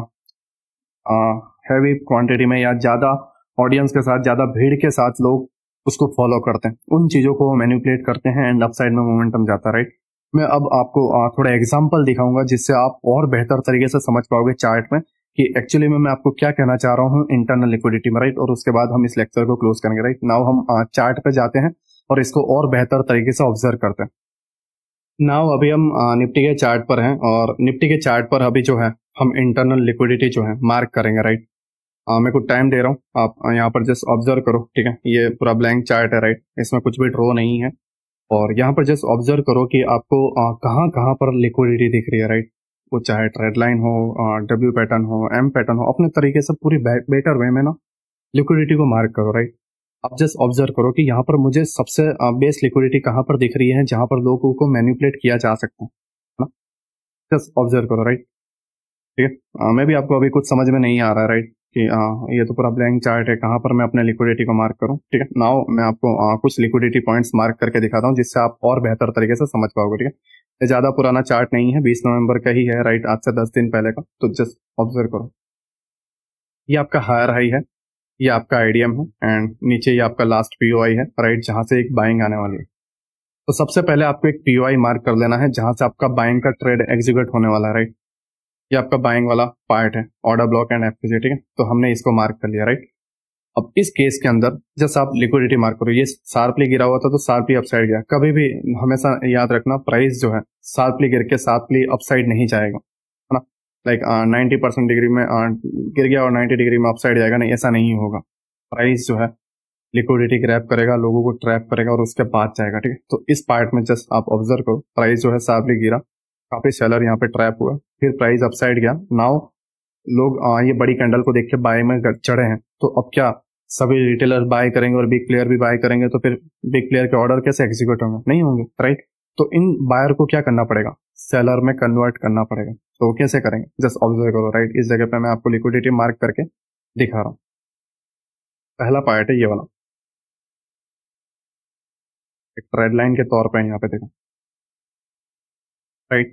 हैवी क्वांटिटी में या ज्यादा ऑडियंस के साथ, ज्यादा भीड़ के साथ लोग उसको फॉलो करते हैं, उन चीजों को मैनिपुलेट करते हैं एंड अपसाइड में मोमेंटम जाता है, राइट। मैं अब आपको आ, थोड़ा एग्जांपल दिखाऊंगा जिससे आप और बेहतर तरीके से समझ पाओगे चार्ट में कि एक्चुअली में मैं आपको क्या कहना चाह रहा हूँ इंटरनल लिक्विडिटी में, राइट। और उसके बाद हम इस लेक्चर को क्लोज करेंगे, राइट। नाउ हम चार्ट पे जाते हैं और इसको और बेहतर तरीके से ऑब्जर्व करते हैं। नाउ अभी हम निफ्टी के चार्ट पर हैं और निफ्टी के चार्ट पर अभी जो है हम इंटरनल लिक्विडिटी जो है मार्क करेंगे, राइट। Uh, मैं कुछ टाइम दे रहा हूँ, आप uh, यहाँ पर जस्ट ऑब्जर्व करो, ठीक है। ये पूरा ब्लैंक चार्ट है, राइट, इसमें कुछ भी ड्रॉ नहीं है। और यहाँ पर जस्ट ऑब्जर्व करो कि आपको uh, कहाँ कहाँ पर लिक्विडिटी दिख रही है, राइट। वो चाहे ट्रेड लाइन हो, डब्ल्यू पैटर्न हो, एम पैटर्न हो, अपने तरीके से पूरी बेटर वे में ना लिक्विडिटी को मार्क करो, राइट। आप जस्ट ऑब्जर्व करो कि यहाँ पर मुझे सबसे बेस्ट लिक्विडिटी कहाँ पर दिख रही है, जहाँ पर लोगों को मैनिपुलेट किया जा सकता है ना। जस्ट ऑब्जर्व करो, राइट, ठीक है। मैं भी आपको अभी कुछ समझ में नहीं आ रहा है, राइट, कि आ, ये तो पूरा ब्लैंक चार्ट है, कहाँ पर मैं अपने लिक्विडिटी को मार्क करूं, ठीक है। नाउ मैं आपको आ, कुछ लिक्विडिटी पॉइंट्स मार्क करके दिखाता हूं जिससे आप और बेहतर तरीके से समझ पाओगे, ठीक है। ये ज्यादा पुराना चार्ट नहीं है, बीस नवंबर का ही है, राइट, आज से दस दिन पहले का। तो जस्ट ऑब्जर्व करो, ये आपका हायर हाई है, ये आपका आईडीएम है, एंड नीचे ये आपका लास्ट पीओआई है, राइट, जहां से एक बाइंग आने वाली है। तो सबसे पहले आपको एक पीओआई मार्क कर लेना है जहां से आपका बाइंग का ट्रेड एग्जीक्यूट होने वाला है, राइट। ये आपका बाइंग वाला पार्ट है, ऑर्डर ब्लॉक एंड एफपीजी, ठीक है। तो हमने इसको मार्क कर लिया, राइट। अब इस केस के अंदर जैसे आप लिक्विडिटी मार्क करो, ये शार्पली गिरा हुआ था तो शार्पली अपसाइड गया। कभी भी हमेशा याद रखना, प्राइस जो है शार्पली गिर के शार्पली अपसाइड नहीं जाएगा, है ना। लाइक नाइन्टी परसेंट डिग्री में uh, गिर गया और नाइन्टी डिग्री में अपसाइड जाएगा, नहीं, ऐसा नहीं होगा। प्राइस जो है लिक्विडिटी ग्रैब करेगा, लोगों को ट्रैप करेगा और उसके बाद जाएगा। ठीक है, तो इस पार्ट में जस्ट आप ऑब्जर्व करो, प्राइस जो है शार्पली गिरा, काफी सेलर यहाँ पे ट्रैप हुआ, फिर प्राइस अपसाइड गया। नाउ लोग आ, ये बड़ी कैंडल को देख के बाय में चढ़े हैं, तो अब क्या सभी रिटेलर बाय करेंगे और बिग प्लेयर भी बाय करेंगे, तो फिर बिग प्लेयर के ऑर्डर कैसे एग्जीक्यूट होंगे? नहीं होंगे, राइट। तो इन बायर को क्या करना पड़ेगा? सेलर में कन्वर्ट करना पड़ेगा। तो वो कैसे करेंगे? जस्ट ऑब्जर्व करो, राइट। इस जगह पे मैं आपको लिक्विडिटी मार्क करके दिखा रहा हूँ। पहला पार्ट है ये वाला, एक ट्रेड लाइन के तौर पे यहाँ पे देखो, राइट।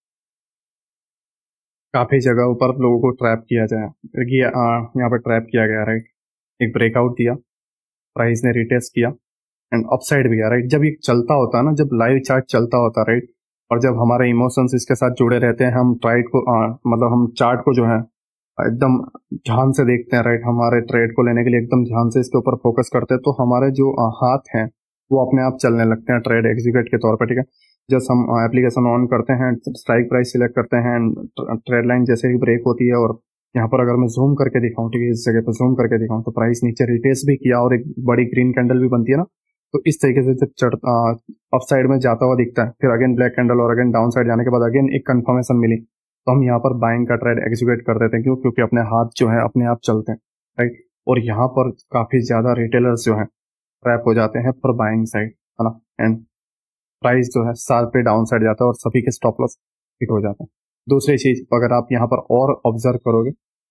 काफी जगह पर लोगों को ट्रैप किया जाए, यहाँ पे ट्रैप किया गया, राइट। एक ब्रेकआउट दिया, प्राइस ने रिटेस्ट किया एंड अपसाइड भी गया, राइट। जब ये चलता होता है ना, जब लाइव चार्ट चलता होता है, राइट, और जब हमारे इमोशंस इसके साथ जुड़े रहते हैं, हम ट्राइड को आ, मतलब हम चार्ट को जो है एकदम ध्यान से देखते हैं, राइट। हमारे ट्रेड को लेने के लिए एकदम ध्यान से इसके ऊपर फोकस करते हैं, तो हमारे जो आ, हाथ हैं वो अपने आप चलने लगते हैं ट्रेड एग्जीक्यूट के तौर पर, ठीक है। जब हम एप्लीकेशन ऑन करते हैं, स्ट्राइक प्राइस सिलेक्ट करते हैं, ट्रेड लाइन जैसे ही ब्रेक होती है, और यहाँ पर अगर मैं जूम करके दिखाऊं, ठीक है, इस जगह पर जूम करके दिखाऊं, तो प्राइस नीचे रिटेस्ट भी किया और एक बड़ी ग्रीन कैंडल भी बनती है ना, तो इस तरीके से जब चढ़ अप साइड में जाता हुआ दिखता है, फिर अगेन ब्लैक कैंडल और अगेन डाउन साइड जाने के बाद अगेन एक कंफर्मेशन मिली, तो हम यहाँ पर बाइंग का ट्रेड एग्जीक्यूट कर देते हैं। क्यों? क्योंकि अपने हाथ जो है अपने आप चलते हैं, राइट। और यहाँ पर काफी ज्यादा रिटेलर्स जो है ट्रैप हो जाते हैं फॉर बाइंग साइड, है ना, एंड प्राइस जो है शार्प पे डाउन साइड जाता है और सभी के स्टॉप लॉस हिट हो जाते हैं। दूसरी चीज, अगर आप यहाँ पर और ऑब्जर्व करोगे,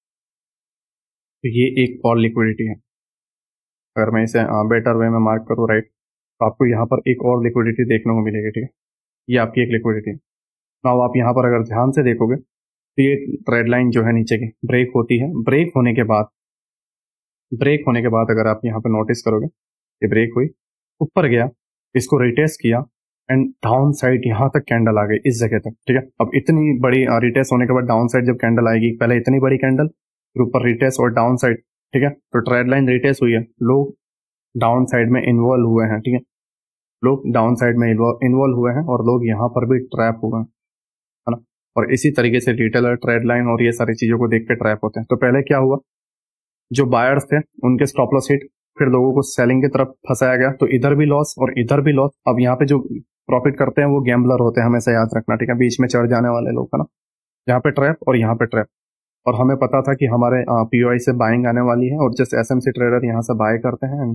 तो ये एक और लिक्विडिटी है। अगर मैं इसे बेटर वे में मार्क करूँ, राइट, तो आपको यहाँ पर एक और लिक्विडिटी देखने को मिलेगी, ठीक है। ये आपकी एक लिक्विडिटी है। नाउ आप यहाँ पर अगर ध्यान से देखोगे, तो ये ट्रेड लाइन जो है नीचे की ब्रेक होती है, ब्रेक होने के बाद ब्रेक होने के बाद अगर आप यहाँ पे नोटिस करोगे, ये ब्रेक हुई, ऊपर गया, इसको रिटेस्ट किया एंड डाउन साइड यहाँ तक कैंडल आ गई, इस जगह तक, ठीक है। अब इतनी बड़ी रिटेस्ट होने के बाद डाउन साइड जब कैंडल आएगी, पहले इतनी बड़ी कैंडल, फिर ऊपर रिटेस्ट और डाउन साइड, ठीक है। तो ट्रेड लाइन रिटेस्ट हुई है, लोग डाउन साइड में इन्वॉल्व हुए हैं, ठीक है, लोग डाउन साइड में इन्वॉल्व हुए हैं और लोग यहाँ पर भी ट्रैप हुए हैं, है ना। और इसी तरीके से रिटेलर, ट्रेड लाइन और ये सारी चीजों को देख के ट्रैप होते हैं। तो पहले क्या हुआ, जो बायर्स थे उनके स्टॉप लॉस हिट, फिर लोगों को सेलिंग की तरफ फंसाया गया, तो इधर भी लॉस और इधर भी लॉस। अब यहाँ पे जो प्रॉफिट करते हैं वो गैम्बलर होते हैं, हमेशा याद रखना, ठीक है, बीच में चढ़ जाने वाले लोग, है ना। यहाँ पे ट्रैप और यहाँ पे ट्रैप, और हमें पता था कि हमारे पीओआई से बाइंग आने वाली है, और जस्ट एसएमसी ट्रेडर यहाँ से बाय करते हैं,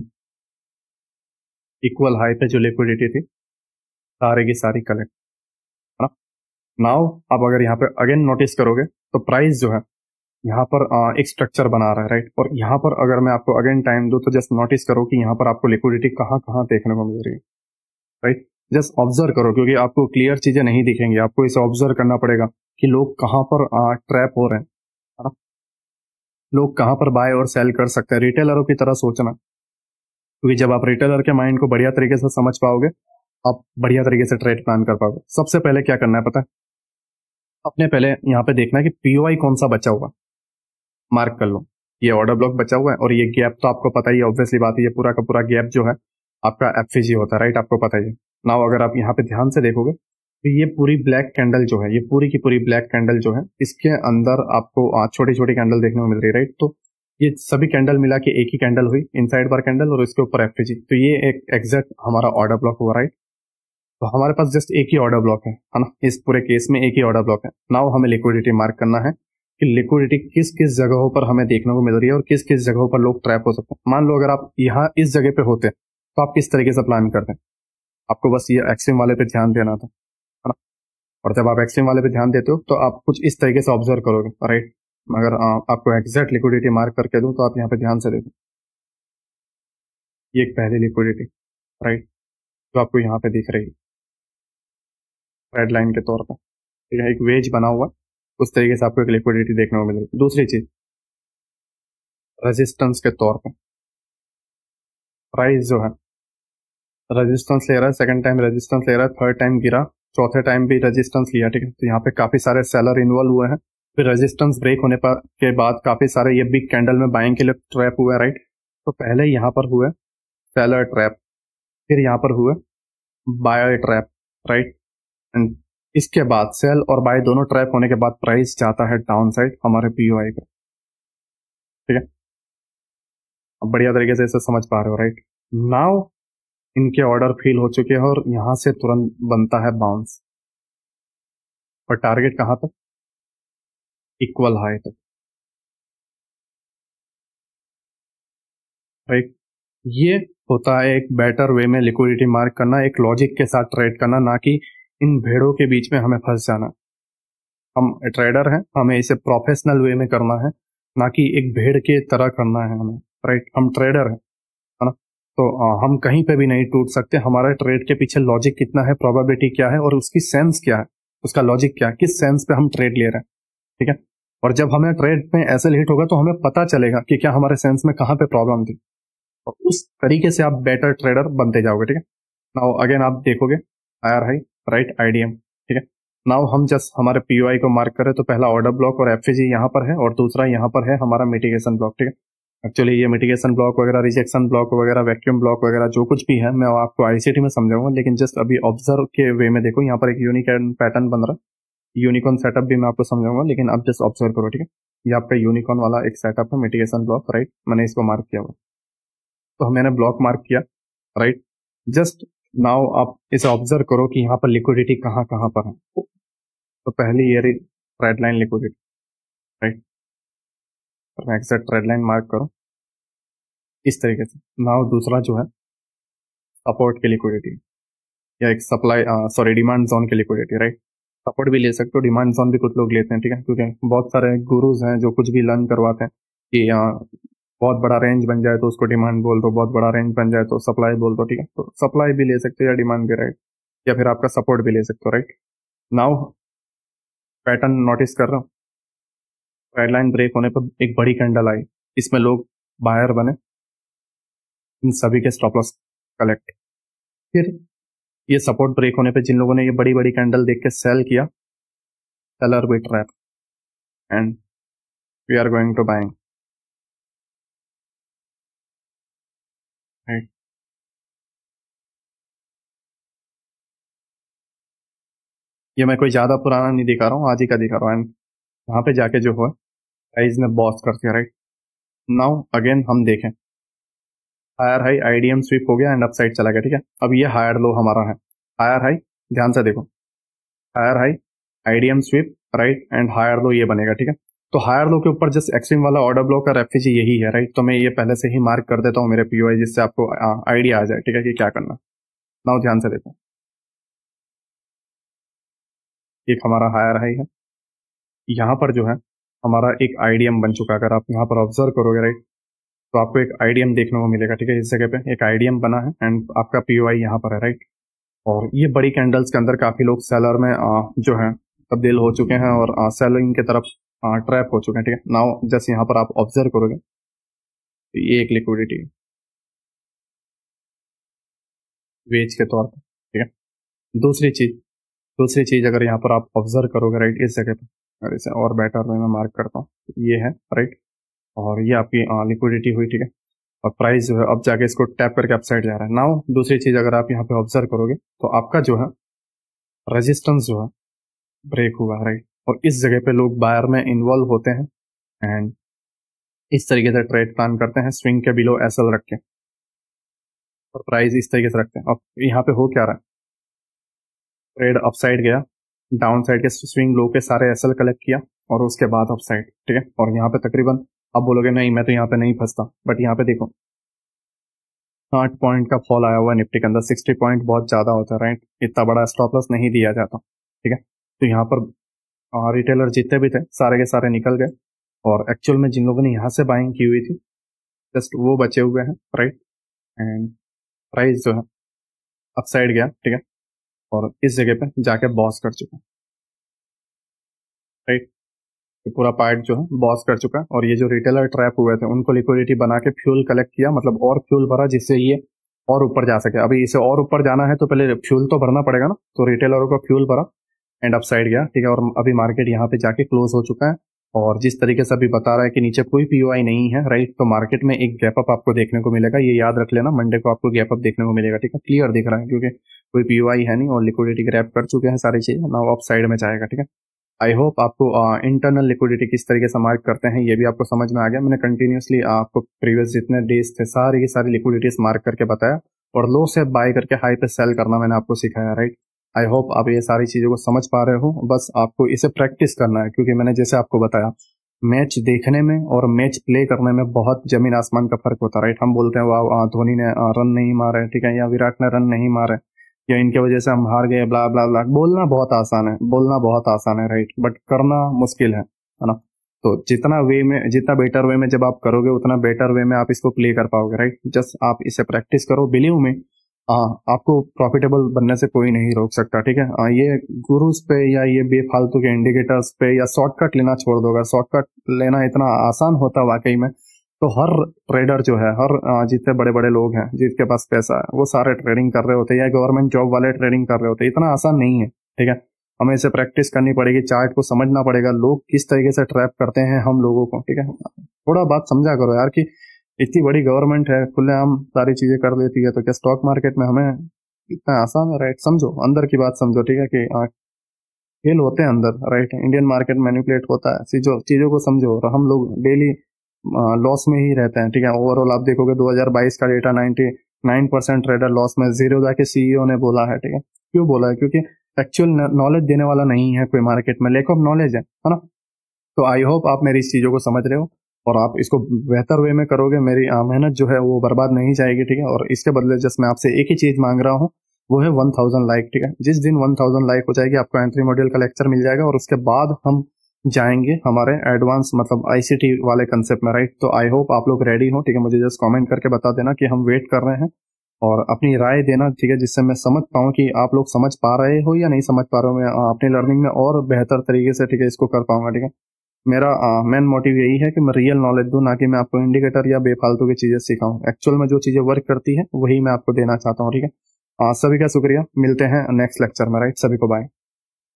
इक्वल हाई पे जो लिक्विडिटी थी सारे की सारी कलेक्ट, है ना। नाउ अब अगर यहाँ पे अगेन नोटिस करोगे, तो प्राइस जो है यहाँ पर आ, एक स्ट्रक्चर बना रहा है, राइट। और यहाँ पर अगर मैं आपको अगेन टाइम दूं, तो जस्ट नोटिस करो कि यहाँ पर आपको लिक्विडिटी कहाँ कहाँ देखने को मिल रही है, राइट। जस्ट ऑब्जर्व करो, क्योंकि आपको क्लियर चीजें नहीं दिखेंगी, आपको इसे ऑब्जर्व करना पड़ेगा कि लोग कहाँ पर ट्रैप हो रहे हैं, है ना, लोग कहाँ पर बाय और सेल कर सकते हैं। रिटेलरों की तरह सोचना, क्योंकि जब आप रिटेलर के माइंड को बढ़िया तरीके से समझ पाओगे, आप बढ़िया तरीके से ट्रेड प्लान कर पाओगे। सबसे पहले क्या करना है पता है, अपने पहले यहाँ पे देखना है कि पीओआई कौन सा बचा हुआ, मार्क कर लो। ये ऑर्डर ब्लॉक बचा हुआ है, और ये गैप तो आपको पता ही है, ऑब्वियसली बात है, ये पूरा का पूरा गैप जो है आपका एफसीजी होता है, राइट, आपको पता ही है। नाउ अगर आप यहाँ पे ध्यान से देखोगे, तो ये पूरी ब्लैक कैंडल जो है, ये पूरी की पूरी ब्लैक कैंडल जो है, इसके अंदर आपको छोटी छोटी कैंडल देखने को मिल रही है, राइट। तो ये सभी कैंडल मिला के एक ही कैंडल हुई, इनसाइड बार कैंडल और इसके ऊपर एफसीजी, तो ये एक एग्जैक्ट हमारा ऑर्डर ब्लॉक हुआ, राइट। तो हमारे पास जस्ट एक ही ऑर्डर ब्लॉक है, है ना, इस पूरे केस में एक ही ऑर्डर ब्लॉक है। नाउ हमें लिक्विडिटी मार्क करना है कि लिक्विडिटी किस किस जगहों पर हमें देखने को मिल रही है और किस किस जगहों पर लोग ट्रैप हो सकते हैं। मान लो अगर आप यहाँ इस जगह पे होते तो आप किस तरीके से प्लान करते हैं, आपको बस ये एक्सट्रीम वाले पे ध्यान देना था, है ना। और जब आप एक्सट्रीम वाले पे ध्यान देते हो, तो आप कुछ इस तरीके से ऑब्जर्व करोगे, राइट। अगर आपको एग्जैक्ट लिक्विडिटी मार्क करके दूं, तो आप यहाँ पे ध्यान से देखो, ये एक पहली लिक्विडिटी, राइट, जो आपको यहाँ पे दिख रही है रेड लाइन के तौर पर, ठीक है, एक वेज बना हुआ, उस तरीके से आपको एक लिक्विडिटी देखने को मिल रही है। दूसरी चीज, रेजिस्टेंस के तौर पर प्राइस जो है रेजिस्टेंस ले रहा है, सेकंड टाइम रेजिस्टेंस ले रहा है, थर्ड टाइम गिरा, चौथे टाइम भी रेजिस्टेंस लिया, ठीक है। तो यहाँ पे काफी सारे सेलर इन्वॉल्व हुए हैं, फिर रेजिस्टेंस ब्रेक होने पर के बाद काफी सारे ये बिग कैंडल में बाइंग के लिए ट्रैप हुए, राइट। तो पहले यहाँ पर हुए सेलर ट्रैप, फिर यहाँ पर हुए बायर ट्रैप, राइट, एंड इसके बाद सेल और बाय दोनों ट्रैप होने के बाद प्राइस जाता है डाउन साइड हमारे पीओआई पे, ठीक है। अब बढ़िया तरीके से इसे समझ पा रहे हो, राइट। नाउ इनके ऑर्डर फिल हो चुके हैं और यहां से तुरंत बनता है बाउंस, और टारगेट कहां तक, इक्वल हाई तक, राइट। ये होता है एक बेटर वे में लिक्विडिटी मार्क करना, एक लॉजिक के साथ ट्रेड करना, ना कि इन भेड़ों के बीच में हमें फंस जाना। हम ट्रेडर हैं, हमें इसे प्रोफेशनल वे में करना है, ना कि एक भेड़ के तरह करना है हमें, राइट। हम ट्रेडर हैं, है ना। तो आ, हम कहीं पे भी नहीं टूट सकते। हमारे ट्रेड के पीछे लॉजिक कितना है, प्रोबेबिलिटी क्या है, और उसकी सेंस क्या है, उसका लॉजिक क्या है, किस सेंस पे हम ट्रेड ले रहे हैं, ठीक है। और जब हमें ट्रेड में ऐसे हिट होगा तो हमें पता चलेगा कि क्या हमारे सेंस में कहाँ पे प्रॉब्लम थी, और उस तरीके से आप बेटर ट्रेडर बनते जाओगे, ठीक है। नाउ अगेन आप देखोगे आयर हाई, राइट, आईडीएम, ठीक है। नाउ हम जस्ट हमारे पीओआई को मार्क करें तो पहला ऑर्डर ब्लॉक और एफजी यहाँ पर है, और दूसरा यहाँ पर है हमारा मिटिगेशन ब्लॉक, ठीक है। एक्चुअली ये मिटिगेशन ब्लॉक वगैरह, रिजेक्शन ब्लॉक वगैरह, वैक्यूम ब्लॉक वगैरह जो कुछ भी है मैं आपको आईसीटी में समझाऊंगा, लेकिन जस्ट अभी ऑब्जर्व के वे में देखो, यहाँ पर एक यूनिक पैटर्न बन रहा है। यूनिकॉर्न सेटअप भी मैं आपको समझाऊंगा, लेकिन आप जस्ट ऑब्जर्व करो, ठीक है। ये आपका यूनिकॉर्न वाला एक सेटअप है, मिटिगेशन ब्लॉक, राइट। मैंने इसको मार्क किया हुआ, तो मैंने ब्लॉक मार्क किया, राइट। जस्ट नाउ आप इसे ऑब्जर्व करो कि यहाँ पर लिक्विडिटी कहाँ कहाँ पर है। तो पहली ये रही ट्रेड लाइन लिक्विडिटी, राइट। मैं एग्जैक्ट ट्रेड लाइन मार्क करो इस तरीके से। नाउ दूसरा जो है सपोर्ट की लिक्विडिटी, या एक सप्लाई सॉरी डिमांड जोन की लिक्विडिटी, राइट। सपोर्ट भी ले सकते हो, डिमांड जोन भी कुछ लोग लेते हैं, ठीक है, क्योंकि बहुत सारे गुरुज हैं जो कुछ भी लर्न करवाते हैं कि यहाँ बहुत बड़ा रेंज बन जाए तो उसको डिमांड बोल दो, बहुत बड़ा रेंज बन जाए तो सप्लाई बोल दो, ठीक है। तो सप्लाई भी ले सकते हो या डिमांड भी, राइट, या फिर आपका सपोर्ट भी ले सकते हो, राइट। नाउ पैटर्न नोटिस कर रहा हूँ, ट्रेड लाइन ब्रेक होने पर एक बड़ी कैंडल आई, इसमें लोग बायर बने, इन सभी के स्टॉप लॉस कलेक्ट। फिर ये सपोर्ट ब्रेक होने पे जिन लोगों ने ये बड़ी बड़ी कैंडल देख के सेल किया, seller we trap and we are going to buying, right. ये मैं कोई ज्यादा पुराना नहीं दिखा रहा हूँ, आज ही का दिखा रहा हूँ, एंड वहां पे जाके जो हुआ प्राइस ने बॉस कर दिया, राइट। नाउ अगेन हम देखें, हायर हाई आईडीएम स्वीप हो गया एंड अपसाइड चला गया, ठीक है। अब ये हायर लो हमारा है, हायर हाई, ध्यान से देखो, higher high IDM sweep, right, and higher low ये बनेगा, ठीक है। तो हायर लो के ऊपर जस्ट एक्सट्रीम वाला ऑर्डर ब्लॉक और एफजी यही है, राइट। तो मैं ये पहले से ही मार्क कर देता हूँ मेरे पीओआई, जिससे आपको आइडिया आ जाए, ठीक है, कि क्या करना। नाउ ध्यान से देखो, एक हमारा हायर हाई है, यहाँ पर जो है हमारा एक आईडीएम बन चुका है। अगर आप यहाँ पर ऑब्जर्व करोगे, राइट, तो आपको एक आईडीएम देखने को मिलेगा, ठीक है। इस जगह पे एक आईडीएम बना है एंड आपका पीओआई यहाँ पर है, राइट। और ये बड़ी कैंडल्स के अंदर काफी लोग सेलर में आ, जो है तब्दील हो चुके हैं और सेलिंग की तरफ ट्रैप हो चुके हैं, ठीक है। नाउ जैसे यहाँ पर आप ऑब्जर्व करोगे, तो ये एक लिक्विडिटी वेज के तौर पर, ठीक है। दूसरी चीज दूसरी चीज अगर यहाँ पर आप ऑब्जर्व करोगे, राइट, इस जगह पे, अगर इसे और बेटर वे में मार्क करता हूँ, ये है, राइट, और ये आपकी लिक्विडिटी हुई, ठीक है। और प्राइस जो है अब जाके इसको टैप करके अपसाइड जा रहा है। नाउ दूसरी चीज अगर आप यहाँ पे ऑब्जर्व करोगे, तो आपका जो है रेजिस्टेंस जो है ब्रेक हुआ, राइट। और इस जगह पे लोग बायर में इन्वॉल्व होते हैं एंड इस तरीके से ट्रेड प्लान करते हैं, स्विंग के बिलो एसएल रख के, और प्राइस इस तरीके से रखते हैं। अब यहाँ पे हो क्या रहा है, ट्रेड अपसाइड गया, डाउन साइड के स्विंग लो के सारे एसएल कलेक्ट किया और उसके बाद अपसाइड, ठीक है। और यहाँ पे तकरीबन आप बोलोगे नहीं मैं तो यहाँ पे नहीं फंसता, बट यहाँ पे देखो आठ पॉइंट का फॉल आया हुआ निफ्टी के अंदर, सिक्सटी पॉइंट बहुत ज्यादा होता है, राइट। इतना बड़ा स्टॉप लॉस नहीं दिया जाता, ठीक है। तो यहाँ पर रिटेलर जितने भी थे सारे के सारे निकल गए, और एक्चुअल में जिन लोगों ने यहाँ से बाइंग की हुई थी जस्ट वो बचे हुए हैं, राइट। एंड प्राइस जो है अपसाइड गया, ठीक है, और इस जगह पे जाके बॉस कर चुका, राइट। तो पूरा पार्ट जो है बॉस कर चुका, और ये जो रिटेलर ट्रैप हुए थे उनको लिक्विडिटी बना के फ्यूल कलेक्ट किया, मतलब और फ्यूल भरा जिससे ये और ऊपर जा सके। अभी इसे और ऊपर जाना है तो पहले फ्यूल तो भरना पड़ेगा ना, तो रिटेलरों को फ्यूल भरा एंड अपसाइड गया, ठीक है। और अभी मार्केट यहाँ पे जाके क्लोज हो चुका है, और जिस तरीके से अभी बता रहा है कि नीचे कोई पीओआई नहीं है, राइट, तो मार्केट में एक गैप अप आपको देखने को मिलेगा, ये याद रख लेना, मंडे को आपको गैप अप देखने को मिलेगा, ठीक है। क्लियर दिख रहा है क्योंकि कोई पीओआई है नहीं और लिक्विडिटी ग्रैप कर चुके हैं सारी चीजें, नाउ अप साइड में जाएगा, ठीक है। आई होप आपको इंटरनल लिक्विडिटी किस तरीके से मार्क करते हैं ये भी आपको समझ में आ गया। मैंने कंटिन्यूसली आपको प्रीवियस जितने डेज थे सारी की सारी लिक्विडिटीज मार्क करके बताया, और लो से बाय करके हाई पे सेल करना मैंने आपको सिखाया, राइट। आई होप आप ये सारी चीज़ों को समझ पा रहे हो। बस आपको इसे प्रैक्टिस करना है, क्योंकि मैंने जैसे आपको बताया मैच देखने में और मैच प्ले करने में बहुत जमीन आसमान का फर्क होता है, राइट। हम बोलते हैं वाह धोनी ने रन नहीं मारे, ठीक है, या विराट ने रन नहीं मारे, या इनके वजह से हम हार गए, ब्ला ब्ला ब्ला। बोलना बहुत आसान है, बोलना बहुत आसान है, राइट, बट करना मुश्किल है, है ना। तो जितना वे में जितना बेटर वे में जब आप करोगे उतना बेटर वे में आप इसको प्ले कर पाओगे, राइट। जस्ट आप इसे प्रैक्टिस करो, बिलीव में आ, आपको प्रॉफिटेबल बनने से कोई नहीं रोक सकता, ठीक है। आ, ये गुरुज पे या ये बेफालतू के इंडिकेटर्स पे या शॉर्टकट लेना छोड़ दोगे। शॉर्टकट लेना इतना आसान होता वाकई में, तो हर ट्रेडर जो है, हर जितने बड़े बड़े लोग हैं जिनके पास पैसा है, वो सारे ट्रेडिंग कर रहे होते हैं, या गवर्नमेंट जॉब वाले ट्रेडिंग कर रहे होते हैं। इतना आसान नहीं है, ठीक है। हमें इसे प्रैक्टिस करनी पड़ेगी, चार्ट को समझना पड़ेगा, लोग किस तरीके से ट्रैप करते हैं हम लोगों को, ठीक है। थोड़ा बात समझा करो यार कि इतनी बड़ी गवर्नमेंट है, खुलेआम सारी चीजें कर देती है, तो क्या स्टॉक मार्केट में हमें इतना आसान है, राइट। समझो, अंदर की बात समझो, ठीक है, कि खेल होते हैं अंदर, राइट। इंडियन मार्केट मैनिपुलेट होता है, चीजों चीजों को समझो। और हम लोग डेली लॉस में ही रहते हैं, ठीक है। ओवरऑल आप देखोगे दो हज़ार बाईस का डेटा निन्यानवे परसेंट ट्रेडर लॉस में, जीरो के सीईओ ने बोला है, ठीक है। क्यों बोला है? क्योंकि एक्चुअल नॉलेज देने वाला नहीं है कोई मार्केट में, लैक ऑफ नॉलेज है, है ना। तो आई होप आप मेरी इस चीजों को समझ रहे हो और आप इसको बेहतर वे में करोगे। मेरी मेहनत जो है वो बर्बाद नहीं जाएगी, ठीक है। और इसके बदले जस्ट मैं आपसे एक ही चीज मांग रहा हूँ, वो है वन थाउजेंड लाइक, ठीक है। जिस दिन वन थाउजेंड लाइक हो जाएगी आपको एंट्री मॉड्यूल का लेक्चर मिल जाएगा, और उसके बाद हम जाएंगे हमारे एडवांस मतलब आईसीटी वाले कंसेप्ट में, राइट। तो आई होप आप लोग रेडी हो, ठीक है। मुझे जस्ट कमेंट करके बता देना कि हम वेट कर रहे हैं, और अपनी राय देना, ठीक है, जिससे मैं समझ पाऊँ कि आप लोग समझ पा रहे हो या नहीं समझ पा रहे हो। मैं अपनी लर्निंग में और बेहतर तरीके से, ठीक है, इसको कर पाऊंगा, ठीक है। मेरा मेन मोटिव यही है कि मैं रियल नॉलेज दूं, ना कि मैं आपको इंडिकेटर या बेफालतू की चीजें सिखाऊं। एक्चुअल में जो चीजें वर्क करती है वही मैं आपको देना चाहता हूँ, ठीक है। सभी का शुक्रिया, मिलते हैं नेक्स्ट लेक्चर में, राइट। सभी को बाय।